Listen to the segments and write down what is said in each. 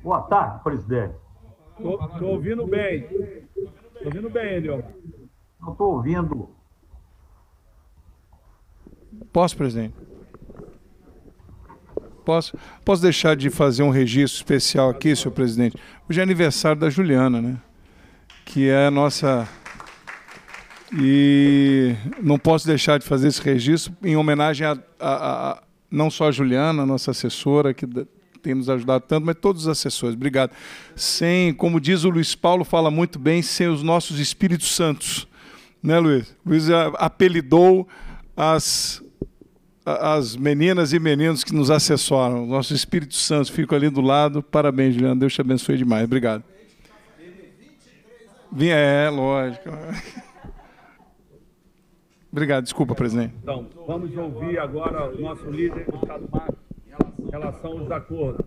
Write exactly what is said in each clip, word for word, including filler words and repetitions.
Boa tarde, presidente. Estou ouvindo bem. Estou ouvindo bem, Eliomar. Não estou ouvindo. Posso, presidente? Posso, posso deixar de fazer um registro especial aqui, senhor presidente? Hoje é aniversário da Juliana, né? Que é a nossa... E não posso deixar de fazer esse registro em homenagem a, a, a não só a Juliana, a nossa assessora, que tem nos ajudado tanto, mas todos os assessores. Obrigado. Sem, como diz o Luiz Paulo, fala muito bem, sem os nossos Espíritos Santos. Né, Luiz? Luiz apelidou as, as meninas e meninos que nos assessoram. Nosso Espírito Santo fica ali do lado. Parabéns, Juliana. Deus te abençoe demais. Obrigado. É, lógico. Obrigado. Desculpa, presidente. Então, vamos ouvir agora o nosso líder, o deputado Marcos, em relação aos acordos.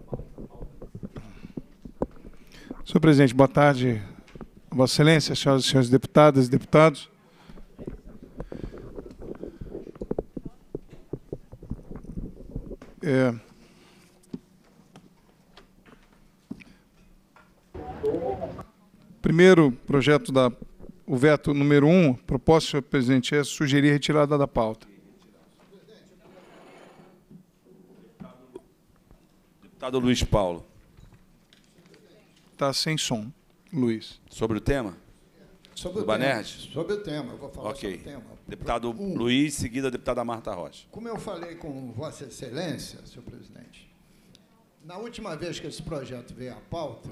Senhor presidente, boa tarde, Vossa Excelência, senhoras e senhores deputadas e deputados. É... Primeiro projeto da o veto número um, proposta, senhor presidente, é sugerir a retirada da pauta. Deputado Luiz Paulo. Está sem som, Luiz. Sobre o tema? Sobre o tema. Banerj? Sobre o tema, eu vou falar okay. sobre o tema. Deputado um, Luiz, seguida a deputada Marta Rocha. Como eu falei com Vossa Excelência, senhor presidente, na última vez que esse projeto veio à pauta,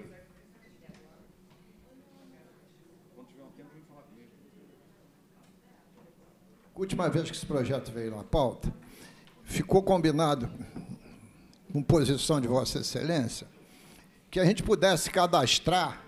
a última vez que esse projeto veio à pauta, ficou combinado, com posição de Vossa Excelência, que a gente pudesse cadastrar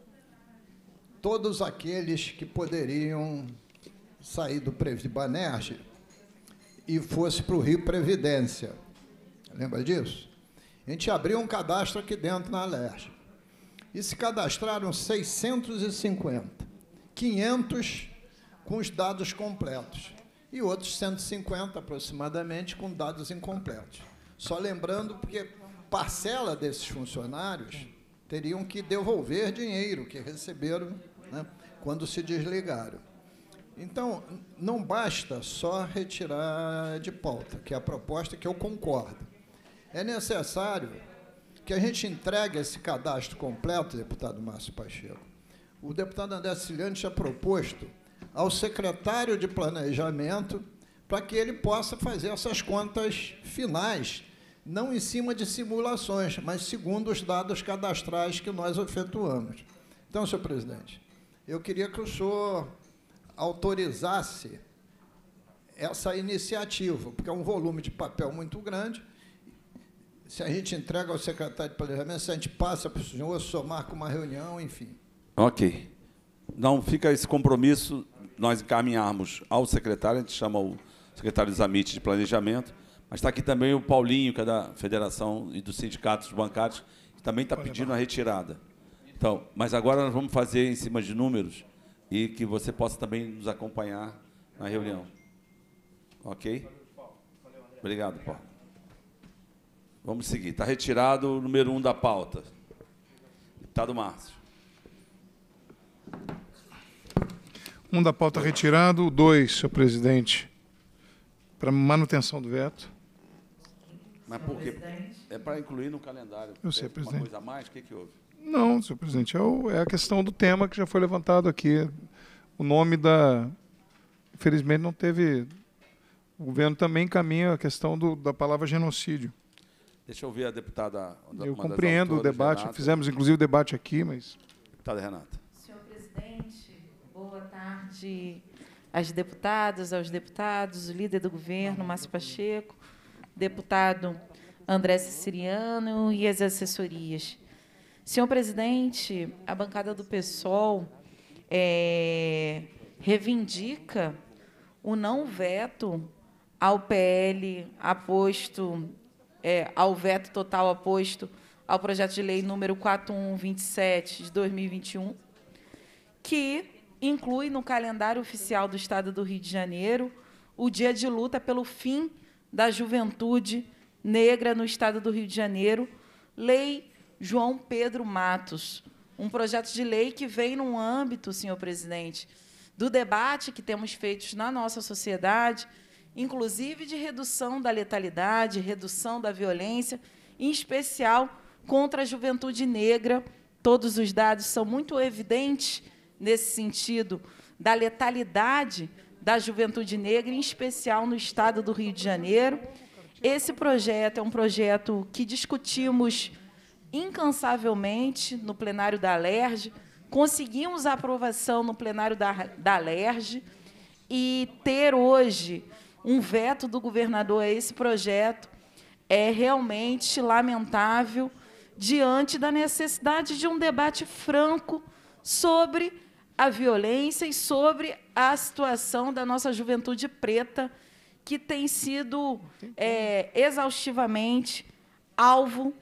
todos aqueles que poderiam sair do Banerj e fosse para o Rio Previdência. Lembra disso? A gente abriu um cadastro aqui dentro na Alerj. E se cadastraram seiscentos e cinquenta. quinhentos com os dados completos. E outros cento e cinquenta, aproximadamente, com dados incompletos. Só lembrando, porque parcela desses funcionários teriam que devolver dinheiro que receberam, né, quando se desligaram. Então, não basta só retirar de pauta, que é a proposta que eu concordo. É necessário que a gente entregue esse cadastro completo, deputado Márcio Pacheco. O deputado André Ciliani tinha proposto ao secretário de Planejamento para que ele possa fazer essas contas finais, não em cima de simulações, mas segundo os dados cadastrais que nós efetuamos. Então, senhor presidente, eu queria que o senhor autorizasse essa iniciativa, porque é um volume de papel muito grande. Se a gente entrega ao secretário de Planejamento, se a gente passa para o senhor, o senhor marca uma reunião, enfim. Ok. Não fica esse compromisso, nós encaminharmos ao secretário, a gente chama o secretário Zamit de Planejamento, mas está aqui também o Paulinho, que é da Federação e dos Sindicatos Bancários, que também está pedindo a retirada. Então, mas agora nós vamos fazer em cima de números e que você possa também nos acompanhar na reunião. Ok? Obrigado, Paulo. Vamos seguir. Está retirado o número um da pauta. Deputado Márcio. Um da pauta retirado, o dois, senhor presidente, para manutenção do veto. Mas por quê? É para incluir no calendário. Eu sei, presidente. Uma coisa a mais? O que, que houve? Não, senhor presidente, é, o, é a questão do tema que já foi levantado aqui. O nome da... Infelizmente não teve... O governo também encaminha a questão do, da palavra genocídio. Deixa eu ouvir a deputada... Eu compreendo o debate, Renata. Fizemos inclusive o debate aqui, mas... Deputada Renata. Senhor presidente, boa tarde às deputadas, aos deputados, o líder do governo, Márcio Pacheco, deputado André Siciliano e as assessorias. Senhor presidente, a bancada do PSOL é, reivindica o não veto ao P L aposto, é, ao veto total aposto ao projeto de lei número quatro mil cento e vinte e sete, de dois mil e vinte e um, que inclui no calendário oficial do Estado do Rio de Janeiro o dia de luta pelo fim da juventude negra no Estado do Rio de Janeiro, lei João Pedro Matos. Um projeto de lei que vem num âmbito, senhor presidente, do debate que temos feito na nossa sociedade, inclusive de redução da letalidade, redução da violência, em especial contra a juventude negra. Todos os dados são muito evidentes nesse sentido da letalidade da juventude negra, em especial no estado do Rio de Janeiro. Esse projeto é um projeto que discutimos incansavelmente no plenário da Alerj, conseguimos a aprovação no plenário da, da Alerj, e ter hoje um veto do governador a esse projeto é realmente lamentável, diante da necessidade de um debate franco sobre a violência e sobre a situação da nossa juventude preta, que tem sido é, exaustivamente alvo,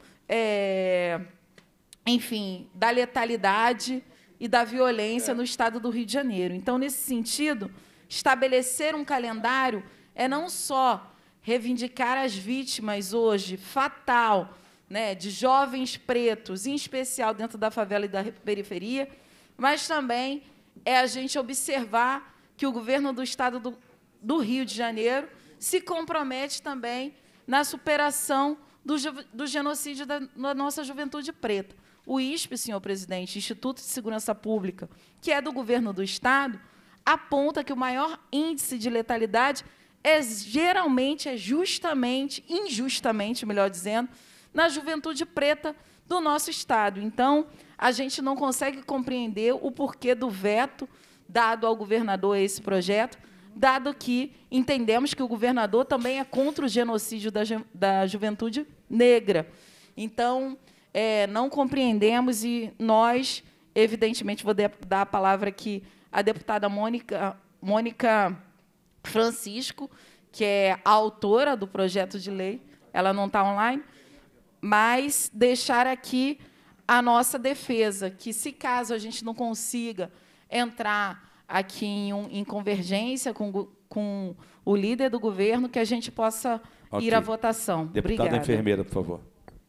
é, enfim, da letalidade e da violência no estado do Rio de Janeiro. Então, nesse sentido, estabelecer um calendário é não só reivindicar as vítimas hoje, fatal, né, de jovens pretos, em especial dentro da favela e da periferia, mas também é a gente observar que o governo do estado do, do Rio de Janeiro se compromete também na superação do, do genocídio da, da nossa juventude preta. O I S P, senhor presidente, Instituto de Segurança Pública, que é do governo do estado, aponta que o maior índice de letalidade é geralmente, é justamente, injustamente, melhor dizendo, na juventude preta do nosso estado. Então, a gente não consegue compreender o porquê do veto dado ao governador a esse projeto, dado que entendemos que o governador também é contra o genocídio da, ju da juventude negra. Então, é, não compreendemos, e nós, evidentemente, vou dar a palavra aqui à deputada Mônica, Mônica Francisco, que é a autora do projeto de lei, ela não está online, mas deixar aqui a nossa defesa, que, se caso a gente não consiga entrar aqui em, um, em convergência com, com o líder do governo, que a gente possa okay. ir à votação. Deputada Obrigada. Enfermeira, por favor.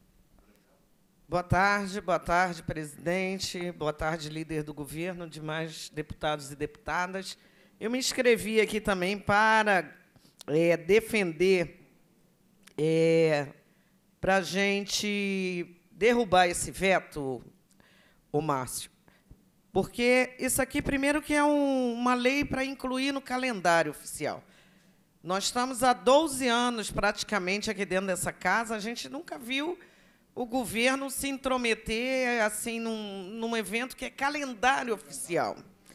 Boa tarde, boa tarde, presidente, boa tarde, líder do governo, demais deputados e deputadas. Eu me inscrevi aqui também para é, defender, é, para a gente derrubar esse veto, ô Márcio, porque isso aqui, primeiro, que é um, uma lei para incluir no calendário oficial. Nós estamos há doze anos, praticamente, aqui dentro dessa casa, a gente nunca viu o governo se intrometer assim, num, num evento que é calendário oficial.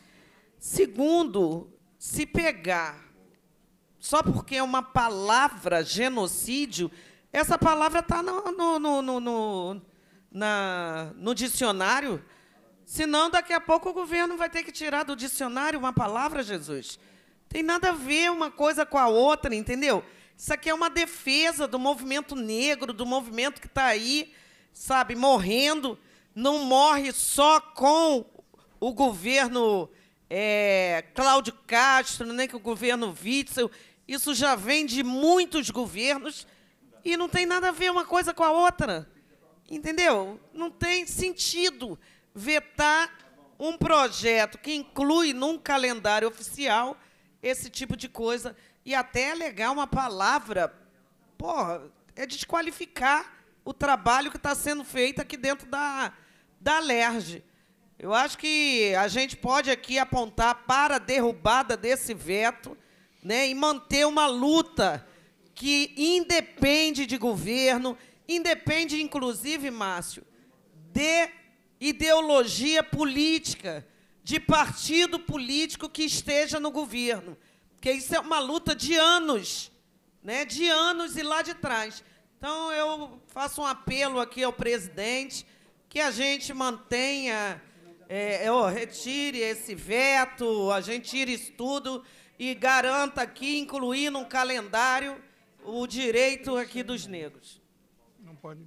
Segundo, se pegar, só porque é uma palavra, genocídio, essa palavra está no, no, no, no, no, na, no dicionário, senão daqui a pouco o governo vai ter que tirar do dicionário uma palavra, Jesus. Tem nada a ver uma coisa com a outra, entendeu? Isso aqui é uma defesa do movimento negro, do movimento que está aí, sabe, morrendo. Não morre só com o governo é, Cláudio Castro, nem com o governo Witzel. Isso já vem de muitos governos e não tem nada a ver uma coisa com a outra. Entendeu? Não tem sentido vetar um projeto que inclui num calendário oficial esse tipo de coisa. E até alegar uma palavra, porra, é desqualificar o trabalho que está sendo feito aqui dentro da, da Alerj. Eu acho que a gente pode aqui apontar para a derrubada desse veto, né, e manter uma luta que independe de governo, independe, inclusive, Márcio, de ideologia política, de partido político que esteja no governo. Porque isso é uma luta de anos, né? De anos e lá de trás. Então, eu faço um apelo aqui ao presidente que a gente mantenha, é, oh, retire esse veto, a gente tire isso tudo e garanta aqui, incluir num calendário, o direito aqui dos negros. Não pode.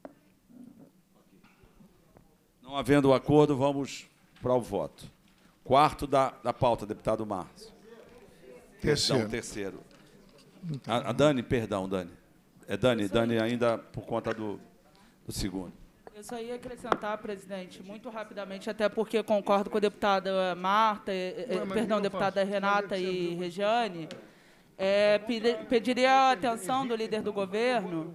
Não havendo o acordo, vamos para o voto. Quarto da, da pauta, deputado Márcio. Terceiro. Não, terceiro. A, a Dani, perdão, Dani. É Dani, Dani ainda por conta do, do segundo. Eu só ia acrescentar, presidente, muito rapidamente, até porque concordo com a deputada Marta, eh, eh, perdão, deputada Renata e Regiane. É, pedi- pediria a atenção do líder do governo.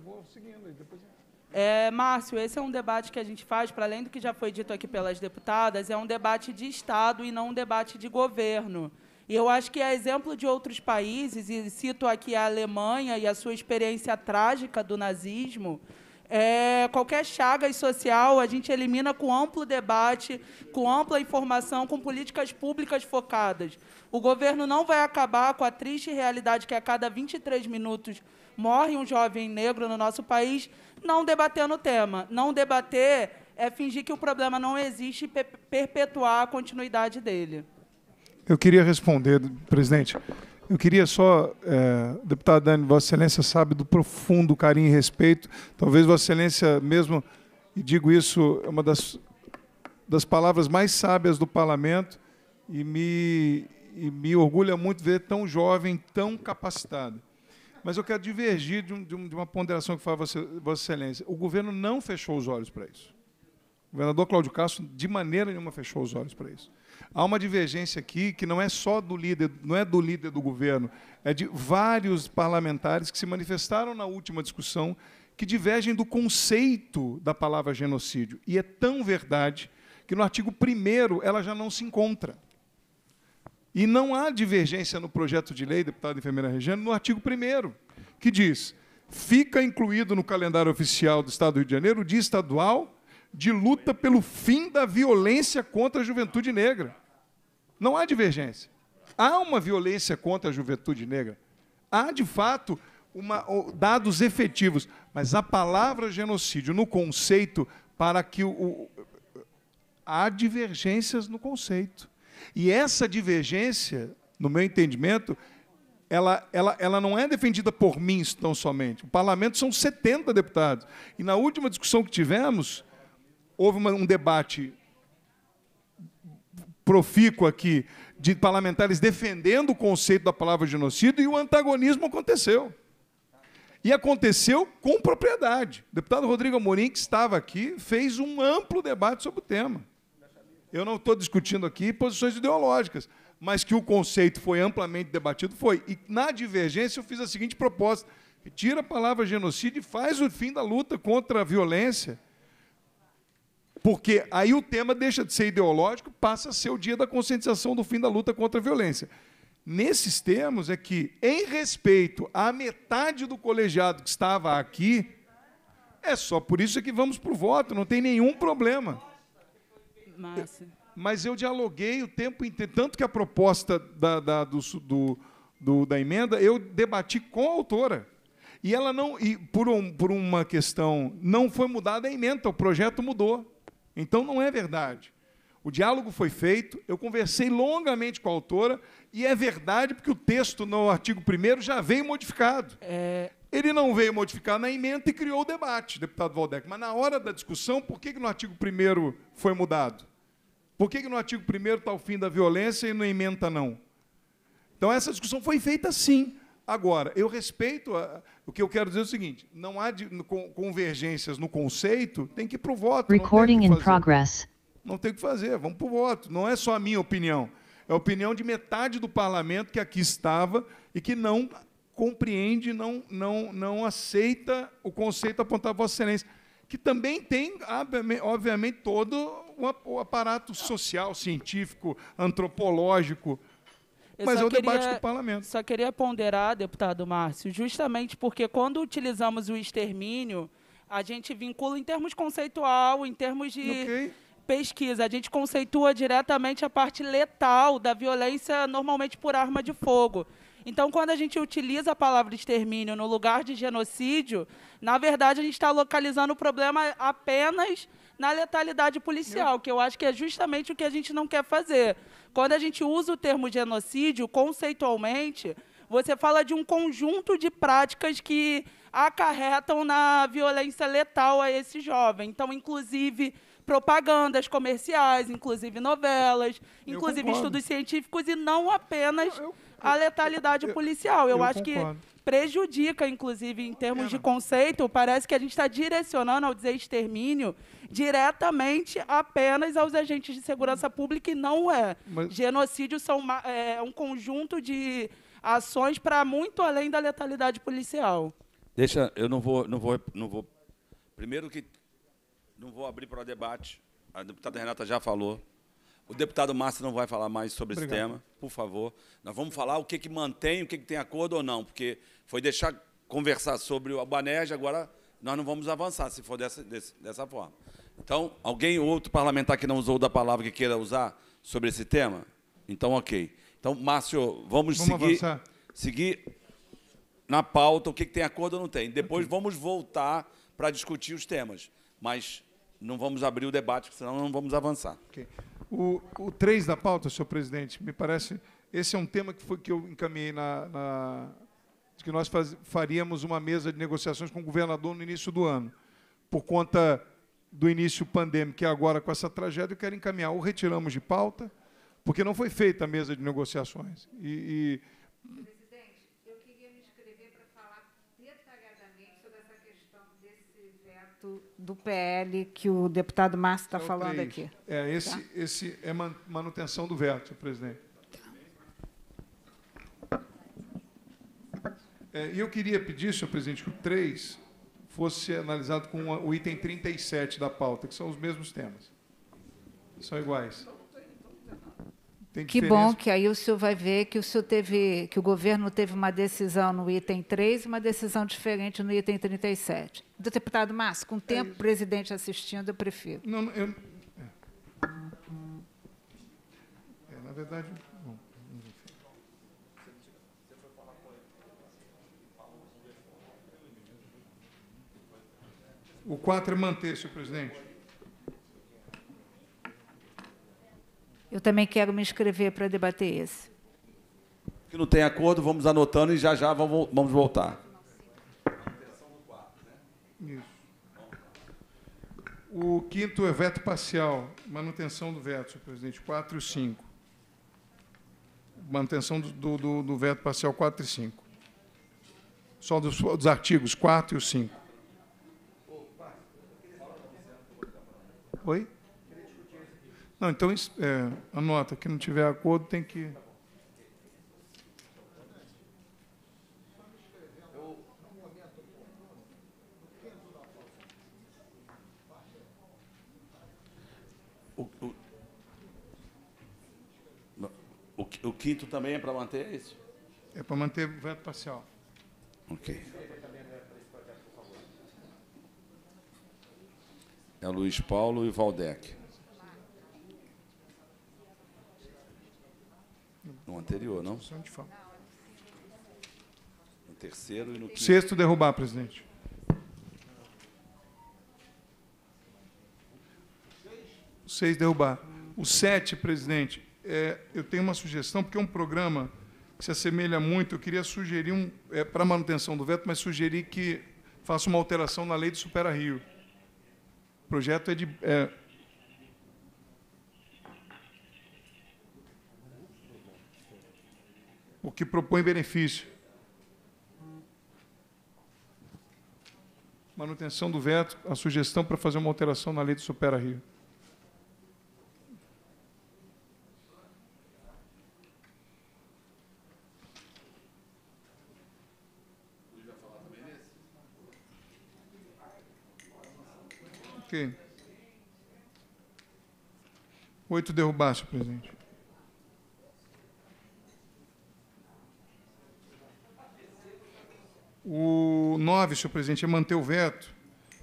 É, Márcio, esse é um debate que a gente faz, para além do que já foi dito aqui pelas deputadas, é um debate de Estado e não um debate de governo. E eu acho que é exemplo de outros países, e cito aqui a Alemanha e a sua experiência trágica do nazismo. É, qualquer chaga social a gente elimina com amplo debate, com ampla informação, com políticas públicas focadas. O governo não vai acabar com a triste realidade que a cada vinte e três minutos morre um jovem negro no nosso país, não debatendo o tema. Não debater é fingir que o problema não existe e pe- perpetuar a continuidade dele. Eu queria responder, presidente. Eu queria só, é, deputado Dani, Vossa Excelência sabe do profundo carinho e respeito. Talvez Vossa Excelência mesmo, e digo isso, é uma das, das palavras mais sábias do parlamento, e me, e me orgulha muito ver tão jovem, tão capacitado. Mas eu quero divergir de, um, de, um, de uma ponderação que fala Vossa, Vossa Excelência. O governo não fechou os olhos para isso. O governador Cláudio Castro, de maneira nenhuma, fechou os olhos para isso. Há uma divergência aqui que não é só do líder, não é do líder do governo, é de vários parlamentares que se manifestaram na última discussão que divergem do conceito da palavra genocídio. E é tão verdade que no artigo primeiro ela já não se encontra. E não há divergência no projeto de lei, deputada enfermeira Regiane, no artigo primeiro, que diz: fica incluído no calendário oficial do Estado do Rio de Janeiro o Dia Estadual de Luta pelo Fim da Violência contra a Juventude Negra. Não há divergência. Há uma violência contra a juventude negra. Há, de fato, uma, dados efetivos. Mas a palavra genocídio, no conceito, para que o, o, há divergências no conceito. E essa divergência, no meu entendimento, ela, ela, ela não é defendida por mim tão somente. O parlamento são setenta deputados. E na última discussão que tivemos, houve uma, um debate profícuo aqui de parlamentares defendendo o conceito da palavra genocídio e o antagonismo aconteceu. E aconteceu com propriedade. O deputado Rodrigo Amorim, que estava aqui, fez um amplo debate sobre o tema. Eu não estou discutindo aqui posições ideológicas, mas que o conceito foi amplamente debatido, foi. E, na divergência, eu fiz a seguinte proposta: tira a palavra genocídio e faz o fim da luta contra a violência. Porque aí o tema deixa de ser ideológico, passa a ser o dia da conscientização do fim da luta contra a violência. Nesses termos é que, em respeito à metade do colegiado que estava aqui, é só por isso que vamos para o voto, não tem nenhum problema. Márcia. Mas eu dialoguei o tempo inteiro, tanto que a proposta da, da, do, do, do, da emenda, eu debati com a autora. E ela não, e por, um, por uma questão, não foi mudada a emenda, o projeto mudou. Então, não é verdade. O diálogo foi feito, eu conversei longamente com a autora, e é verdade porque o texto no artigo primeiro já veio modificado. É... Ele não veio modificar na emenda e criou o debate, deputado Valdec. Mas, na hora da discussão, por que, que no artigo primeiro foi mudado? Por que, que no artigo primeiro está o fim da violência e no emenda não? Então, essa discussão foi feita sim. Agora, eu respeito... A, o que eu quero dizer é o seguinte: não há de, no, convergências no conceito, tem que ir para o voto. Recording in progress. Não tem o que fazer, vamos para o voto. Não é só a minha opinião. É a opinião de metade do parlamento que aqui estava e que não compreende, não, não, não aceita o conceito apontado por Vossa Excelência, que também tem, obviamente, todo o aparato social, científico, antropológico, Eu mas só é o queria- debate do parlamento. Só queria ponderar, deputado Márcio, justamente porque quando utilizamos o extermínio, a gente vincula em termos conceitual, em termos de Ok. pesquisa, a gente conceitua diretamente a parte letal da violência, normalmente por arma de fogo. Então, quando a gente utiliza a palavra extermínio no lugar de genocídio, na verdade, a gente está localizando o problema apenas na letalidade policial, que eu acho que é justamente o que a gente não quer fazer. Quando a gente usa o termo genocídio, conceitualmente, você fala de um conjunto de práticas que acarretam na violência letal a esse jovem. Então, inclusive, propagandas comerciais, inclusive novelas, Eu inclusive concordo. estudos científicos, e não apenas Eu- eu- a letalidade eu- policial. Eu, eu acho concordo. que prejudica, inclusive, em termos de conceito, parece que a gente está direcionando ao dizer extermínio diretamente apenas aos agentes de segurança pública, e não é. Mas... Genocídio são uma, é, um conjunto de ações para muito além da letalidade policial. Deixa, eu não vou, não vou, não vou. Primeiro que não vou abrir para o debate. A deputada Renata já falou. O deputado Márcio não vai falar mais sobre Obrigado. esse tema, por favor. Nós vamos falar o que, que mantém, o que, que tem acordo ou não, porque foi deixar conversar sobre o Banerj, agora nós não vamos avançar, se for dessa, desse, dessa forma. Então, alguém, outro parlamentar que não usou da palavra que queira usar sobre esse tema? Então, ok. Então, Márcio, vamos, vamos seguir, seguir na pauta o que, que tem acordo ou não tem. Depois okay. vamos voltar para discutir os temas, mas não vamos abrir o debate, senão não vamos avançar. Okay. O, o três da pauta, senhor presidente, me parece, esse é um tema que foi que eu encaminhei na, na de que nós faz, faríamos uma mesa de negociações com o governador no início do ano, por conta do início pandêmico, que agora com essa tragédia eu quero encaminhar. Ou retiramos de pauta, porque não foi feita a mesa de negociações. E, e... Presidente, eu queria me inscrever para falar detalhadamente sobre essa questão desse veto do P L que o deputado Márcio está é falando três. aqui. É, esse, tá? esse é manutenção do veto, senhor presidente. É, e eu queria pedir, senhor presidente, que o três fosse analisado com o item trinta e sete da pauta, que são os mesmos temas. São iguais. Tem que bom que aí o senhor vai ver que o senhor teve, que o governo teve uma decisão no item três e uma decisão diferente no item trinta e sete. Do deputado Márcio, com o tempo, é, presidente assistindo, eu prefiro. Não, eu, é. É, na verdade, bom, o quatro é manter, senhor presidente. Eu também quero me inscrever para debater esse. Que não tem acordo, vamos anotando e já já vamos, vamos voltar. Isso. O quinto é veto parcial, manutenção do veto, senhor presidente, quatro e cinco. Manutenção do, do, do veto parcial quatro e cinco. Só dos, dos artigos quatro e o cinco. Oi? Não, então, é, anota, que não tiver acordo tem que... O, o, o, o quinto também é para manter isso? É para manter o veto parcial. Ok. É o Luiz Paulo e o Valdec. No anterior, não? No terceiro e no quinto. Sexto, derrubar, presidente. O seis, derrubar. O sete, presidente, é, eu tenho uma sugestão, porque é um programa que se assemelha muito. Eu queria sugerir, um, é, para manutenção do veto, mas sugerir que faça uma alteração na lei do Supera-Rio. O projeto é de... É, o que propõe benefício. Manutenção do veto, a sugestão para fazer uma alteração na lei do Supera-Rio. Ok. Oito, derrubar, senhor presidente. O nove, senhor presidente, é manter o veto.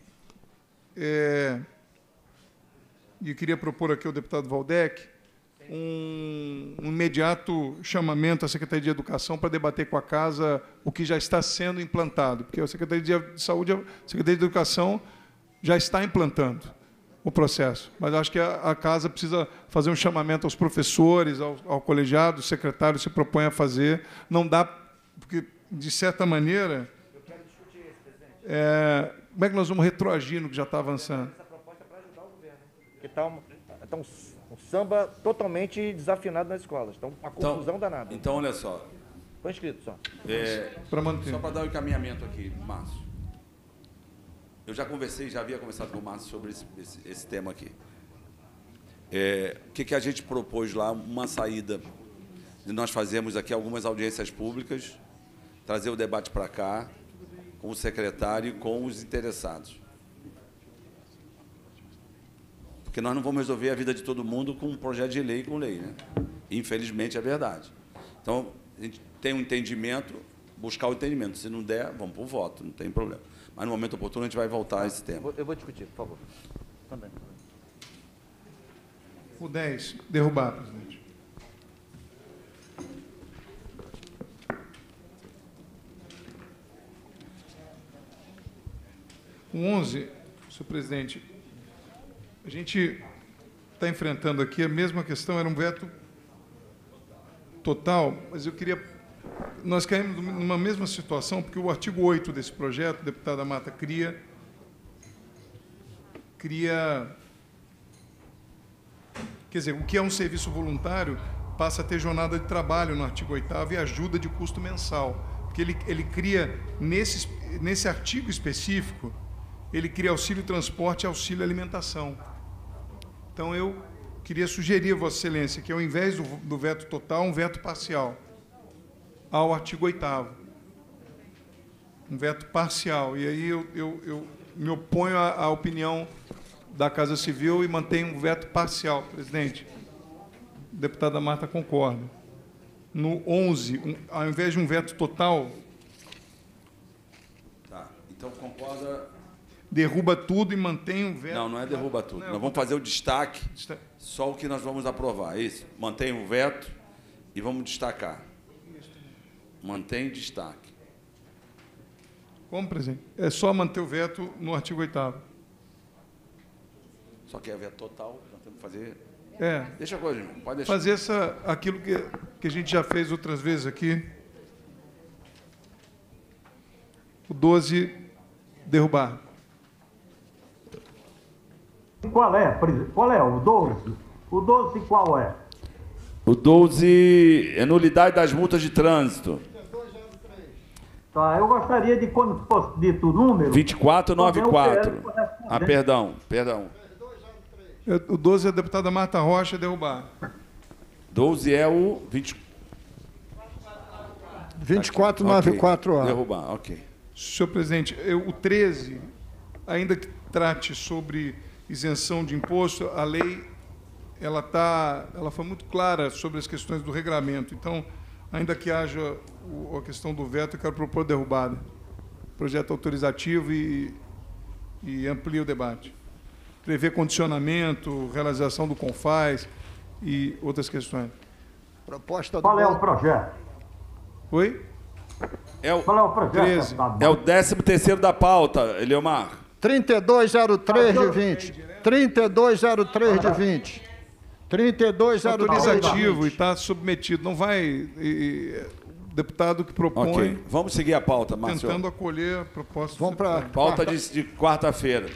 É, e eu queria propor aqui ao deputado Valdec um, um imediato chamamento à Secretaria de Educação para debater com a Casa o que já está sendo implantado, porque a Secretaria de Saúde, a Secretaria de Educação já está implantando o processo, mas acho que a, a Casa precisa fazer um chamamento aos professores, ao, ao colegiado, o secretário se propõe a fazer. Não dá, porque, de certa maneira, eu quero discutir esse, presidente. É, como é que nós vamos retroagir no que já está avançando? Essa proposta é para ajudar o governo, porque está um, tá um, um samba totalmente desafinado nas escolas, então uma confusão então, danada. Então, olha só, Foi inscrito só. É, Para manter. Só para dar um encaminhamento aqui, Márcio. Eu já conversei, já havia conversado com o Márcio sobre esse, esse, esse tema aqui. É, o que, que a gente propôs lá? Uma saída de nós fazermos aqui algumas audiências públicas, trazer o debate para cá, com o secretário e com os interessados. Porque nós não vamos resolver a vida de todo mundo com um projeto de lei, com lei, né? Infelizmente, é verdade. Então, a gente tem um entendimento, buscar o entendimento. Se não der, vamos para o voto, não tem problema. Mas, no momento oportuno, a gente vai voltar a esse tema. Eu vou discutir, por favor. Também. O dez, derrubar, presidente. O onze, senhor presidente, a gente está enfrentando aqui a mesma questão, era um veto total, mas eu queria... Nós caímos numa mesma situação, porque o artigo oito desse projeto, deputada Mata, cria... cria... Quer dizer, o que é um serviço voluntário passa a ter jornada de trabalho no artigo oitavo e ajuda de custo mensal. Porque ele, ele cria, nesse, nesse artigo específico, ele cria auxílio transporte e auxílio alimentação. Então, eu queria sugerir a Vossa Excelência que, ao invés do, do veto total, um veto parcial ao artigo oitavo. Um veto parcial. E aí eu, eu, eu me oponho à, à opinião da Casa Civil e mantenho um veto parcial, presidente. A deputada Marta concorda. No onze, um, ao invés de um veto total... Tá, então concorda... Derruba tudo e mantém um veto... Não, não é derruba tudo. Não, nós vamos fazer o destaque, só o que nós vamos aprovar, é isso? Mantém o veto e vamos destacar. Mantém destaque. Como, presidente? É só manter o veto no artigo oitavo. Só que é veto total, nós temos que fazer... É. Deixa a coisa, pode deixar. Fazer essa, aquilo que, que a gente já fez outras vezes aqui. O doze, derrubar. Qual é, presidente? Qual é? O doze? O doze qual é? O doze é nulidade das multas de trânsito. Tá, eu gostaria de, quando fosse dito o número... vinte e quatro noventa e quatro. Ah, perdão, perdão. O doze é a deputada Marta Rocha, derrubar. doze é o... vinte... vinte e quatro noventa e quatro A. Okay. Derrubar, ok. Senhor presidente, eu, o treze, ainda que trate sobre isenção de imposto, a lei ela tá, ela foi muito clara sobre as questões do regramento. Então, ainda que haja o, a questão do veto, eu quero propor derrubada. Projeto autorizativo e, e amplia o debate. Prever condicionamento, realização do CONFAS e outras questões. Proposta do Qual é o projeto? Oi? É o, Qual é o projeto? treze. é o décimo terceiro da pauta, Eliomar. trinta e dois zero três de vinte. trinta e dois zero três de vinte. trinta e dois zero três de Autorizativo e vinte. está submetido. Não vai... E, e, deputado que propõe... Ok, vamos seguir a pauta, Márcio. Tentando acolher a proposta... Vamos para Pauta de, de quarta-feira.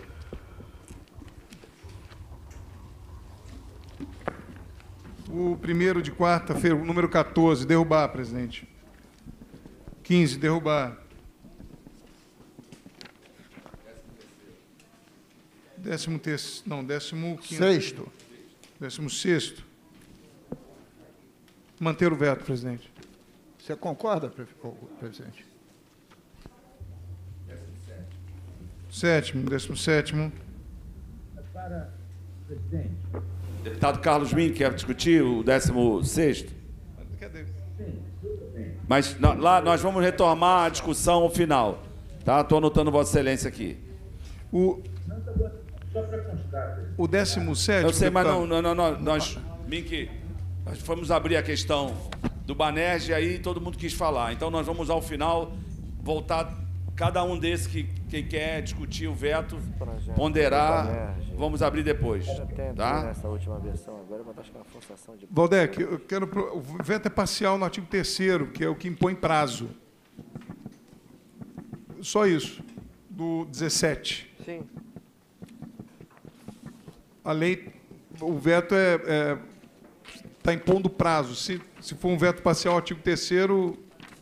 O primeiro de quarta-feira, o número quatorze, derrubar, presidente. quinze, derrubar. Décimo terceiro, não, décimo quinto. Sexto. Décimo sexto. Manter o veto, presidente. Você concorda, presidente? Sétimo, décimo sétimo. Para presidente. Deputado Carlos Min quer discutir o décimo sexto? Cadê? Mas nó- lá nós vamos retomar a discussão ao final. Tá? Estou anotando Vossa Excelência aqui. O, o décimo sétimo... Eu sei, mas não, deputado. não, não, não, nós, Mink, nós fomos abrir a questão do Banerj e aí todo mundo quis falar. Então nós vamos ao final voltar cada um desses que quem quer discutir o veto, ponderar, vamos abrir depois, tá? Nessa última versão agora, mas acho que é uma forçação de... Valdec, eu quero... pro- O veto é parcial no artigo terceiro, que é o que impõe prazo. Só isso, do dezessete. Sim. A lei, o veto é, está impondo prazo. Se, se for um veto parcial, artigo terceiro,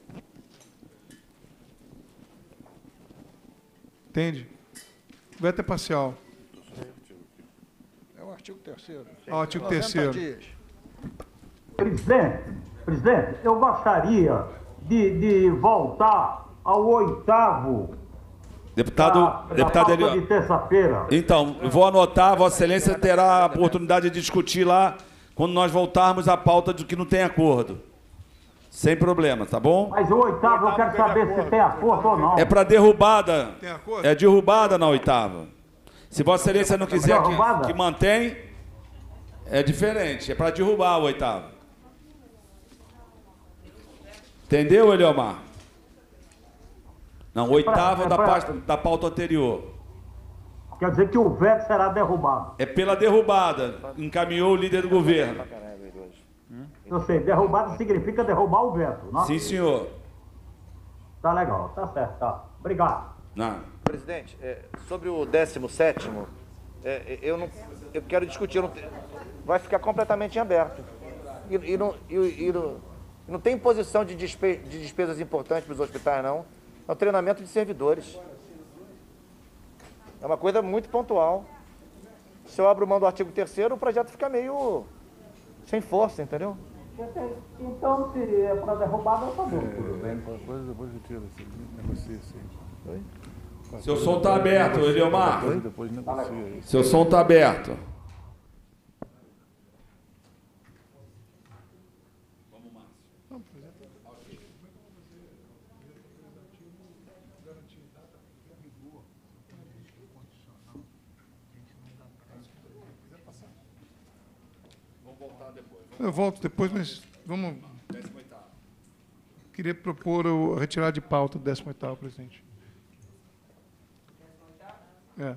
Entende? O veto é parcial. É o artigo terceiro. Ah, o artigo terceiro. Presidente, presidente, eu gostaria de, de voltar ao oitavo Deputado, da, deputado da ele... pauta de terça-feira. Então, eu vou anotar, Vossa Excelência terá a oportunidade de discutir lá quando nós voltarmos à pauta do que não tem acordo. Sem problema, tá bom? Mas o oitavo eu quero saber se tem acordo ou não. É para derrubada. Tem acordo? É derrubada na oitava. Se Vossa Excelência não quiser que, Derrubada? que mantém, é diferente. É para derrubar o oitavo. Entendeu, Eliomar? Não, o oitavo É pra- é da, pra- pasta, da pauta anterior. Quer dizer que o veto será derrubado. É pela derrubada. Encaminhou o líder do governo. Eu sei, derrubado significa derrubar o veto, não? Sim, senhor. Tá legal, tá certo, tá. Obrigado. Não. Presidente, é, sobre o décimo sétimo, é, eu, não, eu quero discutir, eu não te- vai ficar completamente em aberto. E, e não, e, e não, não tem imposição de, despe, de despesas importantes para os hospitais, não. É um treinamento de servidores. É uma coisa muito pontual. Se eu abro mão do artigo terceiro, o projeto fica meio sem força, entendeu? Então, se é para derrubada, eu também. Coisa depois retira, assim, negocia assim. Oi? Seu som está aberto, Eliomar. Depois negocia isso. Seu som está aberto. Eu volto depois, mas vamos... Queria propor o- a retirada de pauta do décimo oitavo, presidente. É.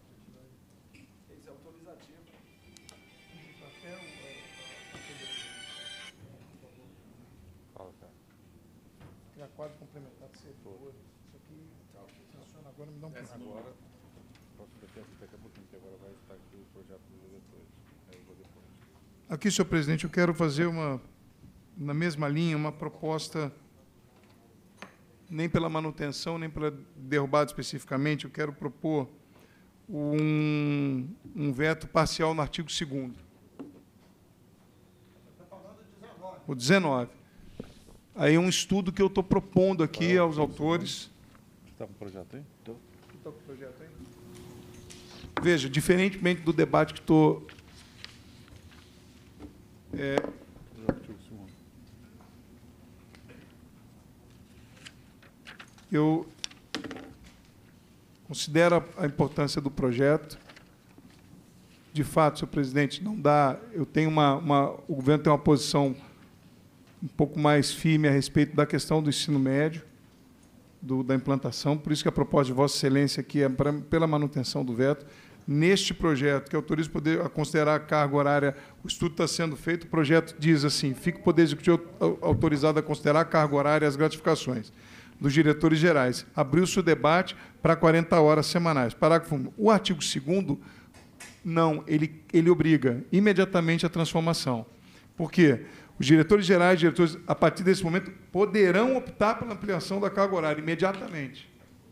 Criar quadro complementar de setores. Isso aqui funciona agora, me dá um pouco. Agora, posso daqui a pouquinho, que agora vai estar aqui o projeto dos diretores. Aí eu vou depois. Aqui, senhor presidente, eu quero fazer uma, na mesma linha, uma proposta, nem pela manutenção, nem pela derrubada especificamente, eu quero propor um, um veto parcial no artigo segundo. O dezenove. Aí é um estudo que eu estou propondo aqui aos autores. Você está com o projeto aí? Estou. Está com o projeto aí? Veja, diferentemente do debate que estou... É, eu considero a importância do projeto. De fato, senhor presidente, não dá... Eu tenho uma, uma... O governo tem uma posição um pouco mais firme a respeito da questão do ensino médio, do, da implantação, por isso que a proposta de Vossa Excelência aqui é pra, pela manutenção do veto. Neste projeto, que autoriza o poder a considerar a carga horária, o estudo está sendo feito, o projeto diz assim, fica o Poder Executivo autorizado a considerar a carga horária e as gratificações dos diretores gerais. Abriu-se o debate para quarenta horas semanais. Parágrafo único. O artigo segundo, não, ele, ele obriga imediatamente a transformação. Por quê? Os diretores gerais, diretores, a partir desse momento, poderão optar pela ampliação da carga horária imediatamente.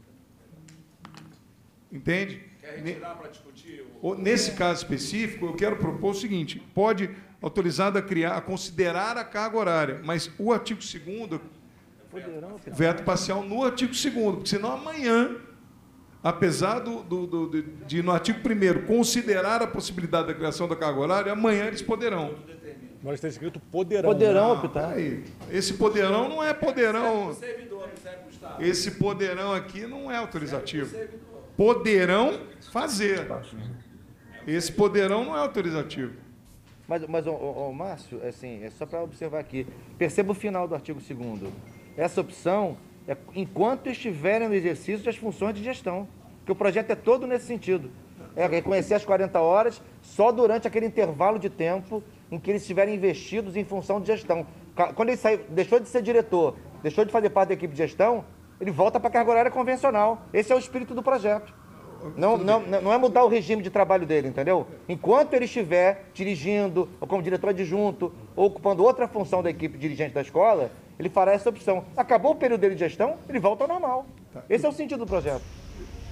Entende? Quer retirar para discutir? O... Nesse caso específico, eu quero propor o seguinte, pode autorizado a criar, a considerar a carga horária, mas o artigo segundo, veto parcial no artigo segundo, porque senão amanhã, apesar do, do, do, de, de, no artigo primeiro, considerar a possibilidade da criação da carga horária, amanhã eles poderão. Mas está escrito poderão. Poderão optar. Aí, esse poderão não é poderão. Esse poderão aqui não é autorizativo. Poderão fazer. Esse poderão não é autorizativo. Mas, mas ô, ô, ô, Márcio, assim, é só para observar aqui. Perceba o final do artigo segundo. Essa opção é enquanto estiverem no exercício das funções de gestão. Porque o projeto é todo nesse sentido. É reconhecer as quarenta horas só durante aquele intervalo de tempo em que eles estiverem investidos em função de gestão. Quando ele saiu, deixou de ser diretor, deixou de fazer parte da equipe de gestão, ele volta para a carga horária convencional. Esse é o espírito do projeto. Não, não, não é mudar o regime de trabalho dele, entendeu? Enquanto ele estiver dirigindo, ou como diretor adjunto, ou ocupando outra função da equipe dirigente da escola, ele fará essa opção. Acabou o período dele de gestão, ele volta ao normal. Esse é o sentido do projeto.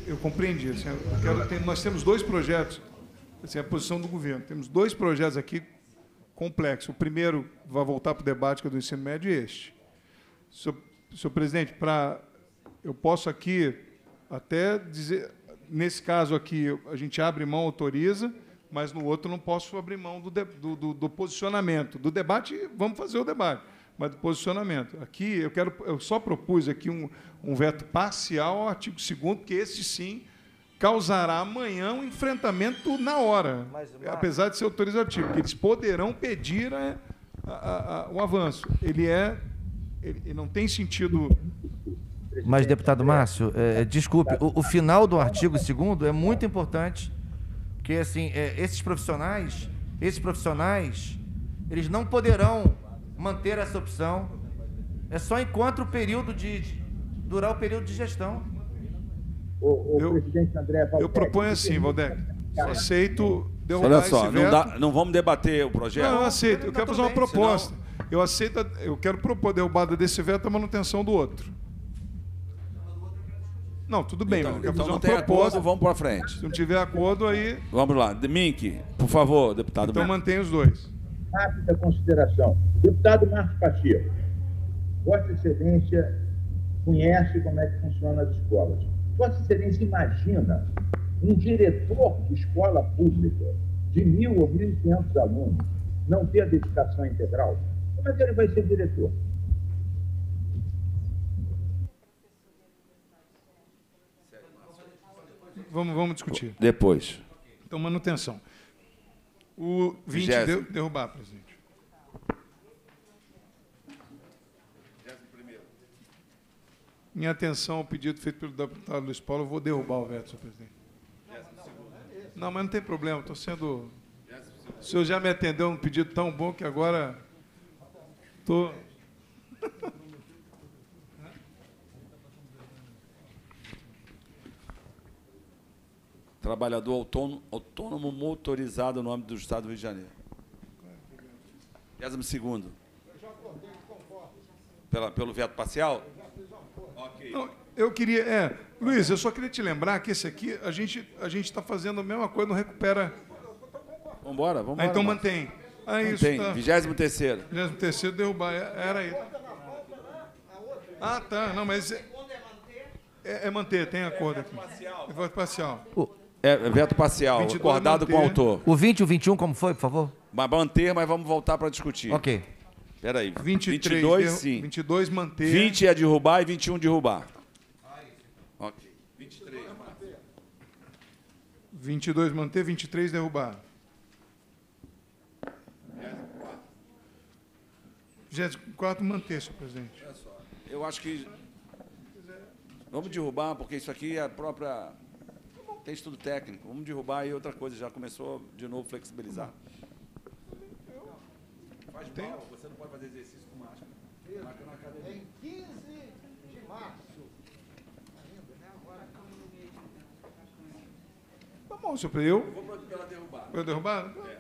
eu compreendi. Assim, eu quero, tem, nós temos dois projetos, assim, a posição do governo. Temos dois projetos aqui complexos. O primeiro vai voltar para o debate, que é do ensino médio, e este. Senhor, senhor presidente, para, eu posso aqui até dizer, nesse caso aqui, a gente abre mão, autoriza, mas no outro não posso abrir mão do, de, do, do, do posicionamento. Do debate, vamos fazer o debate, mas do posicionamento. Aqui, eu, quero, eu só propus aqui um, um veto parcial ao artigo segundo, porque esse, sim, causará amanhã um enfrentamento na hora, mas, mas... apesar de ser autorizativo, porque eles poderão pedir a, a, a, o avanço. Ele, é, ele, ele não tem sentido... Mas, deputado Márcio, é, desculpe, o, o final do artigo segundo é muito importante, porque, assim, é, esses profissionais, esses profissionais, eles não poderão manter essa opção, é só enquanto o período de, de durar o período de gestão. O, o eu, presidente André Valdec, eu proponho assim, Valdec, eu aceito derrubar Olha só, esse não, veto. dá, não vamos debater o projeto. Não, eu aceito, eu quero fazer uma proposta. Senão... Eu aceito, eu quero propor a derrubada desse veto, a manutenção do outro. Não, tudo bem, então, mas eu quero então fazer não uma tem proposta. Acordo, vamos para frente. Se não tiver acordo, aí... Vamos lá. Mink, por favor, deputado. Então mantém os dois. Rápida consideração. Deputado Marcos Pacheco, Vossa Excelência conhece como é que funcionam as escolas. Vossa Excelência imagina um diretor de escola pública de mil ou mil e quinhentos alunos não ter a dedicação integral? Como é que ele vai ser diretor? Vamos, vamos discutir. Depois. Então, manutenção. O vinte, de, derrubar, presidente. Em atenção ao pedido feito pelo deputado Luiz Paulo, eu vou derrubar o veto, senhor presidente. Não, mas não tem problema, estou sendo... O senhor já me atendeu um pedido tão bom que agora estou... Trabalhador autônomo, autônomo motorizado no âmbito do Estado do Rio de Janeiro. vigésimo segundo. Pela, pelo veto parcial? Okay. Não, eu queria... É, Luiz, eu só queria te lembrar que esse aqui, a gente a gente está fazendo a mesma coisa, não recupera... Vamos embora, vamos embora. Ah, então mantém. Ah, isso, mantém. tá. vigésimo terceiro. vigésimo terceiro, derrubar. Era aí. Ah, tá. Não, mas... É, é, é manter, tem acordo aqui. É voto parcial. Uh. É, veto parcial, acordado com o autor. O vinte e o vinte e um, como foi, por favor? Mas manter, mas vamos voltar para discutir. Ok. Espera aí. vinte e três, vinte e dois, sim. vinte e dois, manter. vinte é derrubar e vinte e um, derrubar. Ok. vinte e três, manter. vinte e dois, manter. vinte e três, derrubar. vigésimo quarto, manter, senhor presidente. Olha só. Eu acho que... Vamos derrubar, porque isso aqui é a própria... Tem estudo técnico. Vamos derrubar e outra coisa, já começou de novo a flexibilizar. Faz mal, você não pode fazer exercício com máscara. Máscara na academia. Em quinze de março. Tá bom, senhor presidente. Eu vou pela derrubar. Pela derrubar? É.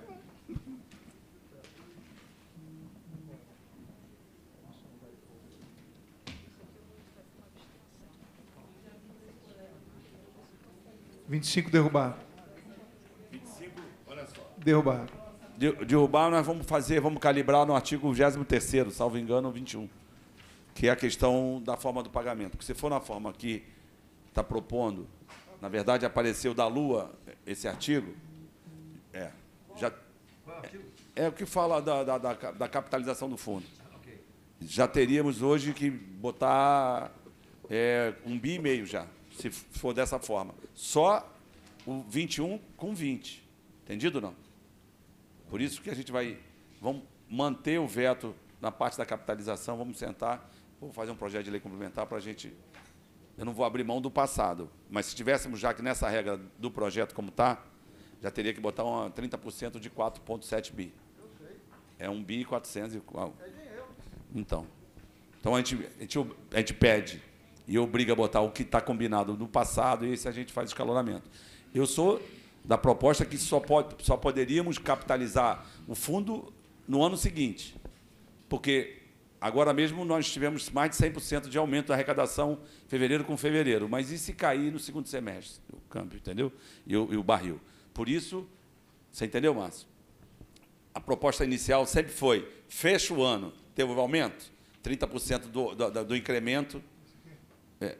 vinte e cinco, derrubar. vinte e cinco, olha só. Derrubar. De, derrubar, nós vamos fazer, vamos calibrar no artigo vigésimo terceiro, salvo engano, vinte e um, que é a questão da forma do pagamento. Porque se for na forma que está propondo, na verdade, apareceu da Lua esse artigo, é, já, é, é o que fala da, da, da, da capitalização do fundo. Já teríamos hoje que botar é, um bi e meio já, se for dessa forma. Só o vinte e um com vinte. Entendido ou não? Por isso que a gente vai... Vamos manter o veto na parte da capitalização, vamos sentar, vou fazer um projeto de lei complementar para a gente... Eu não vou abrir mão do passado, mas se tivéssemos já que nessa regra do projeto como está, já teria que botar uma trinta por cento de quatro vírgula sete bi. É um bi e quatrocentos. Então, então a, gente, a, gente, a gente pede e obriga a botar o que está combinado no passado e esse a gente faz escalonamento. Eu sou da proposta que só, pode, só poderíamos capitalizar o fundo no ano seguinte, porque Agora mesmo nós tivemos mais de cem por cento de aumento da arrecadação fevereiro com fevereiro. Mas e se cair no segundo semestre? O câmbio, entendeu? E o, e o barril. Por isso, você entendeu, Márcio? A proposta inicial sempre foi, fecha o ano, teve um aumento, trinta por cento do, do, do incremento. É.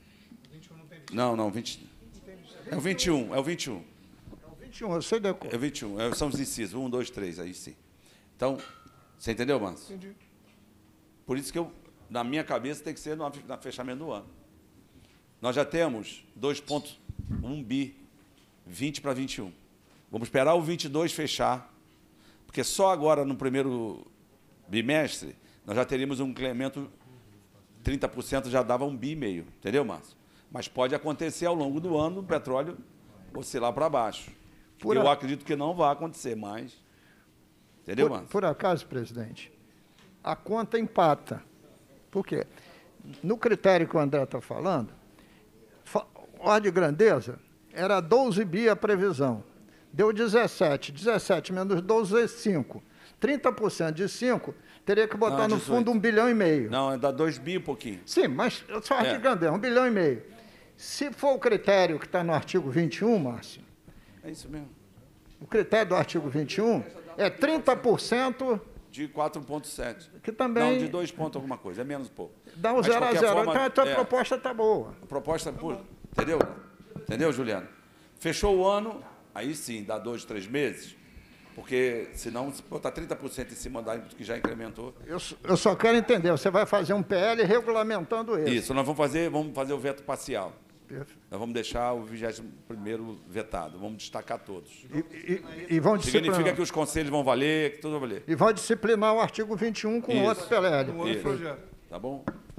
Não, não, vinte, é o vinte e um, é o vinte e um. É o vinte e um, eu sei da cor. É o vinte e um, é, são os incisos, um, dois, três, aí sim. Então, você entendeu, Márcio? Entendi. Por isso que, eu, na minha cabeça, tem que ser no, no fechamento do ano. Nós já temos dois vírgula um bi, vinte para vinte e um. Vamos esperar o vinte e dois fechar, porque só agora, no primeiro bimestre, nós já teríamos um incremento, trinta por cento já dava um bi e meio, entendeu, Márcio? Mas pode acontecer ao longo do ano o petróleo oscilar para baixo. Por Eu a... acredito que não vai acontecer mais. Entendeu, por, Márcio? Por acaso, presidente, a conta empata. Por quê? No critério que o André está falando, ordem de grandeza, era doze bi a previsão. Deu dezessete. dezessete menos doze é cinco. trinta por cento de cinco teria que botar não, no fundo um bilhão e meio. Não, dá dois bi um pouquinho. Sim, mas só ordem de grandeza, um bilhão e meio. Se for o critério que está no artigo vinte e um, Márcio... É isso mesmo. O critério do artigo vinte e um é trinta por cento... De quatro vírgula sete. Que também... Não, de dois pontos alguma coisa, é menos um pouco. Dá um zero a zero, forma, então a tua é, proposta está boa. A proposta, por, entendeu? Entendeu, Juliano? Fechou o ano, aí sim, dá dois, três meses, porque senão, se botar trinta por cento em cima da que já incrementou... Eu, eu só quero entender, você vai fazer um P L regulamentando isso. Isso, nós vamos fazer, vamos fazer o veto parcial. Perfeito. Nós vamos deixar o vigésimo primeiro vetado, vamos destacar todos. E, e, e vão Significa que os conselhos vão valer, que tudo vai valer. E vão disciplinar o artigo vinte e um com Isso. outro P L. Com outro projeto. Tá bom?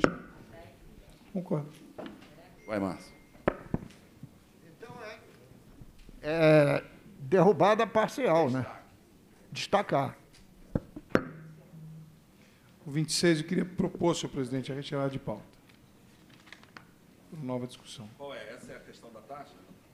Concordo. Vai, Márcio. Então é, é derrubada parcial, né? Destacar. O vinte e seis, eu queria propor, senhor presidente, a retirada de pauta. Nova discussão. Qual é? Essa é a questão da taxa?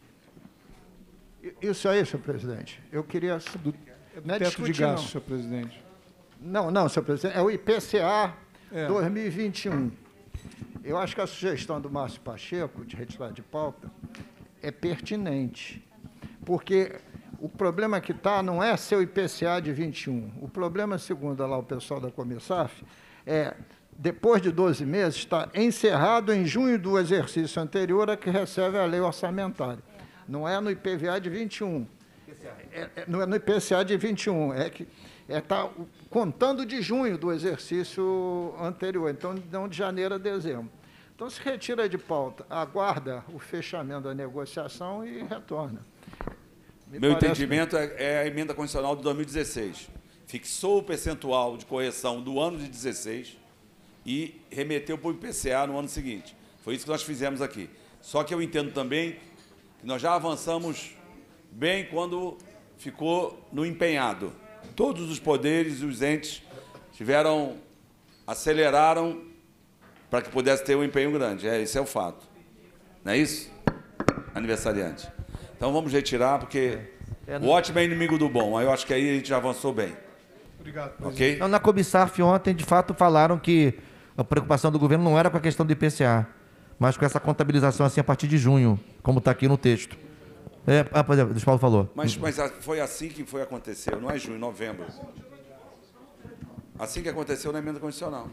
Isso aí, senhor presidente. Eu queria... Do, é do teto discutir, de gasto, não. senhor presidente. Não, não, senhor presidente. É o I P C A é. dois mil e vinte e um. Eu acho que a sugestão do Márcio Pacheco, de retirada de pauta, é pertinente. Porque o problema que está não é ser o I P C A de vinte e um. O problema, segundo lá o pessoal da Comissaf, é... depois de doze meses, está encerrado em junho do exercício anterior a que recebe a lei orçamentária. Não é no I P V A de vinte e um. É, é, não é no I P C A de vinte e um. É que está é, contando de junho do exercício anterior, então não de janeiro a dezembro. Então, se retira de pauta, aguarda o fechamento da negociação e retorna. Me Meu parece... entendimento é, é a emenda constitucional de dois mil e dezesseis. Fixou o percentual de correção do ano de dezesseis e remeteu para o I P C A no ano seguinte. Foi isso que nós fizemos aqui. Só que eu entendo também que nós já avançamos bem quando ficou no empenhado. Todos os poderes e os entes tiveram, aceleraram para que pudesse ter um empenho grande. É, esse é o fato. Não é isso? Aniversariante. Então vamos retirar, porque o ótimo é inimigo do bom. Aí eu acho que aí a gente já avançou bem. Obrigado, presidente. Ok? Então, na Comissaf ontem, de fato, falaram que a preocupação do governo não era com a questão do I P C A, mas com essa contabilização assim a partir de junho, como está aqui no texto. É, ah, por exemplo, o Paulo falou. Mas, mas foi assim que foi aconteceu, não é junho, novembro. Assim que aconteceu na emenda constitucional.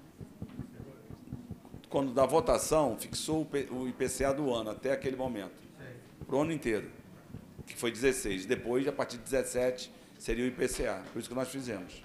Quando da votação, fixou o I P C A do ano, até aquele momento, para o ano inteiro, que foi dezesseis. Depois, a partir de dezessete, seria o I P C A. Por isso que nós fizemos.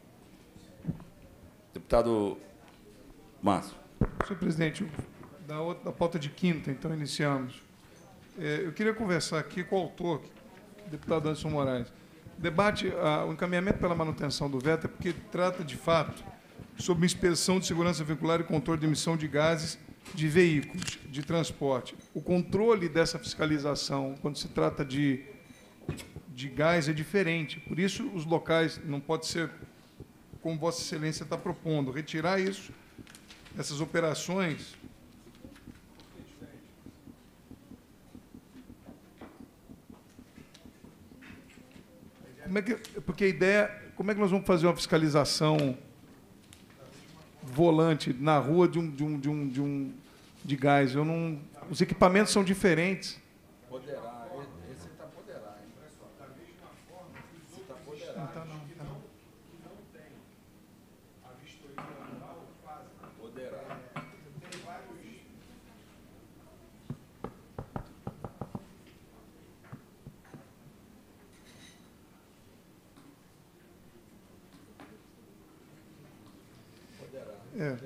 Deputado Márcio. Senhor presidente, da, outra, da pauta de quinta, então, iniciamos. É, eu queria conversar aqui com o autor, o deputado Anderson Moraes. O debate, ah, o encaminhamento pela manutenção do veto é porque trata, de fato, sobre inspeção de segurança veicular e controle de emissão de gases de veículos de transporte. O controle dessa fiscalização, quando se trata de, de gás, é diferente. Por isso, os locais não pode ser, como Vossa Excelência está propondo, retirar isso, essas operações. Como é que, porque a ideia, como é que nós vamos fazer uma fiscalização volante na rua de um de um de um de, um, de gás. Eu não, os equipamentos são diferentes. Poderá, esse está poderá, hein? Esse está poderá. Não tá não, tá não. Poderá. É.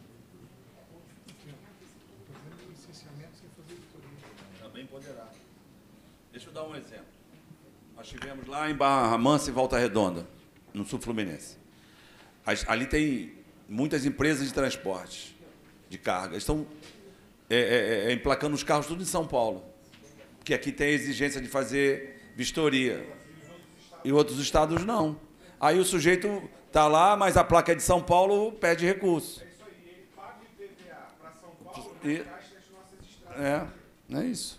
Também poderá. Deixa eu dar um exemplo. Nós estivemos lá em Barra Mansa e Volta Redonda, no sul fluminense. As, ali tem muitas empresas de transporte de carga. Estão é, é, é, emplacando os carros tudo em São Paulo, porque aqui tem a exigência de fazer vistoria. E outros estados não. Aí o sujeito está lá, mas a placa é de São Paulo, perde recurso. É isso aí, ele paga o I P V A para São Paulo, e gasta as nossas estradas. É, é isso.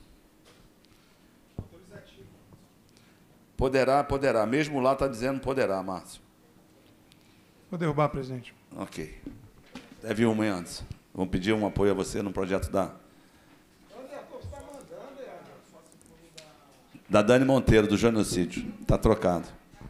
Poderá, poderá. Mesmo lá está dizendo poderá, Márcio. Vou derrubar, presidente. Ok. Deve uma, hein, antes. Vamos pedir um apoio a você no projeto da... Da Dani Monteiro, do genocídio. Está trocado.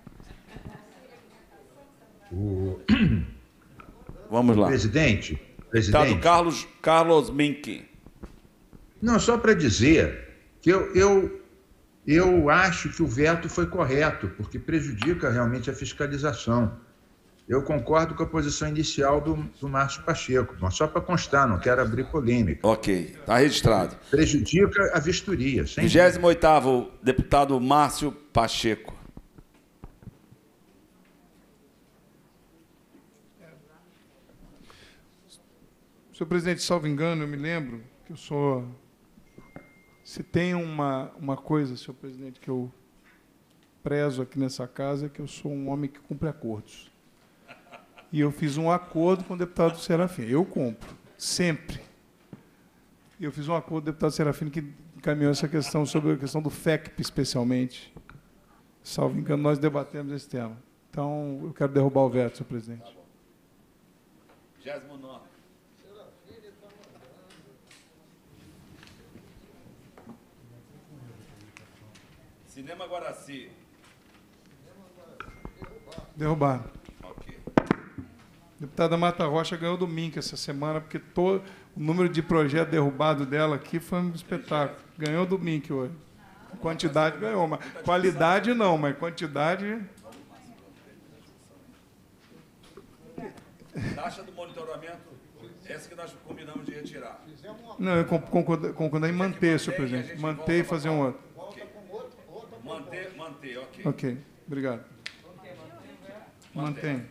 O... Vamos lá. Presidente, Deputado presidente. Carlos, Carlos Mink. Não, só para dizer que eu, eu, eu acho que o veto foi correto, porque prejudica realmente a fiscalização. Eu concordo com a posição inicial do, do Márcio Pacheco, mas só para constar, não quero abrir polêmica. Ok, está registrado. Prejudica a vistoria. sem vigésimo oitavo, deputado Márcio Pacheco. Senhor presidente, salvo engano, eu me lembro que eu sou... Se tem uma, uma coisa, senhor presidente, que eu prezo aqui nessa casa, é que eu sou um homem que cumpre acordos. E eu fiz um acordo com o deputado Serafim. Eu cumpro, sempre. E eu fiz um acordo com o deputado Serafim que encaminhou essa questão, sobre a questão do F E C P, especialmente. Salvo engano, nós debatemos esse tema. Então, eu quero derrubar o veto, senhor presidente. vigésimo nono. Cinema Guaraci. Derrubar. Ok. Deputada Marta Rocha ganhou do Mink essa semana, porque todo, o número de projetos derrubados dela aqui foi um espetáculo. Ganhou do Mink hoje. Quantidade ganhou, mas qualidade não, mas quantidade... Taxa do monitoramento, essa que nós combinamos de retirar. Não, eu concordo, concordo em manter, senhor presidente. Manter e fazer um outro. Manter, manter, ok. Ok, obrigado. Mantém.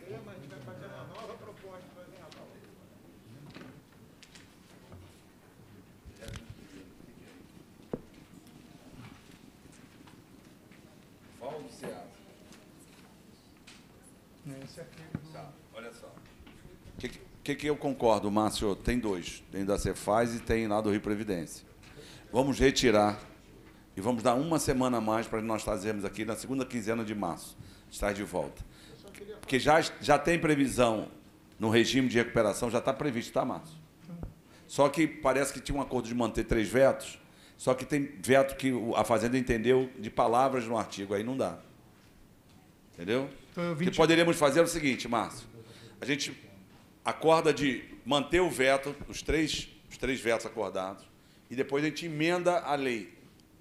Valdo Seara. Tá, olha só. O que, que, que eu concordo, Márcio? Tem dois. Tem da Cefaz e tem lá do Rio Previdência. Vamos retirar e vamos dar uma semana a mais para nós fazermos aqui na segunda quinzena de março. Estar de volta. Porque já, já tem previsão no regime de recuperação, já está previsto, tá, Márcio? Só que parece que tinha um acordo de manter três vetos, só que tem veto que a Fazenda entendeu de palavras no artigo, aí não dá. Entendeu? Então, O que poderíamos fazer é o seguinte, Márcio. A gente acorda de manter o veto, os três, os três vetos acordados, e depois a gente emenda a lei.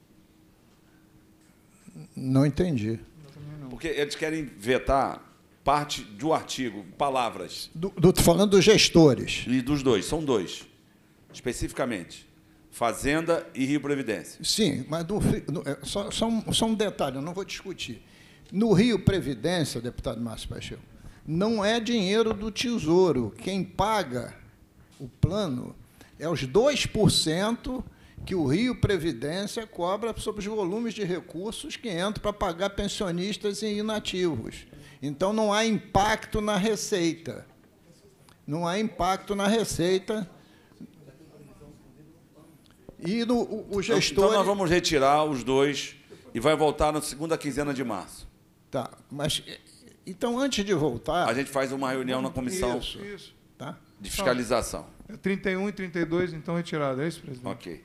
Não entendi. Porque eles querem vetar parte do artigo, palavras. Estou falando dos gestores. E dos dois, são dois, especificamente. Fazenda e Rio Previdência. Sim, mas do, no, é, só, só, um, só um detalhe, eu não vou discutir. No Rio Previdência, deputado Márcio Pacheco, não é dinheiro do Tesouro. Quem paga o plano é os dois por cento que o Rio Previdência cobra sobre os volumes de recursos que entram para pagar pensionistas e inativos. Então, não há impacto na receita. Não há impacto na receita. E no, o, o gestor... Então, nós vamos retirar os dois e vai voltar na segunda quinzena de março. Tá, mas... Então, antes de voltar... A gente faz uma reunião na comissão. Isso, isso. Tá? De fiscalização. É trinta e um e trinta e dois, então, retirado. É isso, presidente? Ok.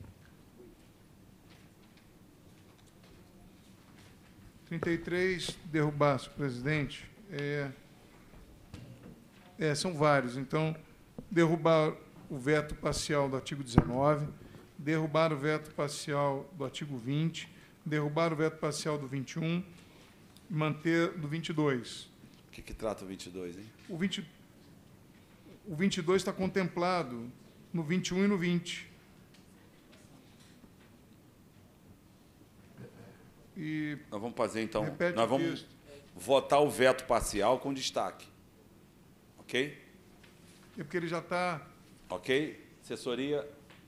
trinta e três, derrubar, senhor presidente. É, é, são vários. Então, derrubar o veto parcial do artigo dezenove, derrubar o veto parcial do artigo vinte, derrubar o veto parcial do vinte e um, manter do vinte e dois. O que, que trata o vinte e dois, hein? O, vinte, o vinte e dois está contemplado no vinte e um e no vinte. E nós vamos fazer, então, repete nós o vamos texto. votar o veto parcial com destaque. Ok? É porque ele já está... Ok? Assessoria.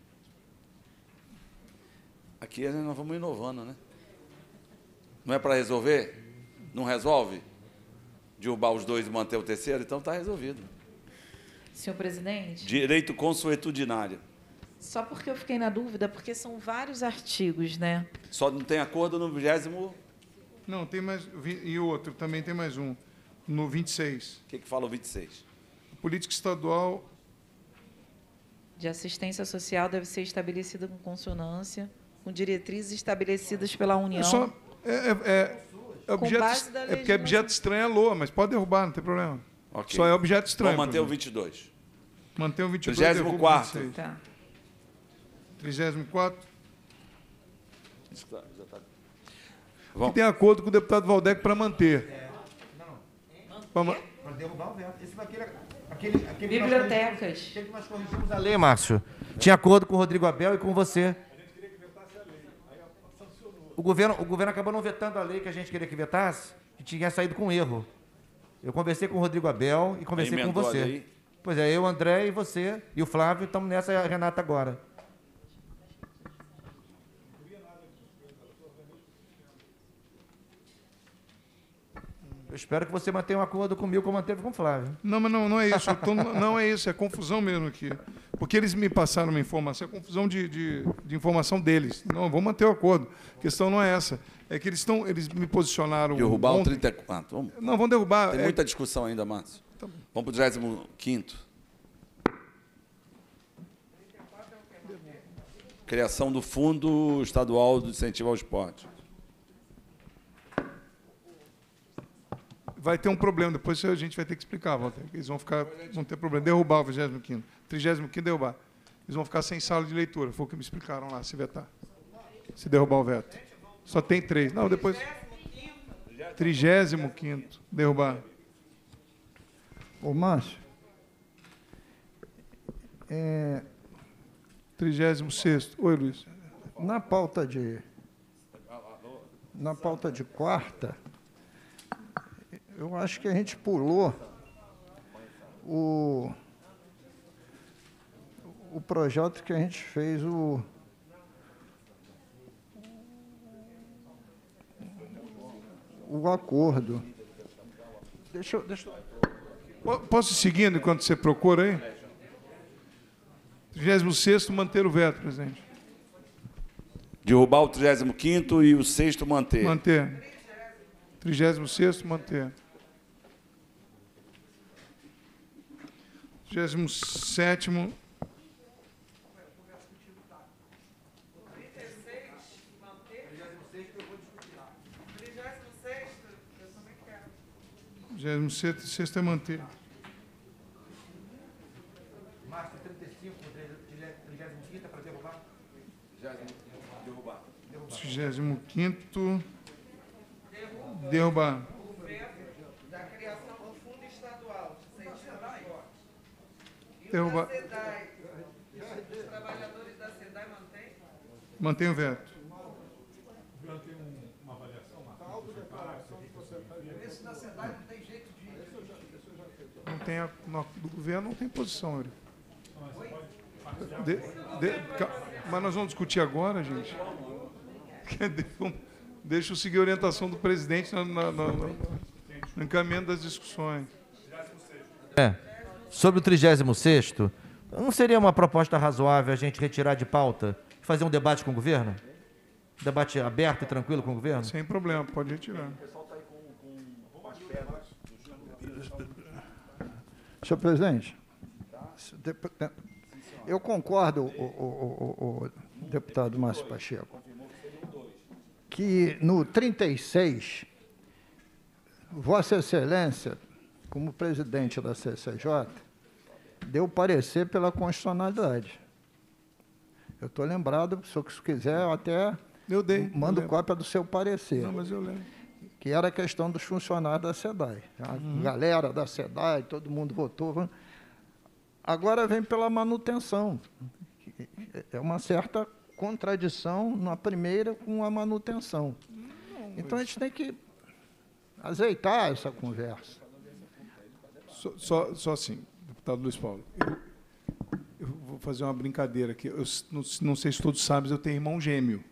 Aqui nós vamos inovando, né? Não é para resolver? Não resolve? Derrubar os dois e manter o terceiro? Então está resolvido. Senhor presidente? Direito consuetudinário. Só porque eu fiquei na dúvida, porque são vários artigos, né? Só não tem acordo no vigésimo... Não, tem mais... E outro, também tem mais um. No vinte e seis. O que, que fala o vinte e seis? Política estadual... De assistência social deve ser estabelecida com consonância com diretrizes estabelecidas pela União. É só... É, é, é, é, objeto, base da é porque é objeto estranho é L O A, mas pode derrubar, não tem problema. Okay. Só é objeto estranho. Vamos manter o vinte e dois. Manter o vinte e dois. trigésimo quarto. Tá. trigésimo quarto. Isso tá, já tá. Que tem acordo com o deputado Valdec para manter. É. Não. Para derrubar o veto. Esse foi aquele, aquele, aquele Bibliotecas. Que nós corrigimos a lei, Márcio. Tinha acordo com o Rodrigo Abel e com você. O governo, o governo acabou não vetando a lei que a gente queria que vetasse, que tinha saído com erro. Eu conversei com o Rodrigo Abel e conversei com você. Pois é, eu, André e você e o Flávio estamos nessa, a Renata agora. Eu espero que você mantenha um acordo comigo como manteve com o Flávio. Não, mas não, não é isso. Eu tô, não é isso, é confusão mesmo aqui. Porque eles me passaram uma informação, é confusão de, de, de informação deles. Não, vamos manter o acordo. A questão não é essa. É que eles, estão, eles me posicionaram... Derrubar ontem. o trinta e quatro. Vamos. Não, vamos derrubar. Tem é... muita discussão ainda, Márcio. Tá vamos para o trigésimo quinto. Criação do Fundo Estadual do Incentivo ao Esporte. Vai ter um problema, depois a gente vai ter que explicar, Walter. Eles vão ficar, vão ter problema. Derrubar o vigésimo quinto. trigésimo quinto derrubar. Eles vão ficar sem sala de leitura. Foi o que me explicaram lá, se vetar. Se derrubar o veto. Só tem três. Não, depois... trigésimo quinto derrubar. Ô, Márcio. É... trigésimo sexto. Oi, Luiz. Na pauta de... Na pauta de quarta... Eu acho que a gente pulou o, o projeto que a gente fez, o, o acordo. Deixa eu... Deixa eu... Posso ir seguindo enquanto você procura aí? trigésimo sexto, manter o veto, presidente. Derrubar o trigésimo quinto e o sexto manter. Manter. trigésimo sexto, manter. trigésimo sétimo. trigésimo sexto é manter. Márcio, trinta e cinco, trigésimo quinto é para derrubar? Derrubar. trigésimo quinto. Derrubar. O veto da criação do Fundo Estadual de Incentivo ao Esporte. E Derrubar. o da SEDAI, os trabalhadores da SEDAI mantêm? Mantém o veto. Tem uma avaliação, Esse da SEDAI não tem jeito de... Não tem a, no, do governo não tem posição, Eurico. De, de, mas nós vamos discutir agora, gente. Deixa eu seguir a orientação do presidente no, no, no, no encaminhamento das discussões. É. Sobre o trigésimo sexto, não seria uma proposta razoável a gente retirar de pauta e fazer um debate com o governo? Um debate aberto e tranquilo com o governo? Sem problema, pode retirar. Senhor presidente, Eu concordo, o, o, o, o deputado Márcio Pacheco, que no trinta e seis, Vossa Excelência, como presidente da C C J, deu parecer pela constitucionalidade. Eu estou lembrado, se eu quiser, eu até eu dei, mando eu cópia do seu parecer. Não, mas eu lembro. Que era a questão dos funcionários da SEDAI. A uhum. galera da SEDAI, todo mundo votou. Agora vem pela manutenção. É uma certa contradição na primeira com a manutenção. Não, então, a gente tem que azeitar essa conversa. Só, só, só assim, deputado Luiz Paulo, eu, eu vou fazer uma brincadeira aqui. Eu não, não sei se todos sabem, eu tenho irmão gêmeo.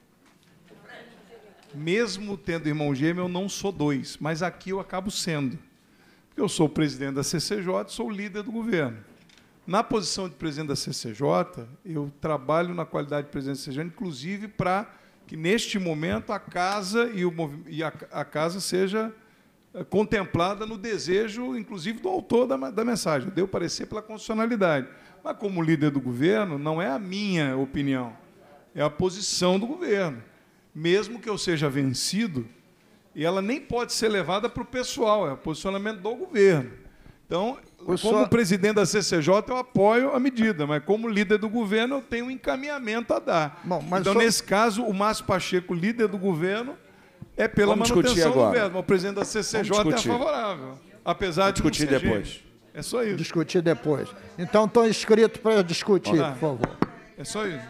Mesmo tendo irmão gêmeo, eu não sou dois, mas aqui eu acabo sendo. Eu sou o presidente da C C J, sou o líder do governo. Na posição de presidente da C C J, eu trabalho na qualidade de presidente da C C J, inclusive para que, neste momento, a casa, e, o, e a, a casa seja contemplada no desejo, inclusive, do autor da, da mensagem. Eu dei o parecer pela constitucionalidade. Mas, como líder do governo, não é a minha opinião, é a posição do governo. Mesmo que eu seja vencido, e ela nem pode ser levada para o pessoal, é o posicionamento do governo. Então, o como senhor... presidente da C C J, eu apoio a medida, mas como líder do governo, eu tenho um encaminhamento a dar. Bom, então, só... nesse caso, o Márcio Pacheco, líder do governo, é pela Vamos manutenção do governo, mas o presidente da C C J é favorável, apesar Vamos de discutir não ser depois. Gênero. É só isso. Discutir depois. Então, estou inscrito para discutir, Olá. por favor. É só isso.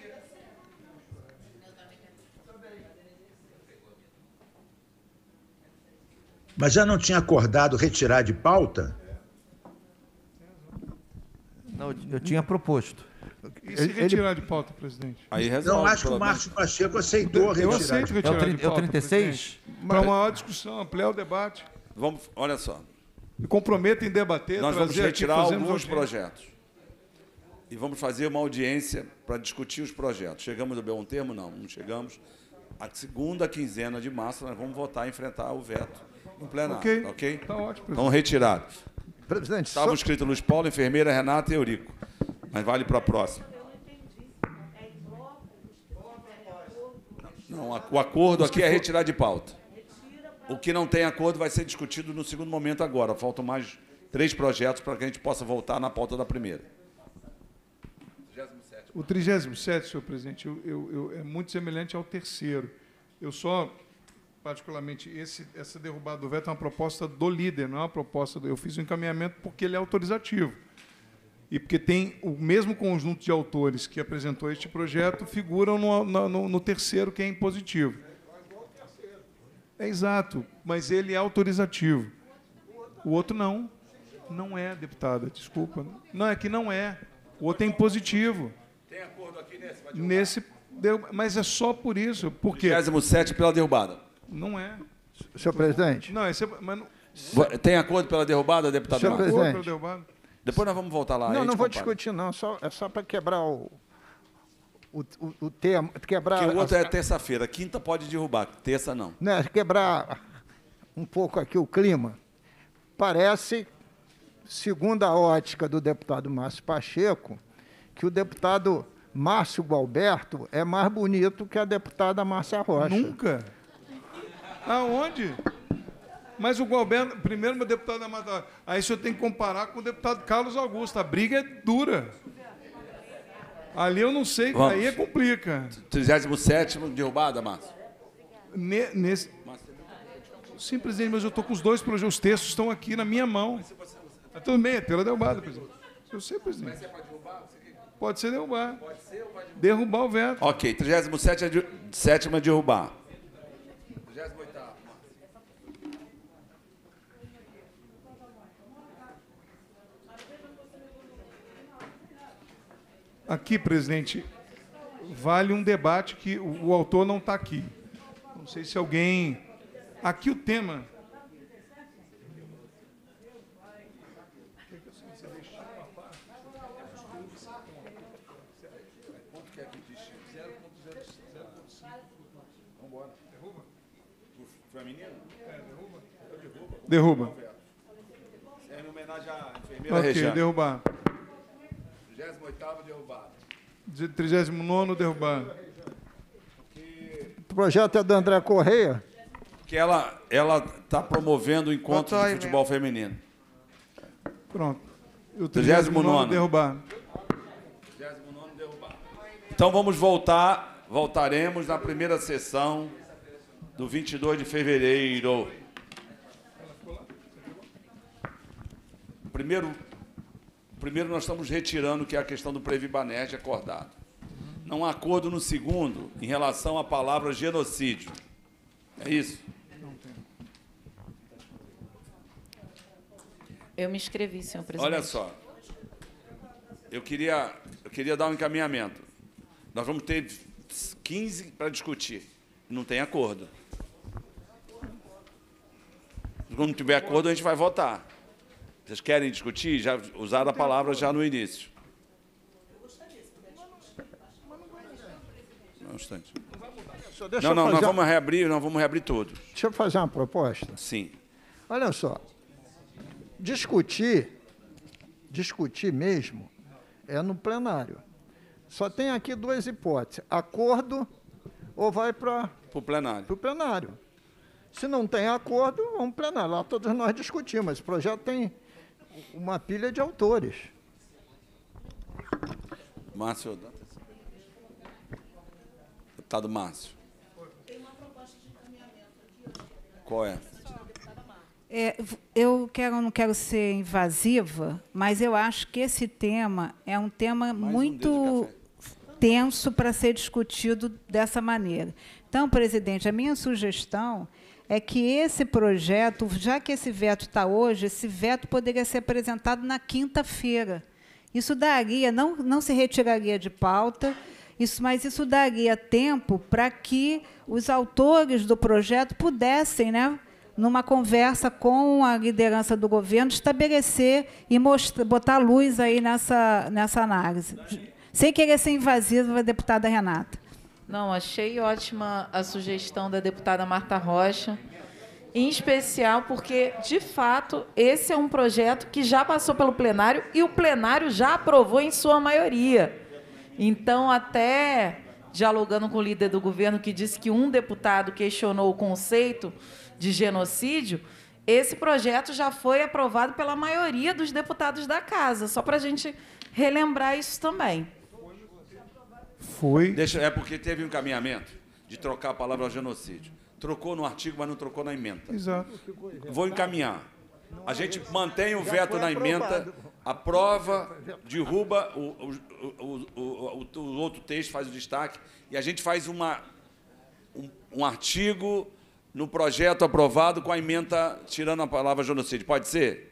Mas já não tinha acordado retirar de pauta? Não, eu tinha proposto. E se retirar de pauta, presidente? Aí resolve, não, acho que o Márcio Pacheco aceitou eu retirar. Eu aceito retirar é o, de pauta, é o trinta e seis? Para uma maior discussão, ampliar o debate. Vamos, olha só. Me comprometo em debater, Nós vamos retirar aqui, alguns audiência. projetos. E vamos fazer uma audiência para discutir os projetos. Chegamos ao bom termo? Não, não chegamos. A segunda quinzena de março, nós vamos votar e enfrentar o veto no plenário. Ok? okay? Tá ótimo, então, retirado. Presidente, estavam só... escritos Luiz Paulo, enfermeira, Renata e Eurico. Mas vale para a próxima. Não, o acordo aqui é retirar de pauta. O que não tem acordo vai ser discutido no segundo momento agora. Faltam mais três projetos para que a gente possa voltar na pauta da primeira. O trigésimo sétimo, senhor presidente, eu, eu, eu, é muito semelhante ao terceiro. Eu só, particularmente, esse, essa derrubada do veto é uma proposta do líder, não é uma proposta do... Eu fiz o encaminhamento porque ele é autorizativo. E porque tem o mesmo conjunto de autores que apresentou este projeto figuram no, no, no terceiro, que é impositivo. É exato, mas ele é autorizativo. O outro não. Não é, deputada, desculpa. Não, é que não é. O outro é impositivo. Tem acordo aqui nesse? Nesse, deu, mas é só por isso. Por quê? trigésimo sétimo pela derrubada. Não é. Senhor presidente. Não, esse é, mas não... Tem acordo pela derrubada, deputado? Senhor Marcos? presidente. Pela derrubada. Depois nós vamos voltar lá. Não, não vou compara. discutir, não. Só, é só para quebrar o, o, o, o tema. Quebrar Porque o outro as... é terça-feira. Quinta pode derrubar, terça não. Né, quebrar um pouco aqui o clima. Parece, segundo a ótica do deputado Márcio Pacheco, que o deputado Márcio Gualberto é mais bonito que a deputada Márcia Rocha. Nunca. Aonde? Mas o Gualberto, primeiro, meu deputado Amado, aí o senhor tem que comparar com o deputado Carlos Augusto. A briga é dura. Ali eu não sei, Vamos. aí é complica. trigésimo sétimo, derrubada, Márcio. Ne, nesse... Sim, presidente, mas eu estou com os dois projetos. Os textos estão aqui na minha mão. Mas tudo bem, é pela derrubada, presidente. Eu sei, presidente. Pode ser derrubar. Pode ser ou vai derrubar? Derrubar o veto. Ok, trigésimo sétimo é derrubar. trigésimo oitavo. Aqui, presidente, vale um debate que o, o autor não está aqui. Não sei se alguém... Aqui o tema... Derruba. É em homenagem à enfermeira Ok, Regiane. derrubar. trigésimo oitavo derrubado. trigésimo nono derrubado. O projeto é do André Correia? Que ela ela está promovendo o encontro de futebol feminino. Pronto. O trigésimo nono derrubado. trigésimo nono derrubado. Então vamos voltar, voltaremos na primeira sessão do vinte e dois de fevereiro. Primeiro, primeiro nós estamos retirando que é a questão do Previbanerd acordado. Não há acordo no segundo em relação à palavra genocídio. É isso? Eu me inscrevi, senhor presidente. Olha só. Eu queria, eu queria dar um encaminhamento. Nós vamos ter quinze para discutir. Não tem acordo. Quando não tiver acordo, a gente vai votar. Vocês querem discutir? Já usaram a palavra já no início. Não, um instante. Não, não, nós vamos reabrir, nós vamos reabrir tudo. Deixa eu fazer uma proposta. Sim. Olha só. Discutir, discutir mesmo, é no plenário. Só tem aqui duas hipóteses. Acordo ou vai para o plenário. Para o plenário. Se não tem acordo, vamos para o plenário. Lá todos nós discutimos. Esse projeto tem uma pilha de autores. Márcio. Deputado Márcio. Tem uma proposta de encaminhamento aqui. Qual é? É, eu quero, não quero ser invasiva, mas eu acho que esse tema é um tema Mais muito um tenso para ser discutido dessa maneira. Então, presidente, a minha sugestão é que esse projeto, já que esse veto está hoje, esse veto poderia ser apresentado na quinta-feira. Isso daria, não, não se retiraria de pauta, isso, mas isso daria tempo para que os autores do projeto pudessem, né, numa conversa com a liderança do governo, estabelecer e mostrar, botar luz aí nessa, nessa análise. Sem querer ser invasiva, a deputada Renata. Não, achei ótima a sugestão da deputada Marta Rocha, em especial porque, de fato, esse é um projeto que já passou pelo plenário e o plenário já aprovou em sua maioria. Então, até dialogando com o líder do governo, que disse que um deputado questionou o conceito de genocídio, esse projeto já foi aprovado pela maioria dos deputados da casa, só para a gente relembrar isso também. Foi. Deixa, é porque teve um encaminhamento de trocar a palavra genocídio. Trocou no artigo, mas não trocou na emenda. Exato. Vou encaminhar. A gente mantém o veto na emenda, aprova, derruba o, o, o, o, o, o outro texto, faz o destaque, e a gente faz uma, um, um artigo no projeto aprovado com a emenda tirando a palavra genocídio. Pode ser?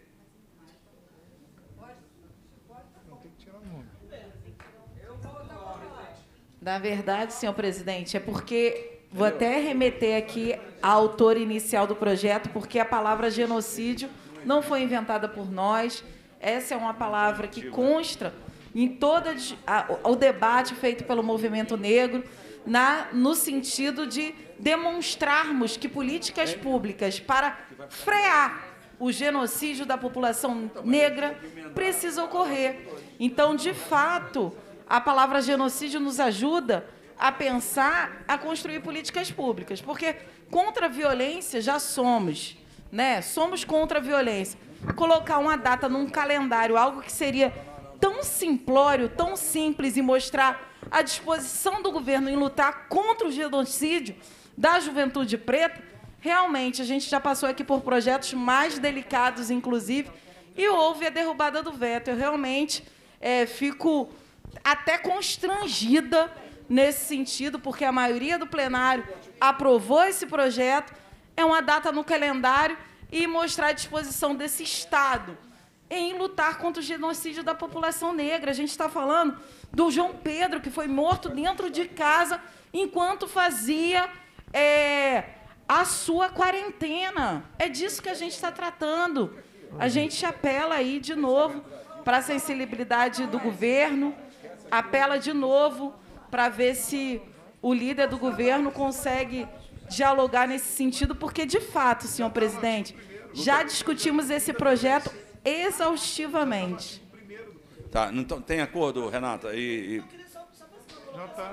Na verdade, senhor presidente, é porque... Vou até remeter aqui a autora inicial do projeto, porque a palavra genocídio não foi inventada por nós. Essa é uma palavra que consta em todo o debate feito pelo movimento negro, na, no sentido de demonstrarmos que políticas públicas para frear o genocídio da população negra precisam ocorrer. Então, de fato, a palavra genocídio nos ajuda a pensar, a construir políticas públicas, porque contra a violência já somos, né? Somos contra a violência. Colocar uma data num calendário, algo que seria tão simplório, tão simples, e mostrar a disposição do governo em lutar contra o genocídio da juventude preta, realmente a gente já passou aqui por projetos mais delicados, inclusive, e houve a derrubada do veto. Eu realmente é, fico até constrangida nesse sentido, porque a maioria do plenário aprovou esse projeto, é uma data no calendário, e mostrar a disposição desse Estado em lutar contra o genocídio da população negra. A gente está falando do João Pedro, que foi morto dentro de casa enquanto fazia é, a sua quarentena. É disso que a gente está tratando. A gente apela aí, de novo, para a sensibilidade do governo, apela de novo para ver se o líder do governo consegue dialogar nesse sentido, porque, de fato, senhor presidente, já discutimos esse projeto exaustivamente. Tá, então, tem acordo, Renata? E, e... Já está.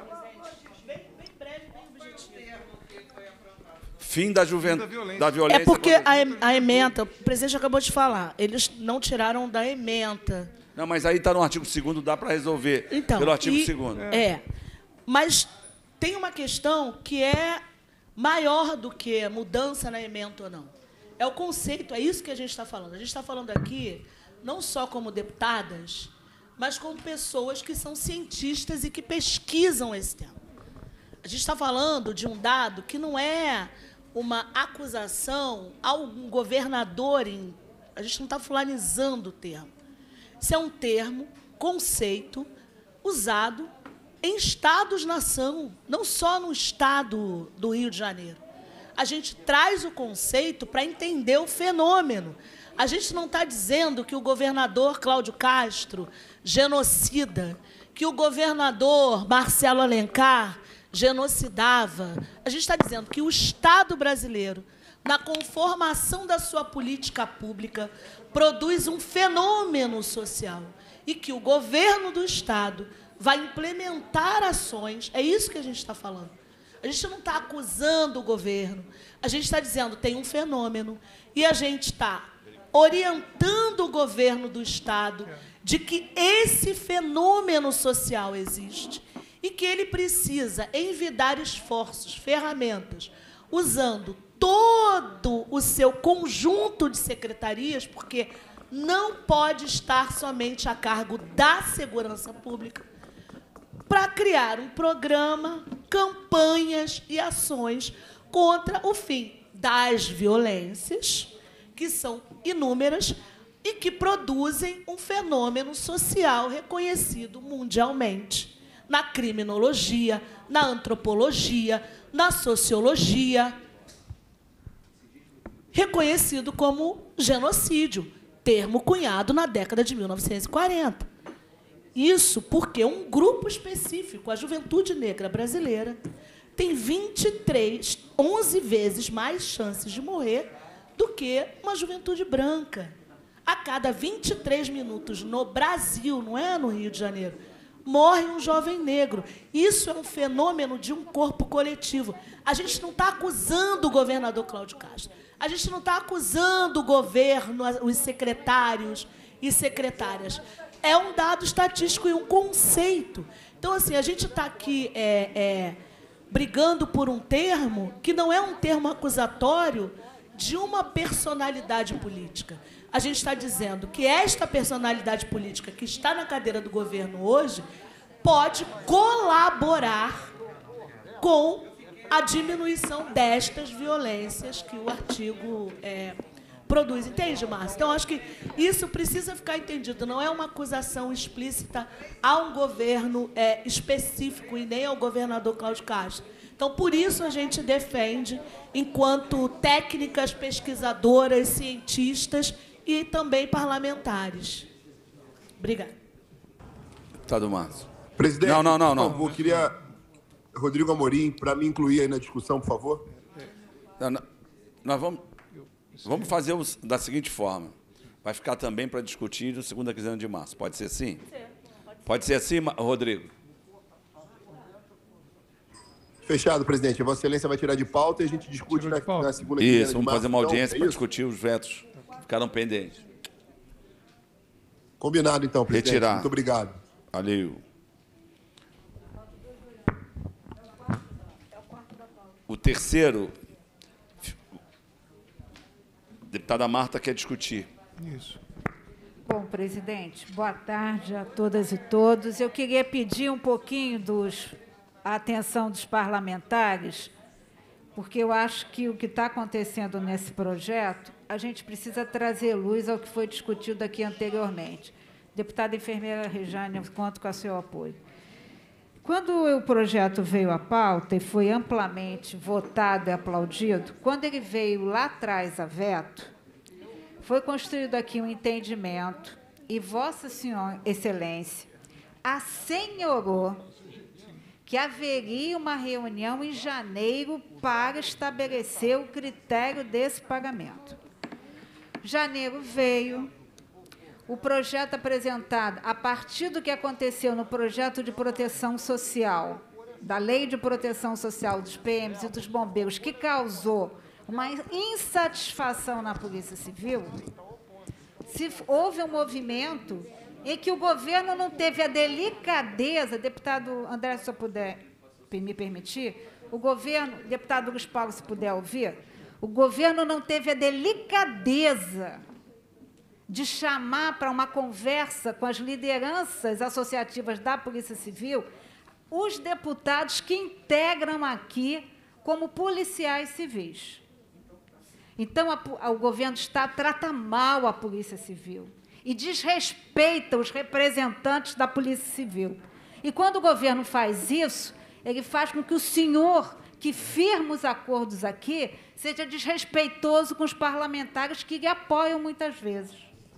Fim da juventude, da violência. É porque a, a ementa, o presidente acabou de falar, eles não tiraram da ementa. Não, mas aí está no artigo segundo, dá para resolver então, pelo artigo e, segundo. É, mas tem uma questão que é maior do que mudança na ementa ou não. É o conceito, é isso que a gente está falando. A gente está falando aqui não só como deputadas, mas como pessoas que são cientistas e que pesquisam esse tema. A gente está falando de um dado que não é uma acusação a um governador. Em, a gente não está fulanizando o termo. Isso é um termo, conceito, usado em estados-nação, não só no estado do Rio de Janeiro. A gente traz o conceito para entender o fenômeno. A gente não está dizendo que o governador Cláudio Castro genocida, que o governador Marcelo Alencar genocidava. A gente está dizendo que o Estado brasileiro, na conformação da sua política pública, produz um fenômeno social e que o governo do Estado vai implementar ações. É isso que a gente está falando. A gente não está acusando o governo. A gente está dizendo que tem um fenômeno e a gente está orientando o governo do Estado de que esse fenômeno social existe e que ele precisa envidar esforços, ferramentas, usando todo o seu conjunto de secretarias, porque não pode estar somente a cargo da segurança pública, para criar um programa, campanhas e ações contra o fim das violências, que são inúmeras e que produzem um fenômeno social reconhecido mundialmente, na criminologia, na antropologia, na sociologia, reconhecido como genocídio, termo cunhado na década de mil novecentos e quarenta. Isso porque um grupo específico, a juventude negra brasileira, tem vinte e três, onze vezes mais chances de morrer do que uma juventude branca. A cada vinte e três minutos no Brasil, não é no Rio de Janeiro, morre um jovem negro. Isso é um fenômeno de um corpo coletivo. A gente não está acusando o governador Cláudio Castro. A gente não está acusando o governo, os secretários e secretárias. É um dado estatístico e um conceito. Então, assim, a gente está aqui é, é, brigando por um termo que não é um termo acusatório de uma personalidade política. A gente está dizendo que esta personalidade política que está na cadeira do governo hoje pode colaborar com a diminuição destas violências que o artigo é, produz. Entende, Márcio? Então, acho que isso precisa ficar entendido. Não é uma acusação explícita a um governo é, específico e nem ao governador Cláudio Castro. Então, por isso a gente defende, enquanto técnicas, pesquisadoras, cientistas e também parlamentares. Obrigada. Deputado Márcio. Presidente, não, não, não, não. por favor, queria Rodrigo Amorim, para me incluir aí na discussão, por favor. Não, não, nós vamos, vamos fazer o, da seguinte forma. Vai ficar também para discutir na segunda quinzena de março. Pode ser assim? Pode ser assim, Rodrigo? Fechado, presidente. A Vossa Excelência vai tirar de pauta e a gente discute na, na segunda quinzena Isso, de vamos março, fazer uma audiência então, é para isso? discutir os vetos que ficaram pendentes. Combinado, então, presidente. Retirar. Muito obrigado. Valeu. O terceiro, a deputada Marta quer discutir. Isso. Bom, presidente, boa tarde a todas e todos. Eu queria pedir um pouquinho dos, a atenção dos parlamentares, porque eu acho que o que está acontecendo nesse projeto, a gente precisa trazer luz ao que foi discutido aqui anteriormente. Deputada enfermeira Rejane, eu conto com o seu apoio. Quando o projeto veio à pauta e foi amplamente votado e aplaudido, quando ele veio lá atrás a veto, foi construído aqui um entendimento e Vossa Senhora Excelência assenhorou que haveria uma reunião em janeiro para estabelecer o critério desse pagamento. Janeiro veio, o projeto apresentado, a partir do que aconteceu no projeto de proteção social, da Lei de Proteção Social dos P Ms e dos bombeiros, que causou uma insatisfação na Polícia Civil, se houve um movimento em que o governo não teve a delicadeza, deputado André, se eu puder me permitir, o governo, deputado Luiz Paulo, se puder ouvir, o governo não teve a delicadeza de chamar para uma conversa com as lideranças associativas da Polícia Civil os deputados que integram aqui como policiais civis. Então, a, a, o governo está, trata mal a Polícia Civil e desrespeita os representantes da Polícia Civil. E, quando o governo faz isso, ele faz com que o senhor, que firma os acordos aqui, seja desrespeitoso com os parlamentares que lhe apoiam muitas vezes.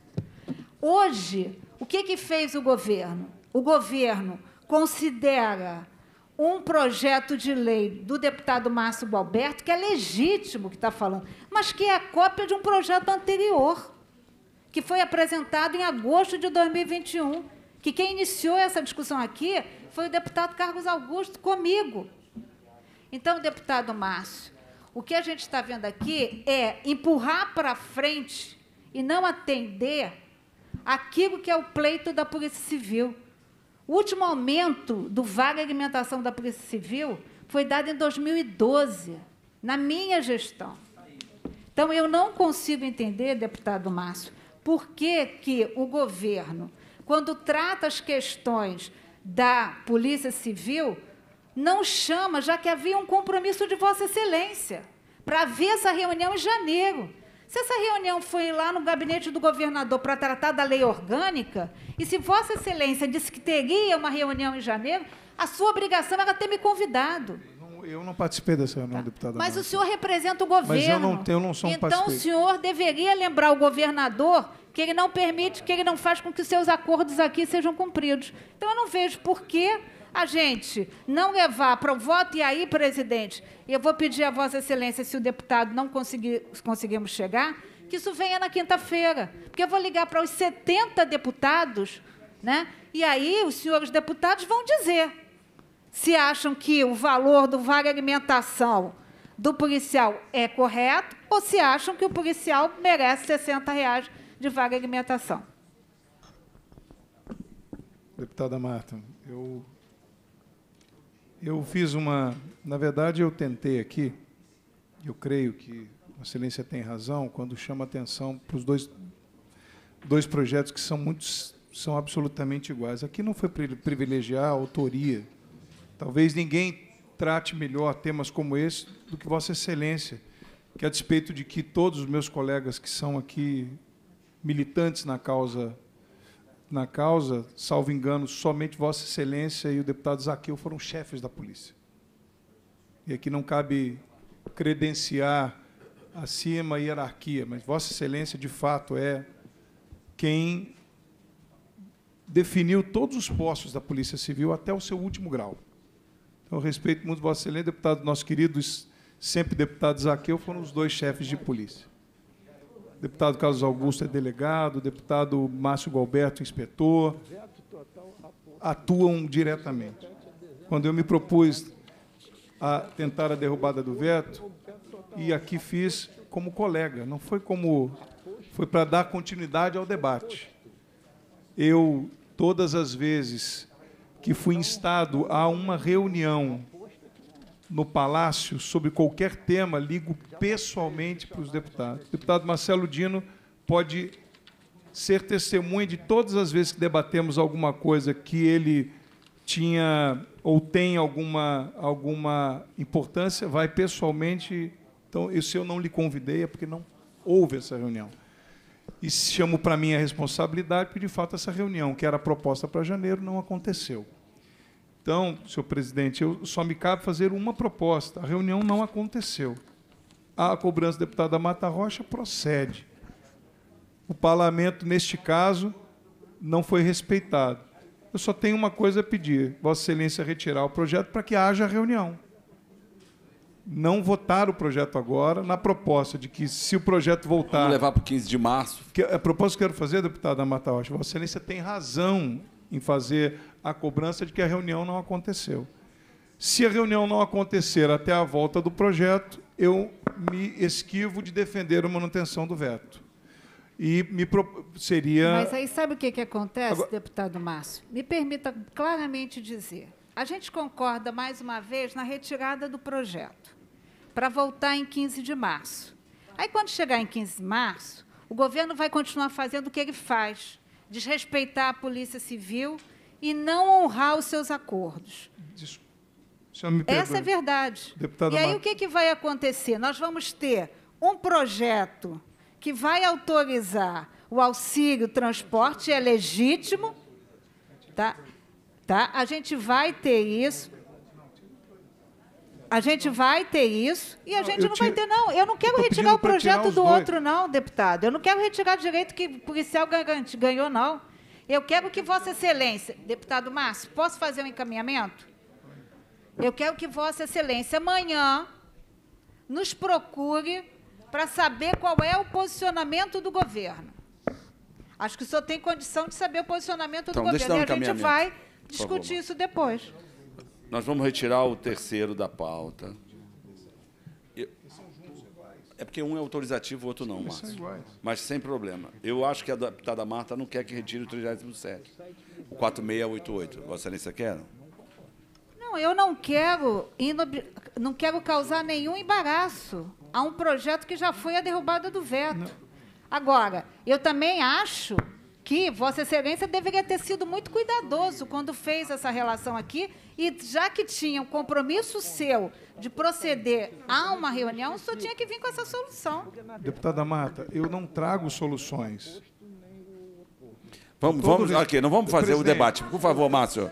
Hoje, o que, que fez o governo? O governo considera um projeto de lei do deputado Márcio Gualberto, que é legítimo que está falando, mas que é a cópia de um projeto anterior, que foi apresentado em agosto de dois mil e vinte e um, que quem iniciou essa discussão aqui foi o deputado Carlos Augusto, comigo. Então, deputado Márcio, o que a gente está vendo aqui é empurrar para frente e não atender aquilo que é o pleito da Polícia Civil. O último aumento do vale alimentação da Polícia Civil foi dado em dois mil e doze, na minha gestão. Então, eu não consigo entender, deputado Márcio, por que, que o governo, quando trata as questões da Polícia Civil, não chama, já que havia um compromisso de Vossa Excelência, para ver essa reunião em janeiro. Se essa reunião foi lá no gabinete do governador para tratar da lei orgânica, e se Vossa Excelência disse que teria uma reunião em janeiro, a sua obrigação era ter me convidado. Eu não participei dessa reunião, tá. deputada. Mas Márcia. O senhor representa o governo. Mas eu não, eu não sou um Então, participei. o senhor deveria lembrar o governador que ele não permite, que ele não faz com que os seus acordos aqui sejam cumpridos. Então, eu não vejo por que a gente não levar para o voto. E aí, presidente, eu vou pedir a Vossa Excelência, se o deputado não conseguir, conseguirmos chegar, que isso venha na quinta-feira, porque eu vou ligar para os setenta deputados, né? E aí os senhores deputados vão dizer se acham que o valor do vale alimentação do policial é correto ou se acham que o policial merece sessenta reais de vale alimentação. Deputada Marta, eu, eu fiz uma... Na verdade, eu tentei aqui, eu creio que a Excelência tem razão, quando chama atenção para os dois, dois projetos que são, muito, são absolutamente iguais. Aqui não foi privilegiar a autoria. Talvez ninguém trate melhor temas como esse do que Vossa Excelência, que, a despeito de que todos os meus colegas que são aqui militantes na causa, na causa, salvo engano, somente Vossa Excelência e o deputado Zaqueu foram chefes da polícia. E aqui não cabe credenciar acima a hierarquia, mas Vossa Excelência, de fato, é quem definiu todos os postos da Polícia Civil até o seu último grau. Então, eu respeito muito Vossa Excelência, deputado, nosso querido, sempre deputado Zaqueu, foram os dois chefes de polícia. O deputado Carlos Augusto é delegado, o deputado Márcio Gualberto, inspetor, atuam diretamente. Quando eu me propus a tentar a derrubada do veto, e aqui fiz como colega, não foi como... Foi para dar continuidade ao debate. Eu, todas as vezes que fui instado a uma reunião no Palácio sobre qualquer tema, ligo pessoalmente para os deputados. O deputado Marcelo Dino pode ser testemunha de todas as vezes que debatemos alguma coisa que ele tinha ou tem alguma, alguma importância, vai pessoalmente. Então, se eu não lhe convidei, é porque não houve essa reunião. E chamo para mim a responsabilidade, porque, de fato, essa reunião, que era proposta para janeiro, não aconteceu. Então, senhor presidente, eu só me cabe fazer uma proposta. A reunião não aconteceu. A cobrança do deputado da Mata Rocha procede. O parlamento, neste caso, não foi respeitado. Eu só tenho uma coisa a pedir, Vossa Excelência retirar o projeto para que haja reunião. não votar o projeto agora, na proposta de que, se o projeto voltar... Vamos levar para o quinze de março. Que, a proposta que eu quero fazer, deputada Marta Rocha, Vossa Excelência tem razão em fazer a cobrança de que a reunião não aconteceu. Se a reunião não acontecer até a volta do projeto, eu me esquivo de defender a manutenção do veto. E me pro... seria... Mas aí sabe o que, que acontece, Agora... deputado Márcio? Me permita claramente dizer. A gente concorda, mais uma vez, na retirada do projeto, para voltar em quinze de março. Aí, quando chegar em quinze de março, o governo vai continuar fazendo o que ele faz, desrespeitar a Polícia Civil e não honrar os seus acordos. Me Essa é a verdade. Deputada e aí, Mar... o que, que vai acontecer? Nós vamos ter um projeto que vai autorizar o auxílio transporte, é legítimo, tá? Tá? A gente vai ter isso, a gente vai ter isso, e a gente não vai ter, não. Eu não quero retirar o projeto do outro, não, deputado. Eu não quero retirar o direito que o policial ganhou, não. Eu quero que Vossa Excelência, deputado Márcio, posso fazer um encaminhamento? Eu quero que Vossa Excelência, amanhã, nos procure para saber qual é o posicionamento do governo. Acho que o senhor tem condição de saber o posicionamento então, do governo. Um e a gente vai discutir favor, isso depois. Nós vamos retirar o terceiro da pauta. É porque um é autorizativo, o outro não, Márcio. Mas sem problema. Eu acho que a deputada Marta não quer que retire o trigésimo sétimo. O quatro seis oito oito. Vossa Excelência quer? Não, eu não quero, não quero causar nenhum embaraço a um projeto que já foi a derrubada do veto. Não. Agora, eu também acho que Vossa Excelência deveria ter sido muito cuidadoso quando fez essa relação aqui, e já que tinha um compromisso seu de proceder a uma reunião, o senhor tinha que vir com essa solução. Deputada Marta, eu não trago soluções. Vamos, vamos, aqui, não vamos fazer o debate. Por favor, Márcio.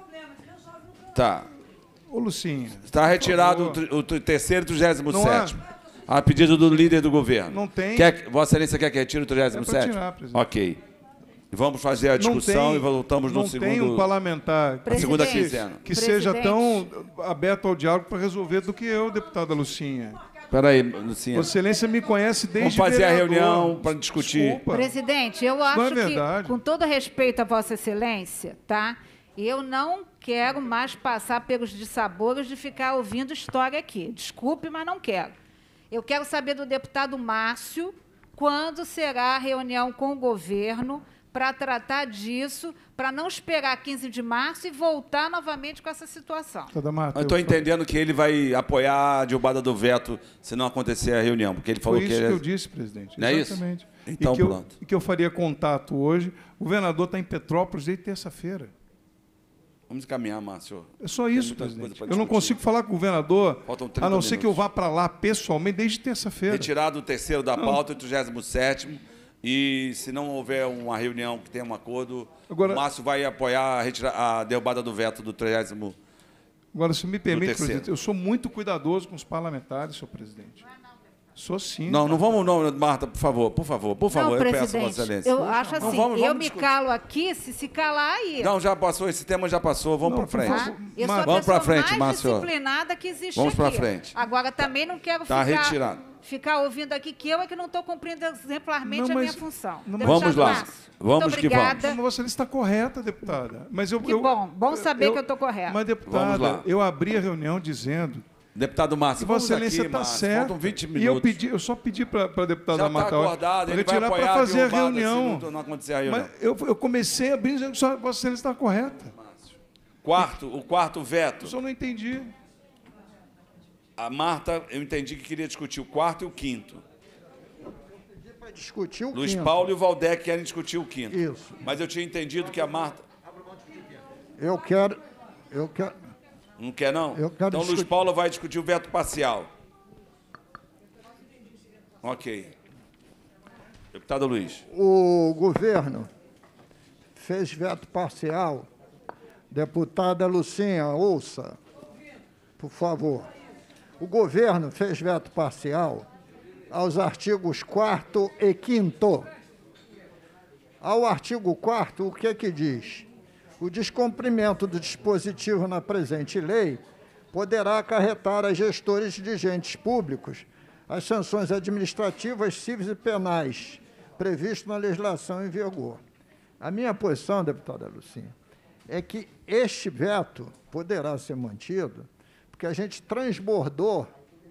Tá. Ô, Lucinha. Está retirado o, o terceiro e o trigésimo sétimo. A pedido do líder do governo. Não tem. Quer, Vossa Excelência quer que retire o trigésimo sétimo? É para tirar, presidente. Ok. Vamos fazer a discussão tem, e voltamos no não segundo... Não tem um parlamentar a segunda quinzena. que seja tão aberto ao diálogo para resolver do que eu, deputada Lucinha. Espera aí, Lucinha. Vossa Excelência me conhece desde Vamos fazer vereador. a reunião para discutir. Desculpa. Presidente, eu acho é que, com todo respeito a Vossa Excelência, tá? Eu não quero mais passar pelos dissabores de ficar ouvindo história aqui. Desculpe, mas não quero. Eu quero saber do deputado Márcio quando será a reunião com o governo para tratar disso, para não esperar quinze de março e voltar novamente com essa situação. Eu estou entendendo que ele vai apoiar a derrubada do veto se não acontecer a reunião, porque ele falou Foi que... isso ele... que eu disse, presidente. Não é isso? Exatamente. Então, e que pronto. Eu, e que eu faria contato hoje. O governador está em Petrópolis desde terça-feira. Vamos encaminhar, Márcio. É só isso, presidente. Eu não consigo falar com o governador, a não ser que eu vá para lá pessoalmente desde terça-feira. Retirado o terceiro da pauta e o trigésimo sétimo. E, se não houver uma reunião que tenha um acordo, Agora, o Márcio vai apoiar a, retira, a derrubada do veto do trigésimo. Agora, se me permite, presidente, eu sou muito cuidadoso com os parlamentares, senhor presidente. Sou sim. Não, não vamos, não, Marta, por favor, por favor, por favor, não, eu peço a Vossa Excelência. Eu acho assim, não, vamos, vamos eu me discutir. calo aqui, se se calar aí. Não, já passou, esse tema já passou, vamos para frente. Tá? Eu sou a vamos para frente, mais Márcio. disciplinada que existe vamos aqui. Vamos para frente. Agora, também não quero tá ficar, retirado. ficar ouvindo aqui que eu é que não estou cumprindo exemplarmente não, a minha função. Não, vamos lá, Márcio, vamos que vamos. Não, Vossa Excelência está correta, deputada. Mas eu, que eu, bom, bom saber eu, que eu estou correta. Mas, deputada, eu abri a reunião dizendo... Deputado Márcio, Vossa Excelência está certo. Faltam vinte minutos. E eu, pedi, eu só pedi para a deputada já Marta tá acordado, ele retirar para fazer a reunião. Se não acontecer a reunião. Mas eu, eu comecei a abrir dizendo que Vossa Excelência está correta. Quarto, o quarto veto. Eu só não entendi. A Marta, eu entendi que queria discutir o quarto e o quinto. Para discutir o Luiz quinto. Paulo e o Valdec querem discutir o quinto. Isso. Mas eu tinha entendido que a Marta... Eu quero... Eu quero... Não quer, não? Eu quero então, discutir... Luiz Paulo vai discutir o veto parcial. Ok. Deputado Luiz. O governo fez veto parcial. Deputada Lucinha, ouça, por favor. O governo fez veto parcial aos artigos quarto e quinto. Ao artigo quarto, o que que diz? O descumprimento do dispositivo na presente lei poderá acarretar a gestores e dirigentes públicos as sanções administrativas, cíveis e penais previstas na legislação em vigor. A minha posição, deputada Lucinha, é que este veto poderá ser mantido porque a gente transbordou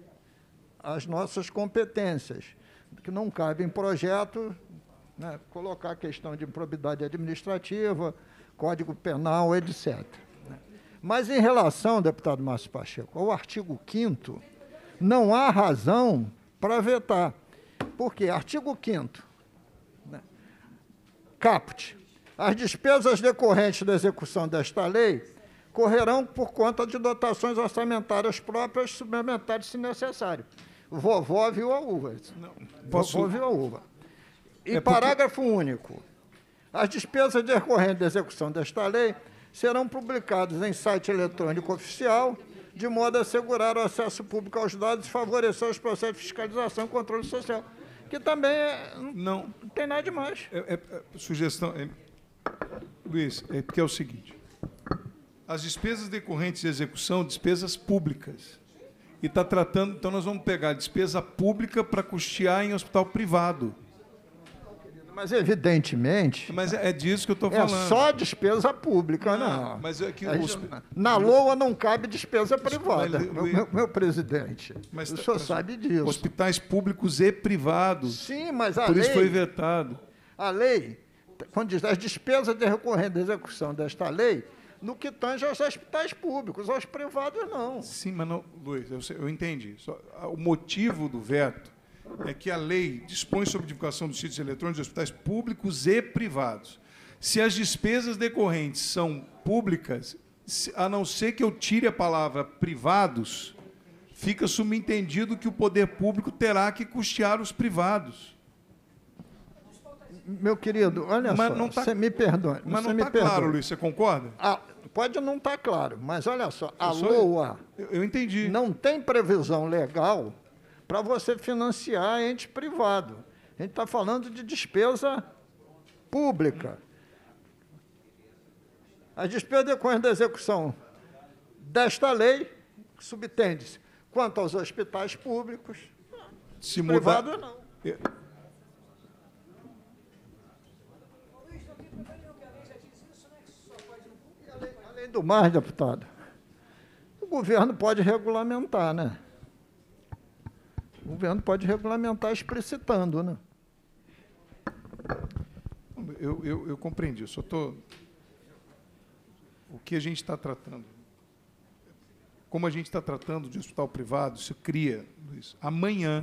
as nossas competências, que não cabe em projeto, né, colocar a questão de improbidade administrativa, Código Penal, etcétera. Mas, em relação, deputado Márcio Pacheco, ao artigo quinto, não há razão para vetar. Por quê? Artigo quinto, né? Caput. As despesas decorrentes da execução desta lei correrão por conta de dotações orçamentárias próprias suplementares, se necessário. O vovó viu a uva. Não, posso... Vovó viu a uva. E é porque... parágrafo único. As despesas decorrentes da execução desta lei serão publicadas em site eletrônico oficial, de modo a assegurar o acesso público aos dados e favorecer os processos de fiscalização e controle social, que também é, não, não tem nada demais. É, é, é, sugestão, é, Luiz, é porque é o seguinte, as despesas decorrentes de execução, despesas públicas, e está tratando, então nós vamos pegar despesa pública para custear em hospital privado. Mas, evidentemente... Mas é disso que eu estou falando. É só despesa pública, não. não. Mas é que os... os... Na LOA não cabe despesa privada, mas, meu, meu, meu presidente. Mas, o senhor mas, sabe disso. Hospitais públicos e privados. Sim, mas a Por lei... isso foi vetado. A lei, quando diz as despesas decorrentes da execução desta lei, no que tange aos hospitais públicos, aos privados, não. Sim, mas, não, Luiz, eu, eu entendi. Só, o motivo do veto é que a lei dispõe sobre divulgação dos sítios eletrônicos de hospitais públicos e privados. Se as despesas decorrentes são públicas, a não ser que eu tire a palavra privados, fica subentendido que o poder público terá que custear os privados. Meu querido, olha mas só, não tá, você me perdoe. Mas não está claro, Luiz, você concorda? Ah, pode não estar tá claro, mas olha só, a só, LOA eu, eu entendi. Não tem previsão legal para você financiar ente privado. A gente está falando de despesa pública. As despesas decorrentes da execução desta lei subtende-se quanto aos hospitais públicos, se privado mudar... não. Eu... Além do mais, deputado, o governo pode regulamentar, né? O governo pode regulamentar explicitando, né? Eu, eu, eu compreendi, eu só estou... O que a gente está tratando? Como a gente está tratando de hospital privado, isso cria, Luiz, amanhã,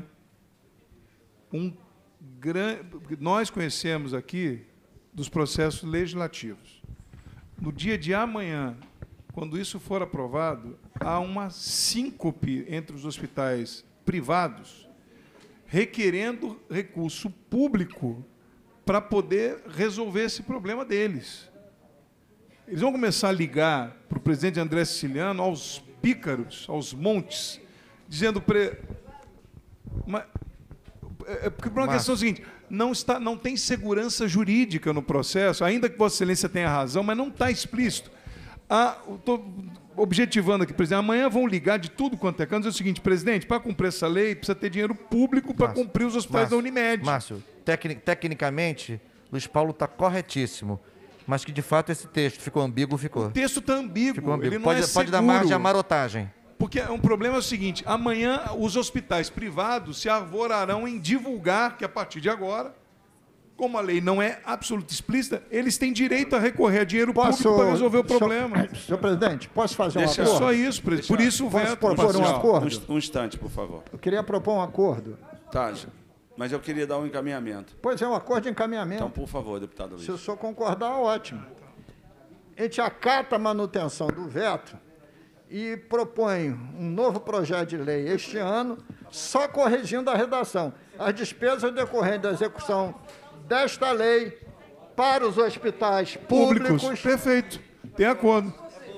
um grande... Nós conhecemos aqui dos processos legislativos. No dia de amanhã, quando isso for aprovado, há uma síncope entre os hospitais privados, requerendo recurso público para poder resolver esse problema deles. Eles vão começar a ligar para o presidente André Siciliano, aos pícaros, aos montes, dizendo... Pre... Mas, é porque por uma questão é a seguinte, não, está, não tem segurança jurídica no processo, ainda que Vossa Excelência tenha razão, mas não está explícito. Estou objetivando aqui, presidente, amanhã vão ligar de tudo quanto é canto, dizer o seguinte, presidente, para cumprir essa lei, precisa ter dinheiro público para cumprir os hospitais Márcio, da Unimed. Márcio, tecnic, tecnicamente, Luiz Paulo está corretíssimo, mas que, de fato, esse texto ficou ambíguo, ficou. O texto está ambíguo, ficou ambíguo. Ele não pode, é pode seguro. dar margem à marotagem. Porque um problema é o seguinte, amanhã os hospitais privados se arvorarão em divulgar que, a partir de agora, como a lei não é absoluta explícita, eles têm direito a recorrer a dinheiro posso, público para resolver o problema. Senhor, senhor presidente, posso fazer Deixa um acordo? só isso, presidente. Por isso o posso veto. propor um acordo? Um instante, por favor. Eu queria propor um acordo. Tá, mas eu queria dar um encaminhamento. Pois é, um acordo de encaminhamento. Então, por favor, deputado Luiz. Se o senhor concordar, ótimo. A gente acata a manutenção do veto e propõe um novo projeto de lei este ano, só corrigindo a redação. As despesas decorrentes da execução desta lei para os hospitais públicos... públicos. Perfeito. Tem acordo.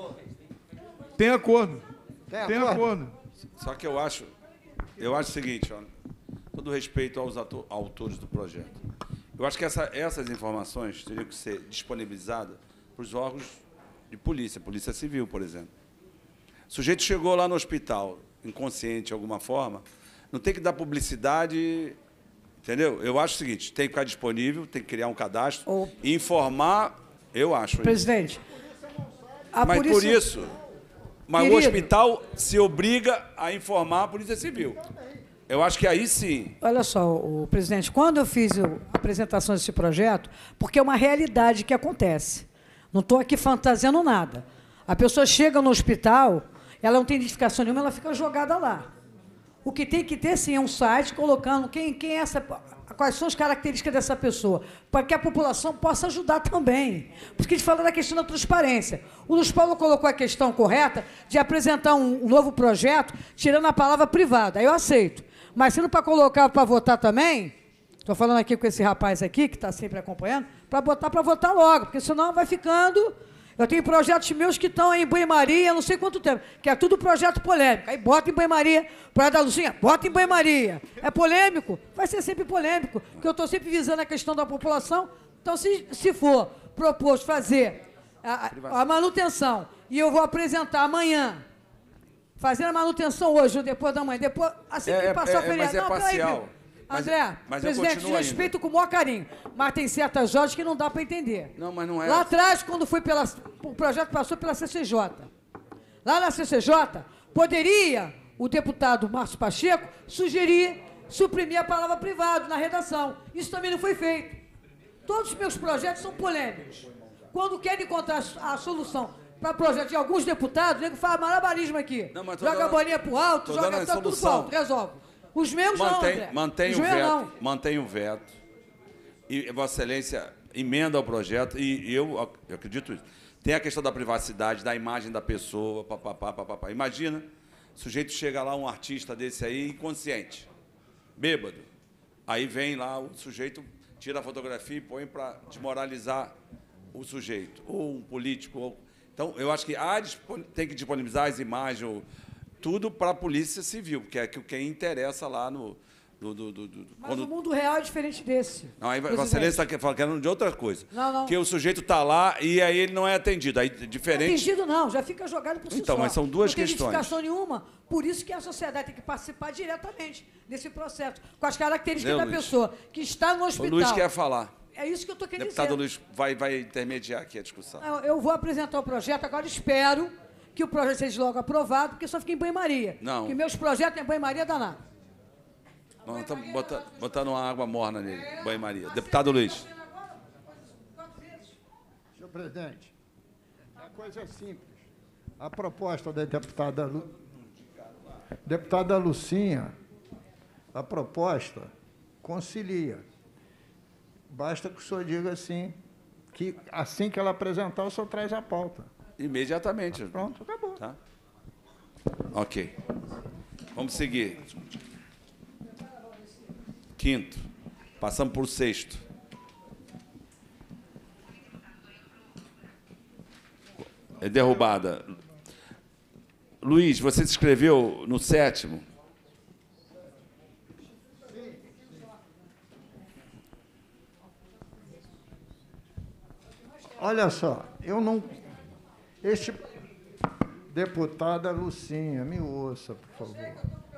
Tem acordo. Tem, Tem acordo. acordo. Só que eu acho, eu acho o seguinte, ó, todo respeito aos ato, autores do projeto. Eu acho que essa, essas informações teriam que ser disponibilizadas para os órgãos de polícia, Polícia Civil, por exemplo. O sujeito chegou lá no hospital, inconsciente de alguma forma, não tem que dar publicidade, entendeu? Eu acho o seguinte, tem que ficar disponível, tem que criar um cadastro, Ô, e informar, eu acho. Presidente, a Mas polícia... por isso, mas Querido, o hospital se obriga a informar a Polícia Civil. Eu acho que aí sim. Olha só, o presidente, quando eu fiz a apresentação desse projeto, porque é uma realidade que acontece. Não estou aqui fantasiando nada. A pessoa chega no hospital, ela não tem identificação nenhuma, ela fica jogada lá. O que tem que ter, sim, é um site colocando quem, quem é essa, quais são as características dessa pessoa, para que a população possa ajudar também. Porque a gente fala da questão da transparência. O Luiz Paulo colocou a questão correta de apresentar um, um novo projeto, tirando a palavra privada. Aí eu aceito. Mas sendo para colocar para votar também, estou falando aqui com esse rapaz aqui, que está sempre acompanhando, para botar para votar logo, porque senão vai ficando... Eu tenho projetos meus que estão aí em banho-maria, não sei quanto tempo, que é tudo projeto polêmico. Aí bota em banho-maria, Praia da Lucinha, bota em banho-maria. É polêmico? Vai ser sempre polêmico, porque eu estou sempre visando a questão da população. Então, se, se for proposto fazer a, a manutenção, e eu vou apresentar amanhã, fazendo a manutenção hoje ou depois da manhã, depois, assim É, que passar é, o feriado. mas é não, peraí, parcial. viu? Mas- André, mas eu presidente, continuo respeito ainda. com o maior carinho, mas tem certas horas que não dá para entender. Não, mas não é. Lá atrás, quando foi pela, o projeto passou pela C C J. Lá na C C J, poderia o deputado Márcio Pacheco sugerir suprimir a palavra privado na redação. Isso também não foi feito. Todos os meus projetos são polêmicos. Quando querem encontrar a solução para projetos de alguns deputados, o nego faz malabarismo aqui. Não, mas tô Joga a dando- bolinha pro alto, tô joga dando a tá tudo pro solução. alto, resolve. Os meus não, Mantém, André. mantém Os o meus veto, não. mantém o veto. E Vossa Excelência emenda o projeto, e eu, ac- eu acredito isso. Tem a questão da privacidade, da imagem da pessoa, papapá, papapá. Imagina, o sujeito chega lá, um artista desse aí, inconsciente, bêbado. Aí vem lá, o sujeito tira a fotografia e põe para desmoralizar o sujeito, ou um político. Ou... Então, eu acho que há, dispon- tem que disponibilizar as imagens, ou- tudo para a Polícia Civil, porque é que- quem interessa lá no... Do, do, do, do- Mas quando... o mundo real é diferente desse. Não, aí Vossa presidente. Excelência está falando de outra coisa. Não, não. Que o sujeito está lá e aí ele não é atendido. Aí, diferente... Atingido não, já fica jogado por si Então, só. mas são duas não tem questões. identificação nenhuma. Por isso que a sociedade tem que participar diretamente desse processo, com as características Entendeu, da Luiz? pessoa que está no O hospital. Luiz quer falar. É isso que eu estou querendo Deputado dizer. Luiz vai, vai intermediar aqui a discussão. Eu, eu vou apresentar o projeto, agora espero que o projeto seja logo aprovado, porque só fica em banho-maria. Não. Que meus projetos em banho-maria danado. Nós estamos botando, botando uma água morna nele, banho-maria. Deputado Luiz. Senhor presidente, a coisa é simples. A proposta da deputada, Lu... deputada Lucinha, a proposta concilia. Basta que o senhor diga assim, que assim que ela apresentar, o senhor traz a pauta. Imediatamente. Pronto, acabou. Tá? Ok. Vamos seguir. Quinto. Passamos por sexto. É derrubada. Luiz, você se inscreveu no sétimo? Olha só, eu não... Este... Deputada Lucinha, me ouça, por favor.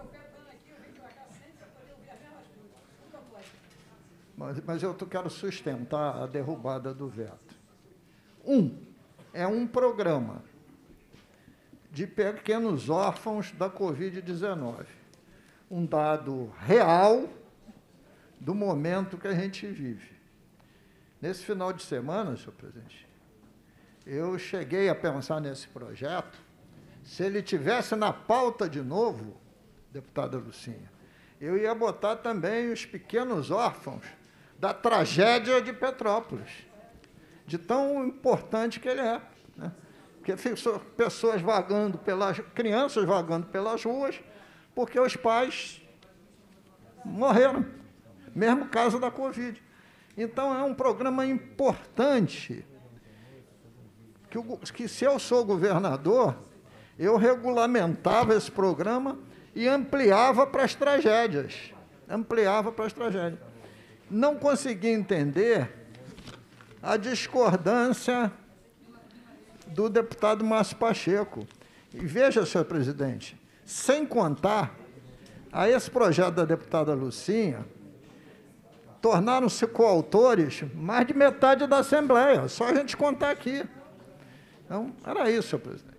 Mas, mas eu tô- quero sustentar a derrubada do veto. Um, é um programa de pequenos órfãos da Covid dezenove. Um dado real do momento que a gente vive. Nesse final de semana, senhor presidente, eu cheguei a pensar nesse projeto, se ele tivesse na pauta de novo, deputada Lucinha, eu ia botar também os pequenos órfãos da tragédia de Petrópolis, de tão importante que ele é, né? Porque ficou pessoas vagando pelas, crianças vagando pelas ruas, porque os pais morreram, mesmo caso da Covid. Então, é um programa importante, que, o, que se eu sou governador, eu regulamentava esse programa e ampliava para as tragédias. Ampliava para as tragédias. Não consegui entender a discordância do deputado Márcio Pacheco, E veja, senhor presidente, sem contar a esse projeto da deputada Lucinha, tornaram-se coautores mais de metade da Assembleia, só a gente contar aqui. Então, era isso, senhor presidente.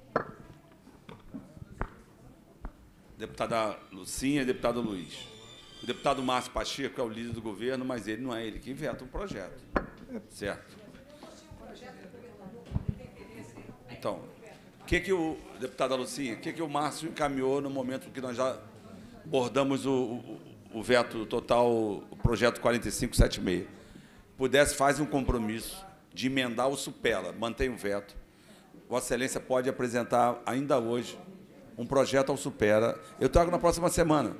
Deputada Lucinha e deputado Luiz. O deputado Márcio Pacheco é o líder do governo, mas ele não é ele que veta o projeto. Certo? Então, o que, que o deputado Lucinha, o que, que o Márcio encaminhou no momento que nós já abordamos o, o, o veto total, o projeto quatro cinco sete seis? Pudesse, faz um compromisso de emendar o supera, mantém o veto. Vossa Excelência pode apresentar ainda hoje um projeto ao supera. Eu trago na próxima semana.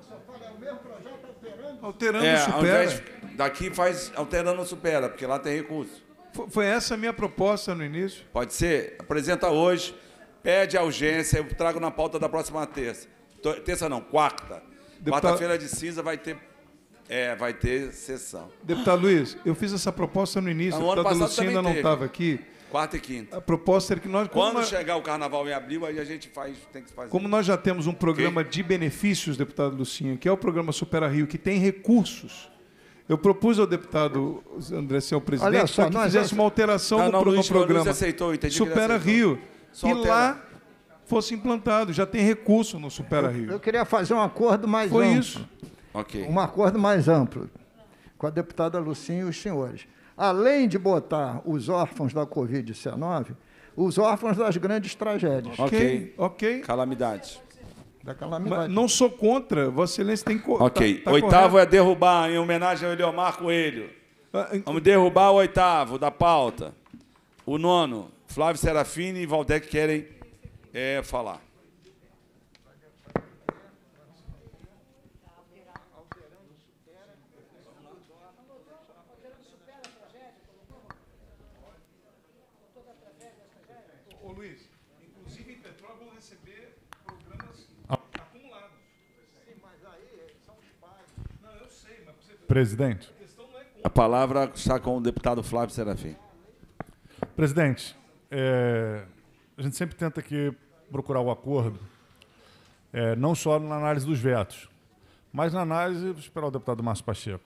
Alterando é, o supera. Ao invés, daqui faz alterando o supera, porque lá tem recurso. Foi essa a minha proposta no início. Pode ser. Apresenta hoje, pede a urgência, eu trago na pauta da próxima terça. Terça não, quarta. Deputado... Quarta-feira de cinza vai ter, é, vai ter sessão. Deputado Luiz, eu fiz essa proposta no início. Não, o deputado Lucinha ainda não teve. estava aqui. Quarta e quinta. A proposta era que nós... Quando nós, chegar o carnaval em abril, aí a gente faz, tem que fazer. Como nós já temos um programa okay. de benefícios, deputado Lucinha, que é o programa Supera Rio, que tem recursos, eu propus ao deputado André Cel, presidente, só, para que fizesse nós... uma alteração não, no, não, no Luiz, programa Luiz aceitou, entendi Supera que ele Rio. Só e altera. lá fosse implantado. Já tem recurso no Supera Rio. Eu, eu queria fazer um acordo mais Foi amplo. isso. Okay. Um acordo mais amplo com a deputada Lucinha e os senhores. Além de botar os órfãos da Covid dezenove, os órfãos das grandes tragédias. Ok, ok. Calamidades. Da calamidade. Mas não sou contra, Vossa Excelência tem que... Ok, tá, tá oitavo correto. é derrubar, em homenagem ao Eliomar Coelho. Vamos derrubar o oitavo da pauta. O nono, Flávio Serafini e Valdec querem é, falar. Ô Luiz, inclusive em Petrópolis vão receber programas acumulados. Sim, mas aí são os pais. Não, eu sei, mas você... Presidente. A palavra está com o deputado Flávio Serafim. Presidente, é, a gente sempre tenta aqui procurar o acordo, é, não só na análise dos vetos, mas na análise, vou esperar o deputado Márcio Pacheco.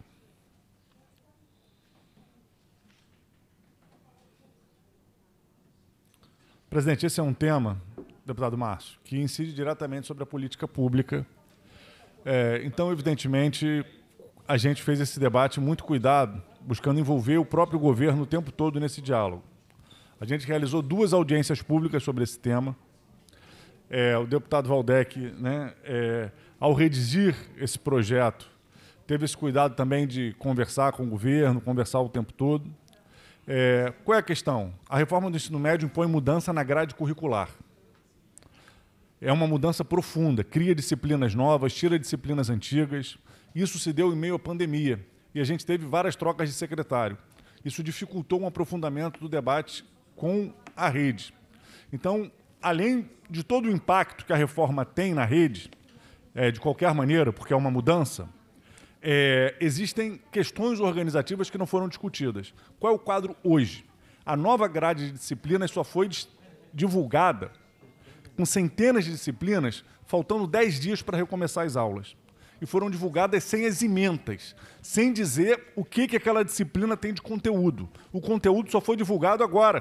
Presidente, esse é um tema, deputado Márcio, que incide diretamente sobre a política pública. É, então, evidentemente, a gente fez esse debate muito cuidado, buscando envolver o próprio governo o tempo todo nesse diálogo. A gente realizou duas audiências públicas sobre esse tema. É, o deputado Valdec, né, é, ao redigir esse projeto, teve esse cuidado também de conversar com o governo, conversar o tempo todo. É, qual é a questão? A reforma do ensino médio impõe mudança na grade curricular. É uma mudança profunda, cria disciplinas novas, tira disciplinas antigas. Isso se deu em meio à pandemia e a gente teve várias trocas de secretário. Isso dificultou um aprofundamento do debate com a rede. Então, além de todo o impacto que a reforma tem na rede, é, de qualquer maneira, porque é uma mudança, é, existem questões organizativas que não foram discutidas. Qual é o quadro hoje? A nova grade de disciplinas só foi divulgada com centenas de disciplinas, faltando dez dias para recomeçar as aulas. E foram divulgadas sem as ementas, sem dizer o que, que aquela disciplina tem de conteúdo. O conteúdo só foi divulgado agora,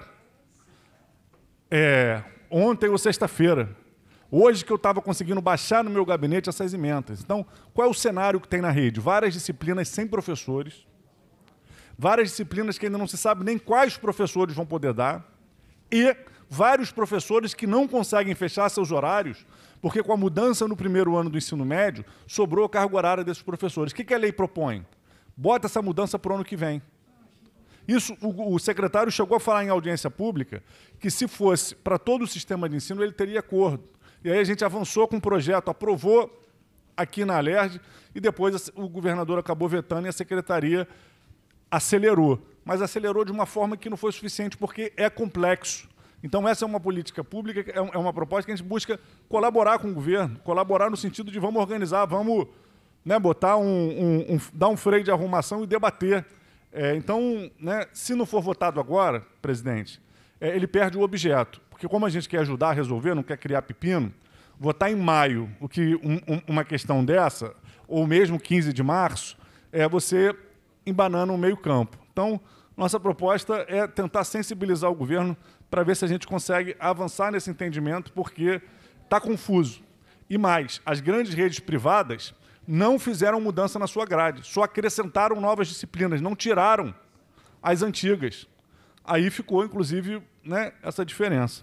é, ontem ou sexta-feira. Hoje que eu estava conseguindo baixar no meu gabinete essas ementas. Então, qual é o cenário que tem na rede? Várias disciplinas sem professores, várias disciplinas que ainda não se sabe nem quais professores vão poder dar, e vários professores que não conseguem fechar seus horários, porque com a mudança no primeiro ano do ensino médio, sobrou a carga horária desses professores. O que, que a lei propõe? Bota essa mudança para o ano que vem. Isso, o, o secretário chegou a falar em audiência pública que, se fosse para todo o sistema de ensino, ele teria acordo. E aí a gente avançou com o projeto, aprovou aqui na Alerj, e depois o governador acabou vetando e a secretaria acelerou. Mas acelerou de uma forma que não foi suficiente, porque é complexo. Então, essa é uma política pública, é uma proposta que a gente busca colaborar com o governo, colaborar no sentido de vamos organizar, vamos, né, botar um, um, um, dar um freio de arrumação e debater. É, então, né, se não for votado agora, presidente, é, ele perde o objeto. porque como a gente quer ajudar a resolver, não quer criar pepino, votar em maio, o que um, um, uma questão dessa, ou mesmo quinze de março, é você embanando o meio campo. Então, nossa proposta é tentar sensibilizar o governo para ver se a gente consegue avançar nesse entendimento, porque está confuso. E mais, as grandes redes privadas não fizeram mudança na sua grade, só acrescentaram novas disciplinas, não tiraram as antigas. Aí ficou, inclusive, né, essa diferença.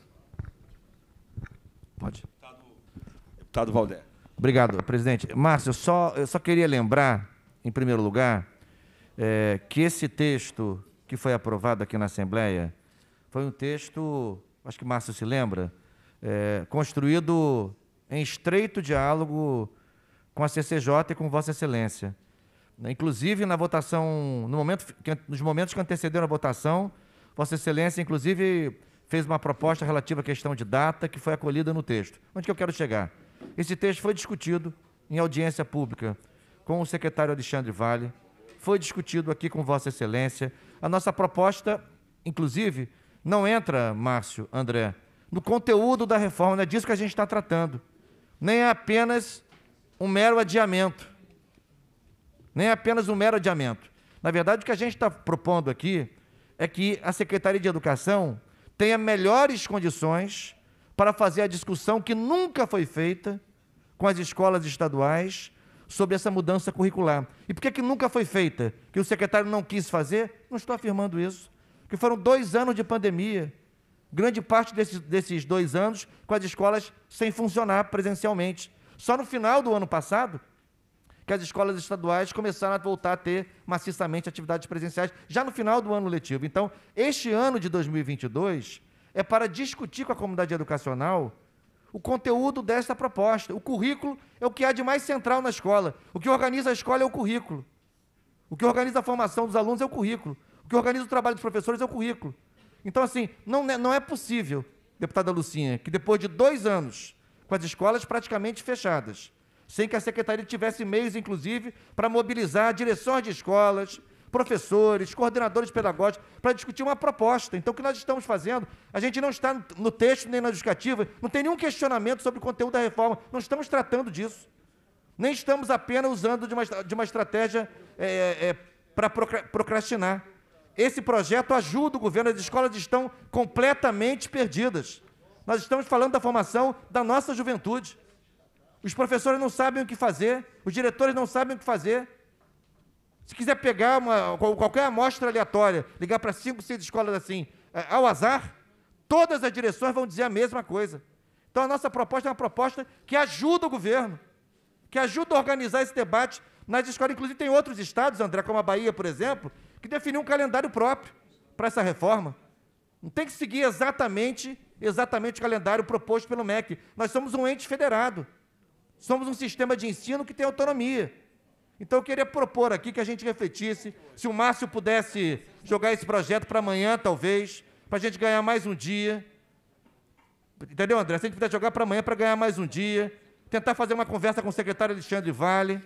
Pode. Deputado Valder. Obrigado, presidente. Márcio, eu só, eu só queria lembrar, em primeiro lugar, é, que esse texto que foi aprovado aqui na Assembleia foi um texto, acho que Márcio se lembra, é, construído em estreito diálogo com a C C J e com Vossa Excelência. Inclusive, na votação, no momento, nos momentos que antecederam a votação, Vossa Excelência, inclusive, fez uma proposta relativa à questão de data que foi acolhida no texto. Onde que eu quero chegar? Esse texto foi discutido em audiência pública com o secretário Alexandre Vale, foi discutido aqui com Vossa Excelência. A nossa proposta, inclusive, não entra, Márcio, André, no conteúdo da reforma, não é disso que a gente está tratando. Nem é apenas um mero adiamento. Nem é apenas um mero adiamento. Na verdade, o que a gente está propondo aqui é que a Secretaria de Educação tenha melhores condições para fazer a discussão que nunca foi feita com as escolas estaduais sobre essa mudança curricular. E por que, que nunca foi feita? Que o secretário não quis fazer? Não estou afirmando isso. Que foram dois anos de pandemia. Grande parte desses, desses dois anos com as escolas sem funcionar presencialmente. Só no final do ano passado que as escolas estaduais começaram a voltar a ter maciçamente atividades presenciais, já no final do ano letivo. Então, este ano de dois mil e vinte e dois é para discutir com a comunidade educacional o conteúdo dessa proposta. O currículo é o que há de mais central na escola. O que organiza a escola é o currículo. O que organiza a formação dos alunos é o currículo. O que organiza o trabalho dos professores é o currículo. Então, assim, não, não é possível, deputada Lucinha, que depois de dois anos, com as escolas praticamente fechadas, sem que a Secretaria tivesse meios, inclusive, para mobilizar direções de escolas, professores, coordenadores pedagógicos, para discutir uma proposta. Então, o que nós estamos fazendo, a gente não está no texto nem na justificativa, não tem nenhum questionamento sobre o conteúdo da reforma, não estamos tratando disso. Nem estamos apenas usando de uma, de uma estratégia é, é, para procrastinar. Esse projeto ajuda o governo, as escolas estão completamente perdidas. Nós estamos falando da formação da nossa juventude. Os professores não sabem o que fazer, os diretores não sabem o que fazer. Se quiser pegar uma, qualquer amostra aleatória, ligar para cinco, seis escolas assim, ao azar, todas as direções vão dizer a mesma coisa. Então, a nossa proposta é uma proposta que ajuda o governo, que ajuda a organizar esse debate nas escolas. Inclusive, tem outros estados, André, como a Bahia, por exemplo, que definiu um calendário próprio para essa reforma. Não tem que seguir exatamente, exatamente o calendário proposto pelo M E C. Nós somos um ente federado. Somos um sistema de ensino que tem autonomia. Então, eu queria propor aqui que a gente refletisse, se o Márcio pudesse jogar esse projeto para amanhã, talvez, para a gente ganhar mais um dia. Entendeu, André? Se a gente puder jogar para amanhã para ganhar mais um dia, tentar fazer uma conversa com o secretário Alexandre Vale.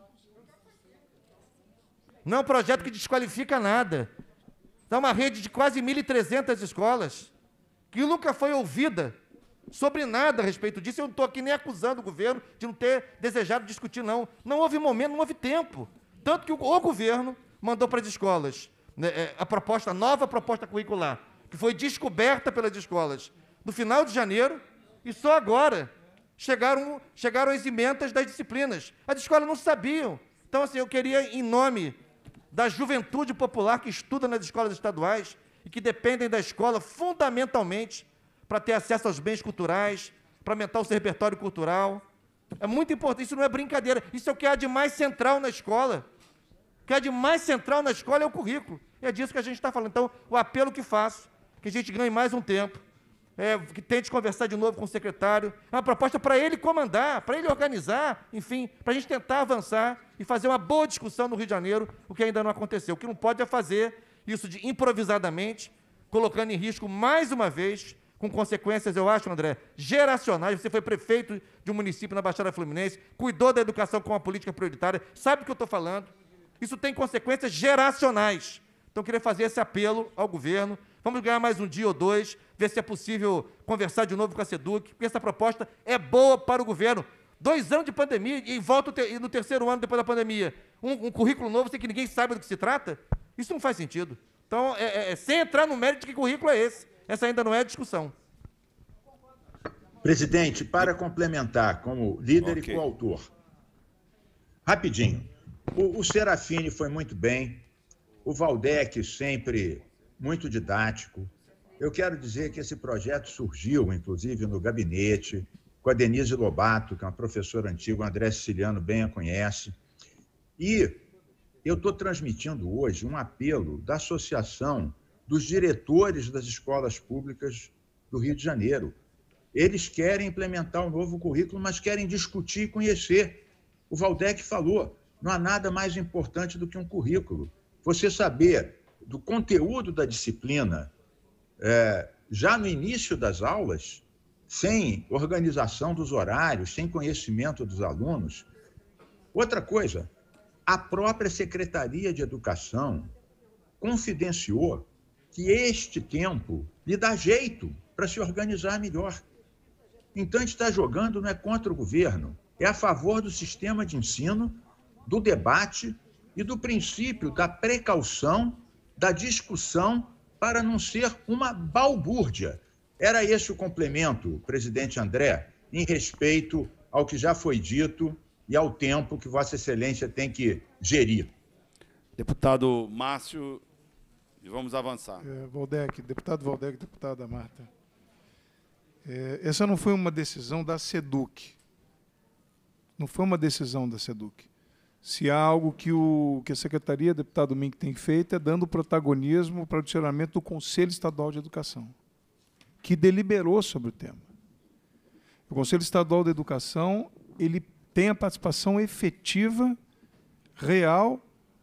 Não é um projeto que desqualifica nada. É uma rede de quase mil e trezentas escolas, que nunca foi ouvida sobre nada a respeito disso. Eu não estou aqui nem acusando o governo de não ter desejado discutir, não. Não houve momento, não houve tempo. Tanto que o, o governo mandou para as escolas, né, a proposta, a nova proposta curricular, que foi descoberta pelas escolas no final de janeiro, e só agora chegaram, chegaram as emendas das disciplinas. As escolas não sabiam. Então, assim, eu queria, em nome da juventude popular que estuda nas escolas estaduais e que dependem da escola fundamentalmente para ter acesso aos bens culturais, para aumentar o seu repertório cultural. É muito importante, isso não é brincadeira, isso é o que há de mais central na escola. O que há de mais central na escola é o currículo. É disso que a gente está falando. Então, o apelo que faço, que a gente ganhe mais um tempo, é, que tente conversar de novo com o secretário, é uma proposta para ele comandar, para ele organizar, enfim, para a gente tentar avançar e fazer uma boa discussão no Rio de Janeiro, o que ainda não aconteceu. O que não pode é fazer isso de improvisadamente, colocando em risco, mais uma vez, com consequências, eu acho, André, geracionais. Você foi prefeito de um município na Baixada Fluminense, cuidou da educação com uma política prioritária, sabe o que eu estou falando. Isso tem consequências geracionais. Então, eu queria fazer esse apelo ao governo. Vamos ganhar mais um dia ou dois ver se é possível conversar de novo com a SEDUC, porque essa proposta é boa para o governo. Dois anos de pandemia e volta o ter, no terceiro ano depois da pandemia. Um, um currículo novo sem que ninguém saiba do que se trata? Isso não faz sentido. Então, é, é, é, sem entrar no mérito de que currículo é esse. Essa ainda não é a discussão. Presidente, para complementar, como líder okay. e coautor, rapidinho, o, o Serafini foi muito bem, o Valdec sempre muito didático. Eu quero dizer que esse projeto surgiu, inclusive, no gabinete, com a Denise Lobato, que é uma professora antiga, o André Siciliano bem a conhece. E eu estou transmitindo hoje um apelo da Associação dos Diretores das Escolas Públicas do Rio de Janeiro. Eles querem implementar um novo currículo, mas querem discutir e conhecer. O Valdec falou, não há nada mais importante do que um currículo. Você saber do conteúdo da disciplina, é, já no início das aulas, sem organização dos horários, sem conhecimento dos alunos. Outra coisa, a própria Secretaria de Educação confidenciou que este tempo lhe dá jeito para se organizar melhor. Então, a gente está jogando não é contra o governo, é a favor do sistema de ensino, do debate e do princípio da precaução, da discussão, para não ser uma balbúrdia. Era esse o complemento, presidente André, em respeito ao que já foi dito e ao tempo que Vossa Excelência tem que gerir. Deputado Márcio, e vamos avançar. É, Valdec, deputado Valdec, deputada Marta. É, essa não foi uma decisão da SEDUC. Não foi uma decisão da SEDUC. Se há algo que, o, que a Secretaria, deputado Mink, tem feito é dando protagonismo para o direcionamento do Conselho Estadual de Educação, que deliberou sobre o tema. O Conselho Estadual de Educação ele tem a participação efetiva, real,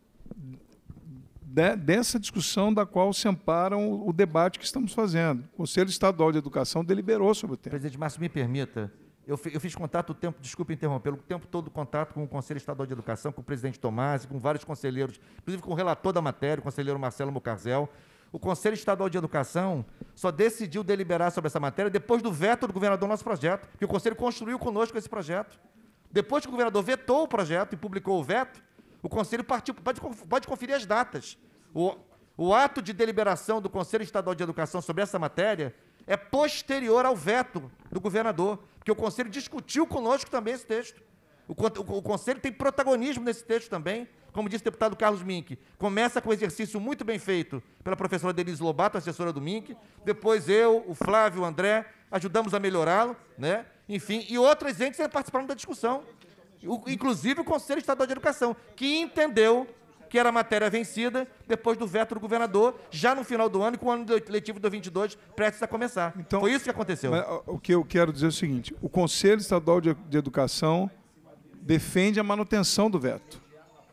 de, dessa discussão da qual se amparam o, o debate que estamos fazendo. O Conselho Estadual de Educação deliberou sobre o tema. Presidente Márcio, me permita, eu, fi, eu fiz contato o tempo, desculpe interromper, o tempo todo contato com o Conselho Estadual de Educação, com o presidente Tomás, com vários conselheiros, inclusive com o relator da matéria, o conselheiro Marcelo Mucarzel. O Conselho Estadual de Educação só decidiu deliberar sobre essa matéria depois do veto do governador no nosso projeto, que o Conselho construiu conosco esse projeto. Depois que o governador vetou o projeto e publicou o veto, o Conselho partiu, pode, pode conferir as datas. O, o ato de deliberação do Conselho Estadual de Educação sobre essa matéria é posterior ao veto do governador, porque o Conselho discutiu conosco também esse texto. O, o, o Conselho tem protagonismo nesse texto também. Como disse o deputado Carlos Mink, começa com um exercício muito bem feito pela professora Denise Lobato, assessora do Mink, depois eu, o Flávio, o André, ajudamos a melhorá-lo, né? Enfim, e outros entes participaram da discussão, o, inclusive o Conselho Estadual de Educação, que entendeu que era matéria vencida depois do veto do governador, já no final do ano, e com o ano letivo de vinte e dois prestes a começar. Então, foi isso que aconteceu. Mas, o que eu quero dizer é o seguinte, o Conselho Estadual de, de Educação defende a manutenção do veto.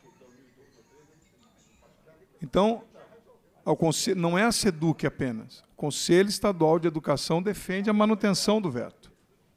Então, ao conselho, não é a SEDUC apenas. O Conselho Estadual de Educação defende a manutenção do veto.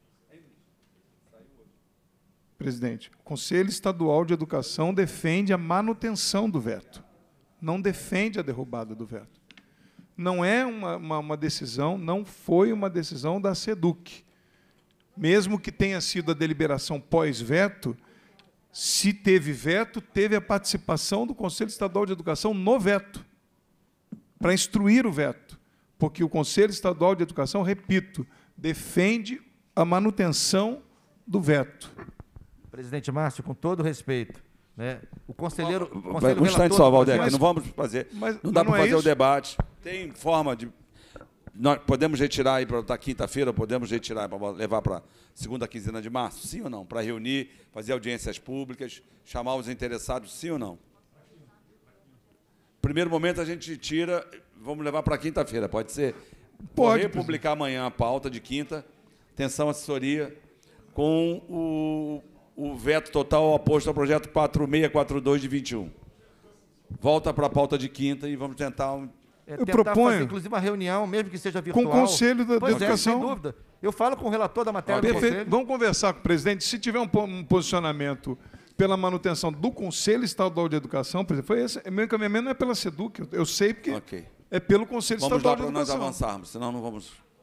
Presidente, o Conselho Estadual de Educação defende a manutenção do veto. Não defende a derrubada do veto. Não é uma, uma, uma decisão, não foi uma decisão da SEDUC. Mesmo que tenha sido a deliberação pós-veto, se teve veto, teve a participação do Conselho Estadual de Educação no veto, para instruir o veto, porque o Conselho Estadual de Educação, repito, defende a manutenção do veto. Presidente Márcio, com todo respeito, né, o conselheiro... O conselheiro um instante só, Valdec, não vamos fazer, mas, não dá para é fazer isso? o debate, tem forma de... Nós podemos retirar aí para quinta-feira, podemos retirar para levar para segunda quinzena de março, sim ou não? Para reunir, fazer audiências públicas, chamar os interessados, sim ou não? Primeiro momento a gente tira, vamos levar para quinta-feira, pode ser? Pode. Vou republicar amanhã a pauta de quinta, atenção assessoria, com o, o veto total oposto ao projeto quatro seis quatro dois de vinte e um. Volta para a pauta de quinta e vamos tentar... Um, É, eu tentar proponho, fazer, inclusive, uma reunião, mesmo que seja virtual. com o Conselho da, pois da Educação. É, sem dúvida. Eu falo com o relator da matéria Perfeito. do Conselho. Vamos conversar com o presidente. Se tiver um, um posicionamento pela manutenção do Conselho Estadual de Educação, por exemplo, foi esse, meu encaminhamento não é pela SEDUC, eu, eu sei porque okay. é pelo Conselho vamos Estadual lá de para Educação. nós avançarmos, senão não vamos...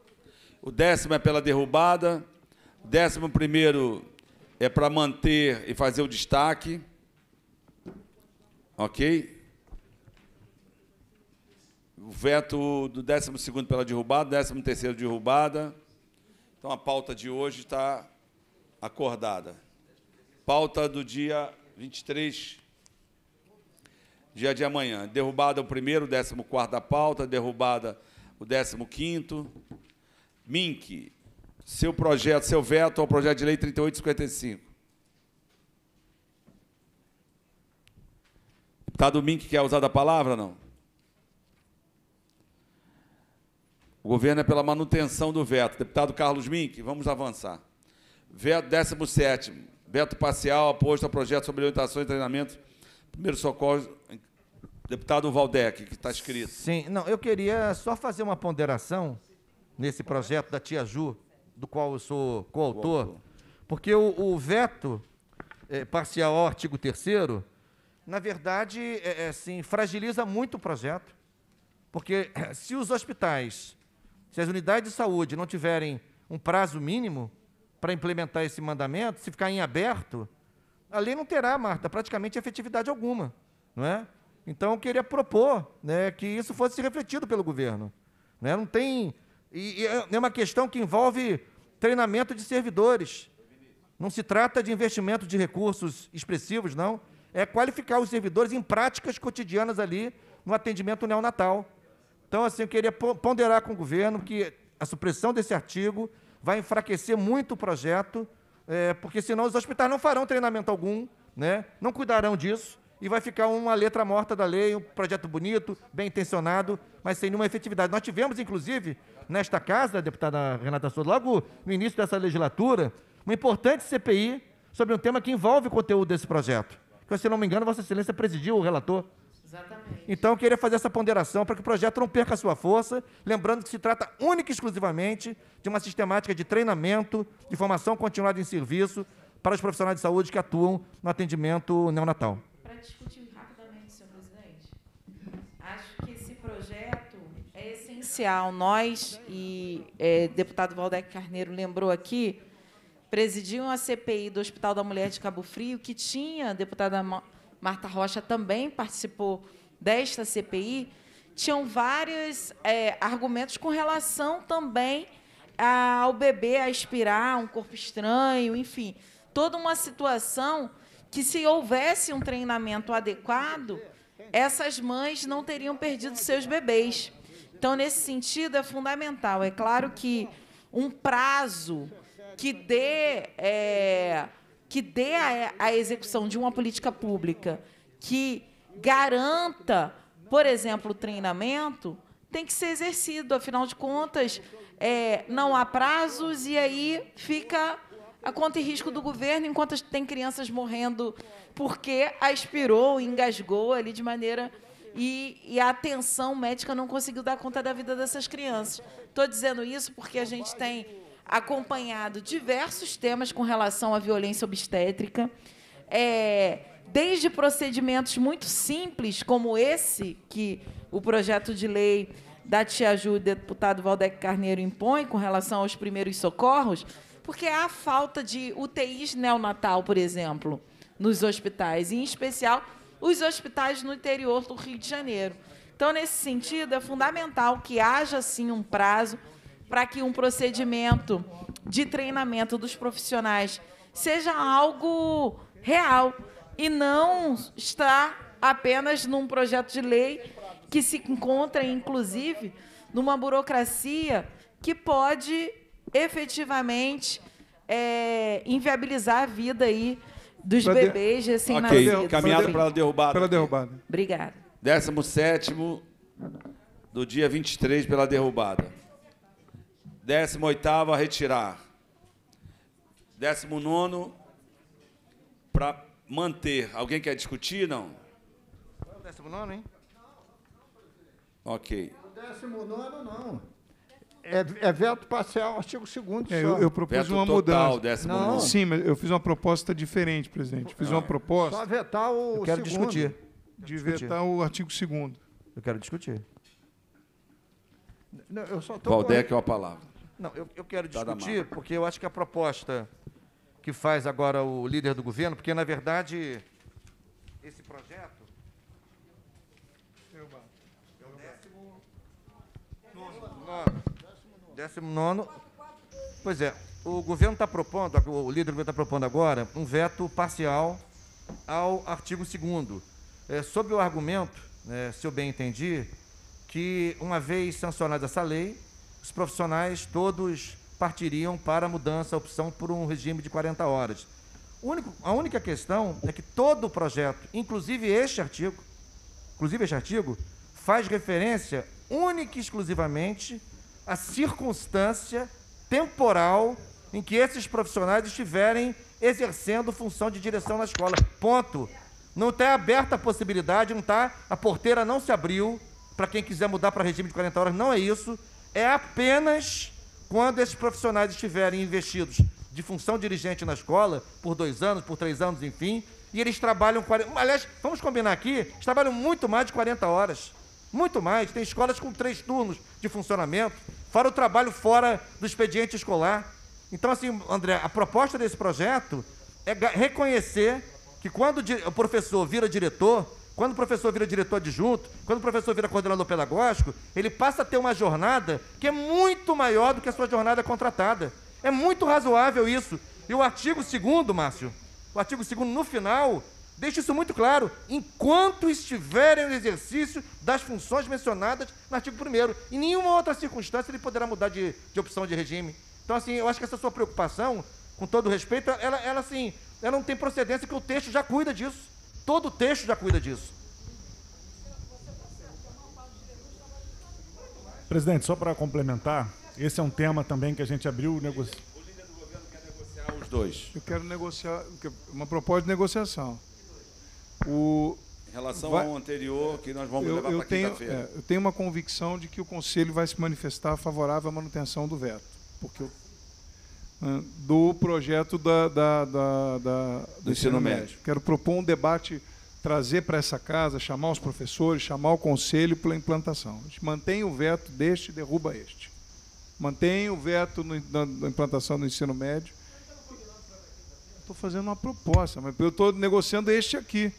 O décimo é pela derrubada. O décimo primeiro é para manter e fazer o destaque. Ok? O veto do décimo segundo pela derrubada, décimo terceiro derrubada. Então, a pauta de hoje está acordada. Pauta do dia vinte e três, dia de amanhã. Derrubada o primeiro, o décimo quarto da pauta, derrubada o décimo quinto. Mink, seu projeto, seu veto ao projeto de lei trinta e oito cinquenta e cinco. Deputado Mink, quer usar da palavra, não? O governo é pela manutenção do veto. Deputado Carlos Mink, vamos avançar. Veto décimo sétimo, veto parcial aposto ao projeto sobre orientação e treinamento, primeiro socorro. Deputado Valdec, que está escrito. Sim, não, eu queria só fazer uma ponderação nesse projeto da Tia Ju, do qual eu sou coautor, porque o, o veto é, parcial ao artigo terceiro, na verdade, é, é, assim, fragiliza muito o projeto, porque se os hospitais, se as unidades de saúde não tiverem um prazo mínimo para implementar esse mandamento, se ficar em aberto, a lei não terá, Marta, praticamente efetividade alguma, não é? Então, eu queria propor, né, que isso fosse refletido pelo governo. Né? Não tem... E, e é uma questão que envolve treinamento de servidores. Não se trata de investimento de recursos expressivos, não. É qualificar os servidores em práticas cotidianas ali no atendimento neonatal. Então, assim, eu queria ponderar com o governo que a supressão desse artigo vai enfraquecer muito o projeto, é, porque senão os hospitais não farão treinamento algum, né? Não cuidarão disso, e vai ficar uma letra morta da lei, um projeto bonito, bem intencionado, mas sem nenhuma efetividade. Nós tivemos, inclusive, nesta casa, deputada Renata Souza, logo no início dessa legislatura, uma importante C P I sobre um tema que envolve o conteúdo desse projeto. Que, se não me engano, Vossa Excelência presidiu o relator. Exatamente. Então, eu queria fazer essa ponderação para que o projeto não perca a sua força, lembrando que se trata única e exclusivamente de uma sistemática de treinamento, de formação continuada em serviço para os profissionais de saúde que atuam no atendimento neonatal. Para discutir rapidamente, senhor presidente, acho que esse projeto é essencial. Nós, e é, deputado Valdec Carneiro lembrou aqui, presidiam a C P I do Hospital da Mulher de Cabo Frio, que tinha, a deputada Marta Rocha também participou desta C P I, tinham vários é, argumentos com relação também ao bebê aspirar, um corpo estranho, enfim, toda uma situação que, se houvesse um treinamento adequado, essas mães não teriam perdido seus bebês. Então, nesse sentido, é fundamental. É claro que um prazo que dê, é, que dê a, a execução de uma política pública que garanta, por exemplo, o treinamento, tem que ser exercido. Afinal de contas, é, não há prazos e aí fica a conta e risco do governo, enquanto tem crianças morrendo porque aspirou, engasgou ali de maneira... E, e a atenção médica não conseguiu dar conta da vida dessas crianças. Estou dizendo isso porque a gente tem acompanhado diversos temas com relação à violência obstétrica, é, desde procedimentos muito simples, como esse que o projeto de lei da Tia Ju, o deputado Valdec Carneiro, impõe com relação aos primeiros socorros, porque há falta de U T Is neonatal, por exemplo, nos hospitais, e, em especial, os hospitais no interior do Rio de Janeiro. Então, nesse sentido, é fundamental que haja, sim, um prazo para que um procedimento de treinamento dos profissionais seja algo real e não estar apenas num projeto de lei que se encontra, inclusive, numa burocracia que pode, efetivamente, é, inviabilizar a vida aí dos Pra bebês de... recém-nascidos. Ok, caminhada para a derrubada. Pela derrubada. Obrigada. décimo sétimo do dia vinte e três pela derrubada. décimo oitavo a retirar. décimo nono para manter. Alguém quer discutir? Não? décimo nono, hein? Ok. O décimo nono, não. É, é veto parcial, artigo segundo. É, eu, eu propus veto uma total, mudança. décimo Não. nono. Sim, mas eu fiz uma proposta diferente, presidente. Fiz uma proposta... Só vetar o Eu quero segundo. discutir. De discutir. vetar o artigo segundo. Eu quero discutir. Não, eu só tô Valdec é a palavra. Não, eu, eu quero discutir, porque eu acho que a proposta que faz agora o líder do governo, porque, na verdade, esse projeto é o décimo nono. Décimo nono. Pois é, o governo está propondo, o líder do governo está propondo agora um veto parcial ao artigo segundo, é, sob o argumento, é, se eu bem entendi, que, uma vez sancionada essa lei, os profissionais todos partiriam para a mudança, a opção por um regime de quarenta horas. O único, a única questão é que todo o projeto, inclusive este artigo, inclusive este artigo, faz referência única e exclusivamente à circunstância temporal em que esses profissionais estiverem exercendo função de direção na escola. Ponto. Não está aberta a possibilidade, não está, a porteira não se abriu para quem quiser mudar para regime de quarenta horas, não é isso. É apenas quando esses profissionais estiverem investidos de função dirigente na escola, por dois anos, por três anos, enfim, e eles trabalham quarenta... Aliás, vamos combinar aqui, eles trabalham muito mais de quarenta horas. Muito mais. Tem escolas com três turnos de funcionamento, fora o trabalho fora do expediente escolar. Então, assim, André, a proposta desse projeto é reconhecer que quando o professor vira diretor, quando o professor vira diretor adjunto, quando o professor vira coordenador pedagógico, ele passa a ter uma jornada que é muito maior do que a sua jornada contratada. É muito razoável isso. E o artigo segundo, Márcio, o artigo segundo, no final, deixa isso muito claro. Enquanto estiverem no exercício das funções mencionadas no artigo primeiro. Em nenhuma outra circunstância ele poderá mudar de, de opção de regime. Então, assim, eu acho que essa sua preocupação, com todo respeito, ela, ela, assim, ela não tem procedência, que o texto já cuida disso. Todo o texto já cuida disso. Presidente, só para complementar, esse é um tema também que a gente abriu... Negoci... O líder do governo quer negociar os dois. Eu quero negociar, uma proposta de negociação. O... Em relação vai... ao anterior, que nós vamos eu, levar eu para tenho, quinta-feira. é, eu tenho uma convicção de que o Conselho vai se manifestar favorável à manutenção do veto, porque eu, do projeto da, da, da, da, do, do ensino médio. médio. Quero propor um debate, trazer para essa casa, chamar os professores, chamar o Conselho pela implantação. A gente mantém o veto deste e derruba este. Mantém o veto no, na, na implantação do ensino médio. Estou fazendo uma proposta, mas eu estou negociando este aqui.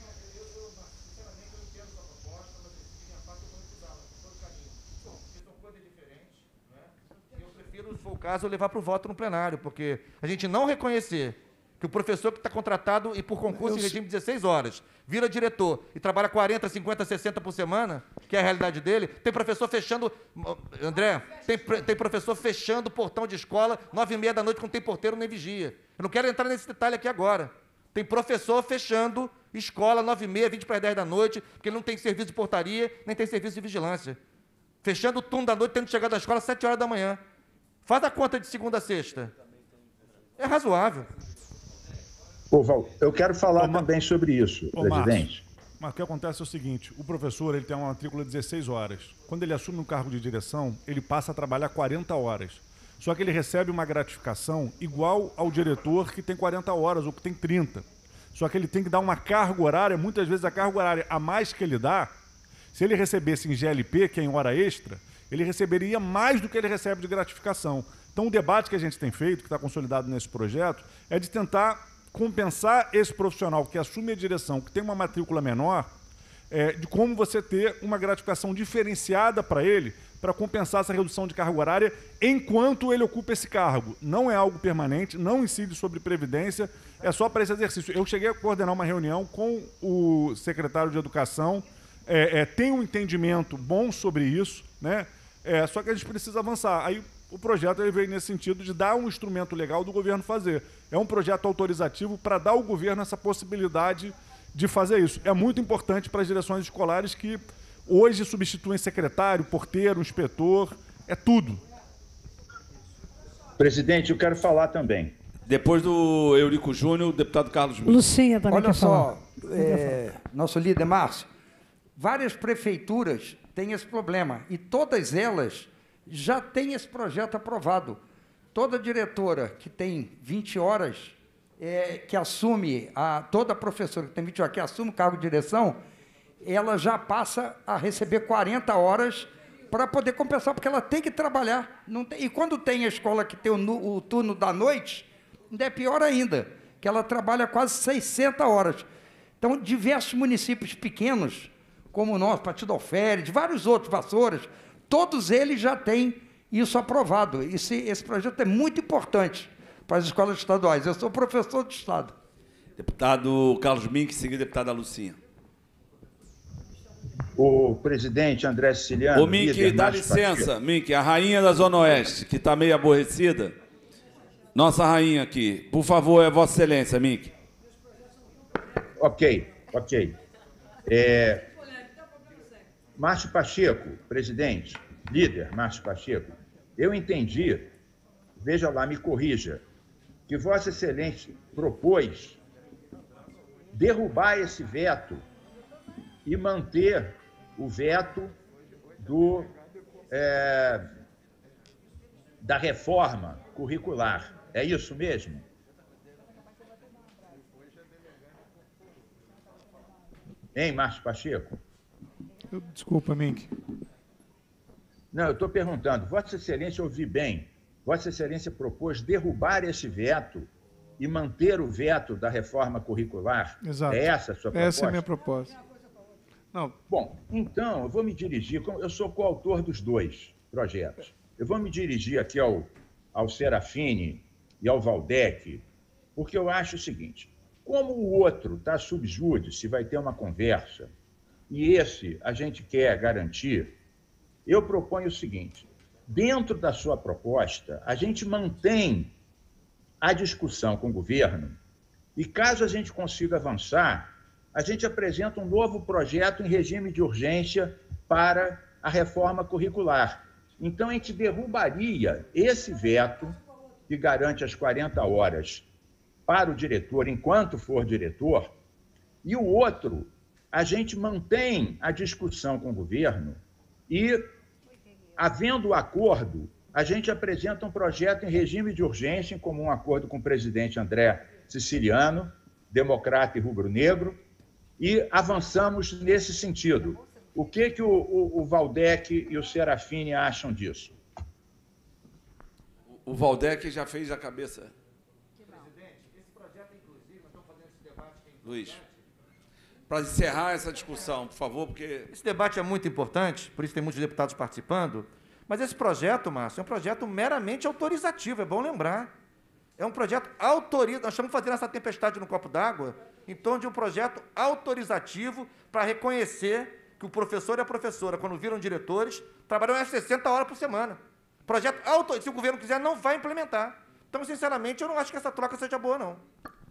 Se for o caso, eu levar para o voto no plenário, porque a gente não reconhecer que o professor que está contratado e por concurso eu em regime de dezesseis horas, vira diretor e trabalha quarenta, cinquenta, sessenta por semana, que é a realidade dele, tem professor fechando... André, tem, tem professor fechando o portão de escola nove e meia da noite, quando tem porteiro nem vigia. Eu não quero entrar nesse detalhe aqui agora. Tem professor fechando escola nove e meia, vinte para as dez da noite, porque ele não tem serviço de portaria, nem tem serviço de vigilância. Fechando o turno da noite, tendo que chegar da escola às sete horas da manhã. Faz a conta de segunda a sexta. É razoável. Ô, Val, eu quero falar Ô, também sobre isso, Ô, presidente. Márcio, mas o que acontece é o seguinte, o professor ele tem uma matrícula de dezesseis horas. Quando ele assume um cargo de direção, ele passa a trabalhar quarenta horas. Só que ele recebe uma gratificação igual ao diretor que tem quarenta horas ou que tem trinta. Só que ele tem que dar uma carga horária, muitas vezes a carga horária a mais que ele dá, se ele recebesse em G L P, que é em hora extra, ele receberia mais do que ele recebe de gratificação. Então, o debate que a gente tem feito, que está consolidado nesse projeto, é de tentar compensar esse profissional que assume a direção, que tem uma matrícula menor, é, de como você ter uma gratificação diferenciada para ele, para compensar essa redução de carga horária, enquanto ele ocupa esse cargo. Não é algo permanente, não incide sobre previdência, é só para esse exercício. Eu cheguei a coordenar uma reunião com o secretário de Educação, é, é, tem um entendimento bom sobre isso, né? É, só que a gente precisa avançar. Aí o projeto ele veio nesse sentido de dar um instrumento legal do governo fazer. É um projeto autorizativo para dar ao governo essa possibilidade de fazer isso. É muito importante para as direções escolares que hoje substituem secretário, porteiro, inspetor, é tudo. Presidente, eu quero falar também. Depois do Eurico Júnior, o deputado Carlos Miller. Lucinha também Olha quer só, falar. é, nosso líder Márcio, várias prefeituras têm esse problema e todas elas já têm esse projeto aprovado. Toda diretora que tem vinte horas, é, que assume, a, toda professora que tem vinte horas, que assume o cargo de direção, ela já passa a receber quarenta horas para poder compensar, porque ela tem que trabalhar. Não tem, e quando tem a escola que tem o, o turno da noite, ainda é pior ainda, que ela trabalha quase seiscentas horas. Então, diversos municípios pequenos, como o nosso, Partido Alferes, vários outros, Vassouras, todos eles já têm isso aprovado. Esse, esse projeto é muito importante para as escolas estaduais. Eu sou professor de Estado. Deputado Carlos Mink, seguido deputada Lucinha. O presidente André Siciliano... Ô, Mink, dá licença, Mink, a rainha da Zona Oeste, que está meio aborrecida. Nossa rainha aqui. Por favor, é Vossa Excelência, Mink. Ok, ok. É... Márcio Pacheco, presidente, líder Márcio Pacheco, eu entendi, veja lá, me corrija, que Vossa Excelência propôs derrubar esse veto e manter o veto do, é, da reforma curricular. É isso mesmo? Hein, Márcio Pacheco? Desculpa, Mink. Não, eu estou perguntando. Vossa Excelência, ouvi bem. Vossa Excelência propôs derrubar esse veto e manter o veto da reforma curricular? Exato. É essa a sua proposta? Essa é a minha proposta. Não. Bom, então, eu vou me dirigir... Eu sou coautor dos dois projetos. Eu vou me dirigir aqui ao, ao Serafini e ao Valdec, porque eu acho o seguinte, como o outro está sub júdice, vai ter uma conversa, e esse a gente quer garantir, eu proponho o seguinte, dentro da sua proposta, a gente mantém a discussão com o governo e, caso a gente consiga avançar, a gente apresenta um novo projeto em regime de urgência para a reforma curricular. Então, a gente derrubaria esse veto que garante as quarenta horas para o diretor, enquanto for diretor, e o outro, a gente mantém a discussão com o governo e, havendo acordo, a gente apresenta um projeto em regime de urgência, em comum acordo com o presidente André Siciliano, democrata e rubro-negro, e avançamos nesse sentido. O que, que o, o, o Valdec e o Serafini acham disso? O Valdec já fez a cabeça. Presidente, esse projeto, inclusive, nós estamos fazendo esse debate... Luiz, para encerrar essa discussão, por favor, porque... Esse debate é muito importante, por isso tem muitos deputados participando, mas esse projeto, Márcio, é um projeto meramente autorizativo, é bom lembrar. É um projeto autorizativo. Nós estamos fazendo essa tempestade no copo d'água em torno de um projeto autorizativo para reconhecer que o professor e a professora, quando viram diretores, trabalham às sessenta horas por semana. Projeto auto, se o governo quiser, não vai implementar. Então, sinceramente, eu não acho que essa troca seja boa, não.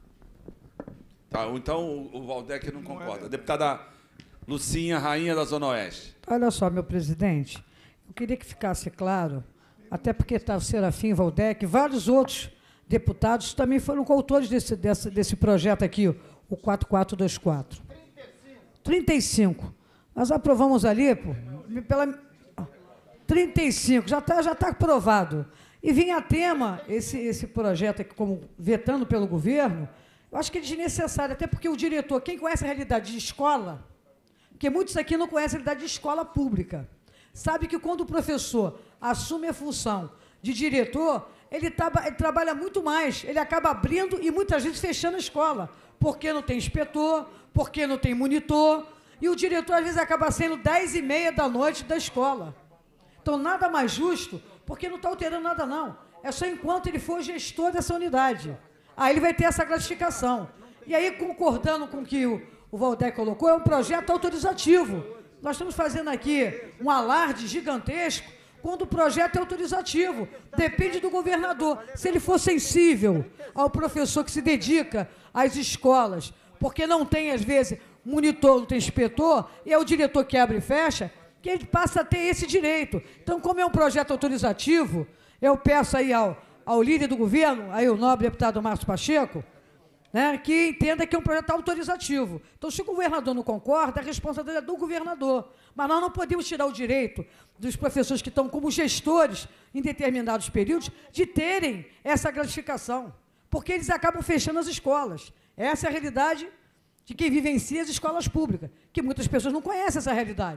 Tá, então o Valdec não concorda. A deputada Lucinha, rainha da Zona Oeste. Olha só, meu presidente, eu queria que ficasse claro, até porque está o Serafim, Valdec, vários outros deputados também foram coautores desse, desse, desse projeto aqui, o quatro quatro dois quatro. trinta e cinco. Nós aprovamos ali, pô, pela... trinta e cinco, já está já tá aprovado. E vinha a tema, esse, esse projeto aqui, como vetando pelo governo, eu acho que é desnecessário, até porque o diretor, quem conhece a realidade de escola, porque muitos aqui não conhecem a realidade de escola pública, sabe que quando o professor assume a função de diretor, ele, tá, ele trabalha muito mais, ele acaba abrindo e muitas vezes fechando a escola, porque não tem inspetor, porque não tem monitor, e o diretor às vezes acaba saindo dez e meia da noite da escola. Então, nada mais justo, porque não está alterando nada, não. É só enquanto ele for gestor dessa unidade. Aí ele vai ter essa gratificação. E aí, concordando com o que o, o Valdec colocou, é um projeto autorizativo. Nós estamos fazendo aqui um alarde gigantesco quando o projeto é autorizativo. Depende do governador. Se ele for sensível ao professor que se dedica às escolas, porque não tem, às vezes, monitor, não tem inspetor, e é o diretor que abre e fecha, que ele passa a ter esse direito. Então, como é um projeto autorizativo, eu peço aí ao, ao líder do governo, aí o nobre deputado Márcio Pacheco, né, que entenda que é um projeto autorizativo. Então, se o governador não concorda, a responsabilidade é do governador. Mas nós não podemos tirar o direito dos professores que estão como gestores em determinados períodos de terem essa gratificação, porque eles acabam fechando as escolas. Essa é a realidade de quem vivencia as escolas públicas, que muitas pessoas não conhecem essa realidade.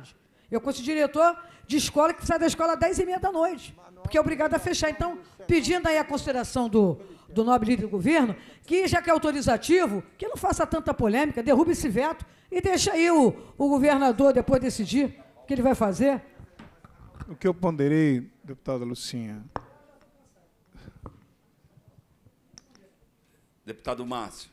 Eu conheço diretor de escola que sai da escola às dez e meia da noite, porque é obrigado a fechar. Então, pedindo aí a consideração do, do nobre líder do governo, que, já que é autorizativo, que não faça tanta polêmica, derrube esse veto e deixa aí o, o governador depois decidir o que ele vai fazer. O que eu ponderei, deputada Lucinha... Deputado Márcio.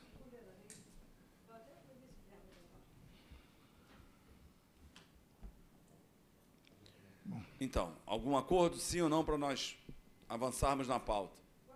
Então, algum acordo, sim ou não, para nós avançarmos na pauta?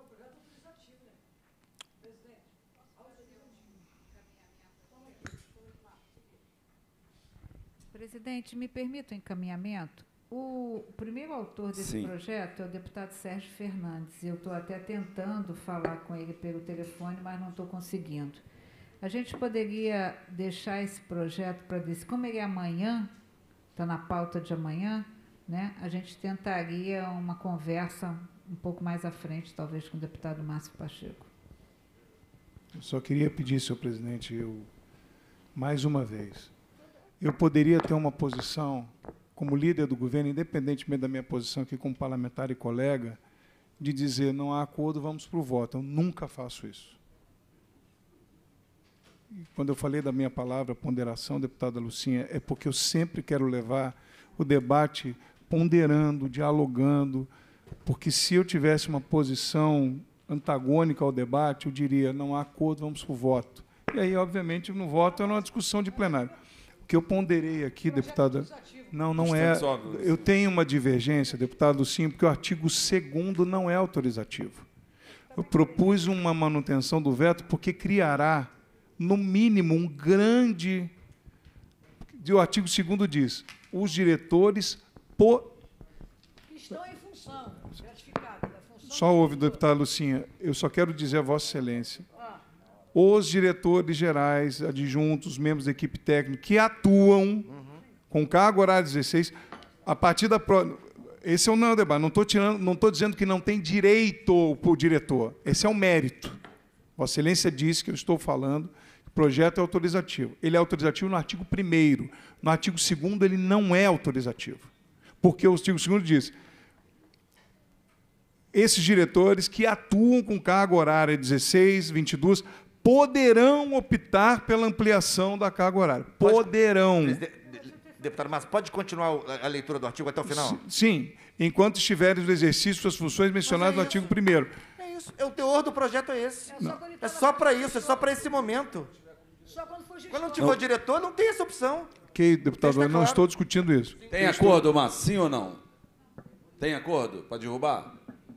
Presidente, me permita o encaminhamento? O primeiro autor desse Sim. projeto é o deputado Sérgio Fernandes. Eu estou até tentando falar com ele pelo telefone, mas não estou conseguindo. A gente poderia deixar esse projeto para decidir, como ele é amanhã, está na pauta de amanhã, né? A gente tentaria uma conversa um pouco mais à frente, talvez, com o deputado Márcio Pacheco. Eu só queria pedir, senhor presidente, eu, mais uma vez, eu poderia ter uma posição, como líder do governo, independentemente da minha posição aqui como parlamentar e colega, de dizer, não há acordo, vamos para o voto. Eu nunca faço isso. E quando eu falei da minha palavra, ponderação, deputada Lucinha, é porque eu sempre quero levar o debate ponderando, dialogando, porque se eu tivesse uma posição antagônica ao debate, eu diria, não há acordo, vamos para o voto. E aí, obviamente, no voto é uma discussão de plenário. O que eu ponderei aqui, deputada... Não, não é... Eu tenho uma divergência, deputado Lucinha, porque o artigo segundo não é autorizativo. Eu propus uma manutenção do veto porque criará, no mínimo, um grande... O artigo segundo diz, os diretores... Po... Estão em função, gratificada. Só ouve, deputada Lucinha, eu só quero dizer a Vossa Excelência, os diretores gerais, adjuntos, membros da equipe técnica que atuam uhum. com cargo horário dezesseis, a partir da... Pro... Esse é o não debate, não estou tirando, não estou dizendo que não tem direito para o diretor, esse é o mérito. Vossa Excelência disse que eu estou falando, o projeto é autorizativo. Ele é autorizativo no artigo primeiro, no artigo segundo ele não é autorizativo, porque o artigo segundo diz... Esses diretores que atuam com carga horária dezesseis, vinte e duas, poderão optar pela ampliação da carga horária. Poderão. Deputado Márcio, pode continuar a leitura do artigo até o final? Sim, enquanto estiverem no exercício das funções mencionadas é no artigo primeiro. É isso, é o teor do projeto é esse. Não. É só para isso, é só para esse momento. Só quando for quando não tiver não. diretor, não tem essa opção. Ok, deputado, eu não claro. estou discutindo isso. Tem acordo, Márcio, sim ou não? Tem acordo para derrubar?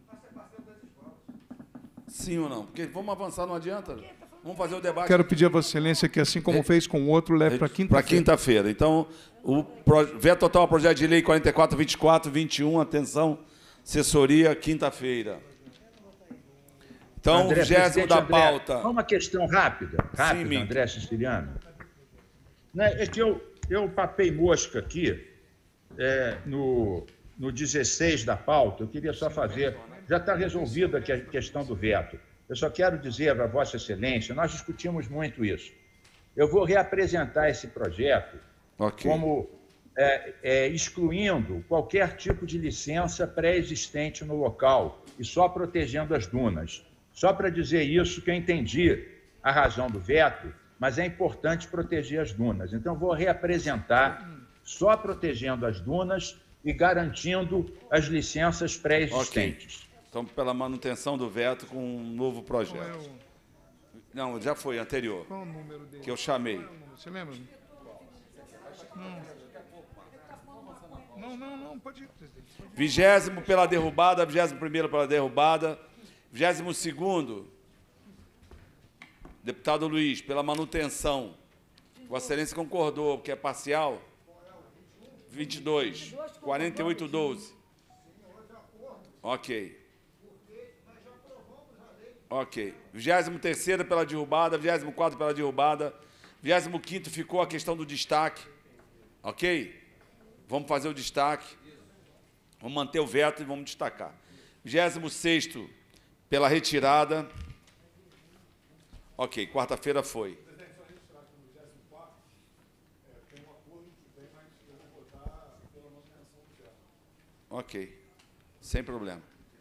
Sim ou não? Porque vamos avançar, não adianta. Vamos fazer o debate. Quero pedir a Vossa Excelência que, assim como é, fez com o outro, leve para quinta-feira. Para quinta-feira. Então, o pro... veto total ao projeto de lei quarenta e quatro, vinte e quatro, vinte e um, atenção, assessoria, quinta-feira. Então, André, o vigésimo da André, pauta. Uma questão rápida, rápida, Sim, André Siciliano. Né, é que eu, eu papei mosca aqui, é, no, no dezesseis da pauta, eu queria só fazer... Já está resolvida a questão do veto. Eu só quero dizer a Vossa Excelência, nós discutimos muito isso. Eu vou reapresentar esse projeto okay. como é, é, excluindo qualquer tipo de licença pré-existente no local e só protegendo as dunas. Só para dizer isso que eu entendi a razão do veto, mas é importante proteger as dunas. Então, vou reapresentar só protegendo as dunas e garantindo as licenças pré-existentes. Okay. Então, pela manutenção do veto com um novo projeto. Não, já foi, anterior. Qual o número dele? Que eu chamei. Você lembra? Não, não, não, pode ir, presidente. Vigésimo pela derrubada, vigésimo primeiro pela derrubada, vigésimo segundo, deputado Luiz, pela manutenção. Vossa Excelência concordou, que é parcial. vinte e dois, quarenta e oito, doze. Ok. Ok. vigésimo terceiro pela derrubada, vigésimo quarto pela derrubada, vigésimo quinto ficou a questão do destaque. Ok? Vamos fazer o destaque. Vamos manter o veto e vamos destacar. vigésimo sexto pela retirada. Ok, quarta-feira foi. Ok. Sem problema.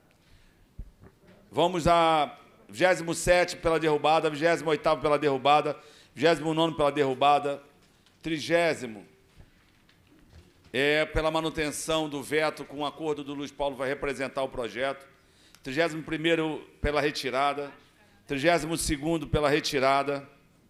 Vamos a vigésimo sétimo pela derrubada, vigésimo oitavo pela derrubada, vigésimo nono pela derrubada, trigésimo é pela manutenção do veto com o acordo do Luiz Paulo vai representar o projeto, trigésimo primeiro pela retirada, trigésimo segundo pela retirada.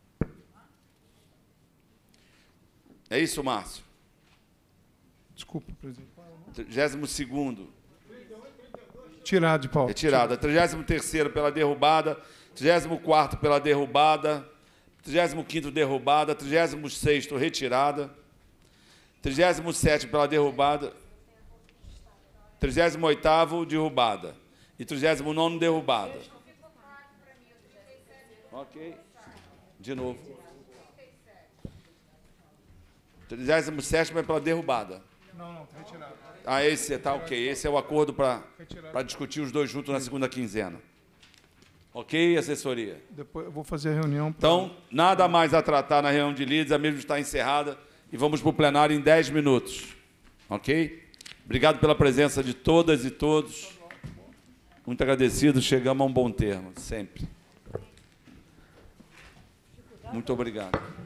É isso, Márcio? Desculpa, presidente. trigésimo segundo. Tirado de pauta. Retirada. trigésimo terceiro pela derrubada, trigésimo quarto pela derrubada, trigésimo quinto derrubada, trigésimo sexto retirada, trigésimo sétimo pela derrubada, trigésimo oitavo derrubada e trigésimo nono derrubada. Ok. De novo. trigésimo sétimo é pela derrubada. Não, não, está retirado. Ah, esse tá ok. Esse é o acordo para para discutir os dois juntos na segunda quinzena. Ok, assessoria? Depois eu vou fazer a reunião. Pra... Então, nada mais a tratar na reunião de líderes, a mesma está encerrada e vamos para o plenário em dez minutos. Ok? Obrigado pela presença de todas e todos. Muito agradecido, chegamos a um bom termo, sempre. Muito obrigado.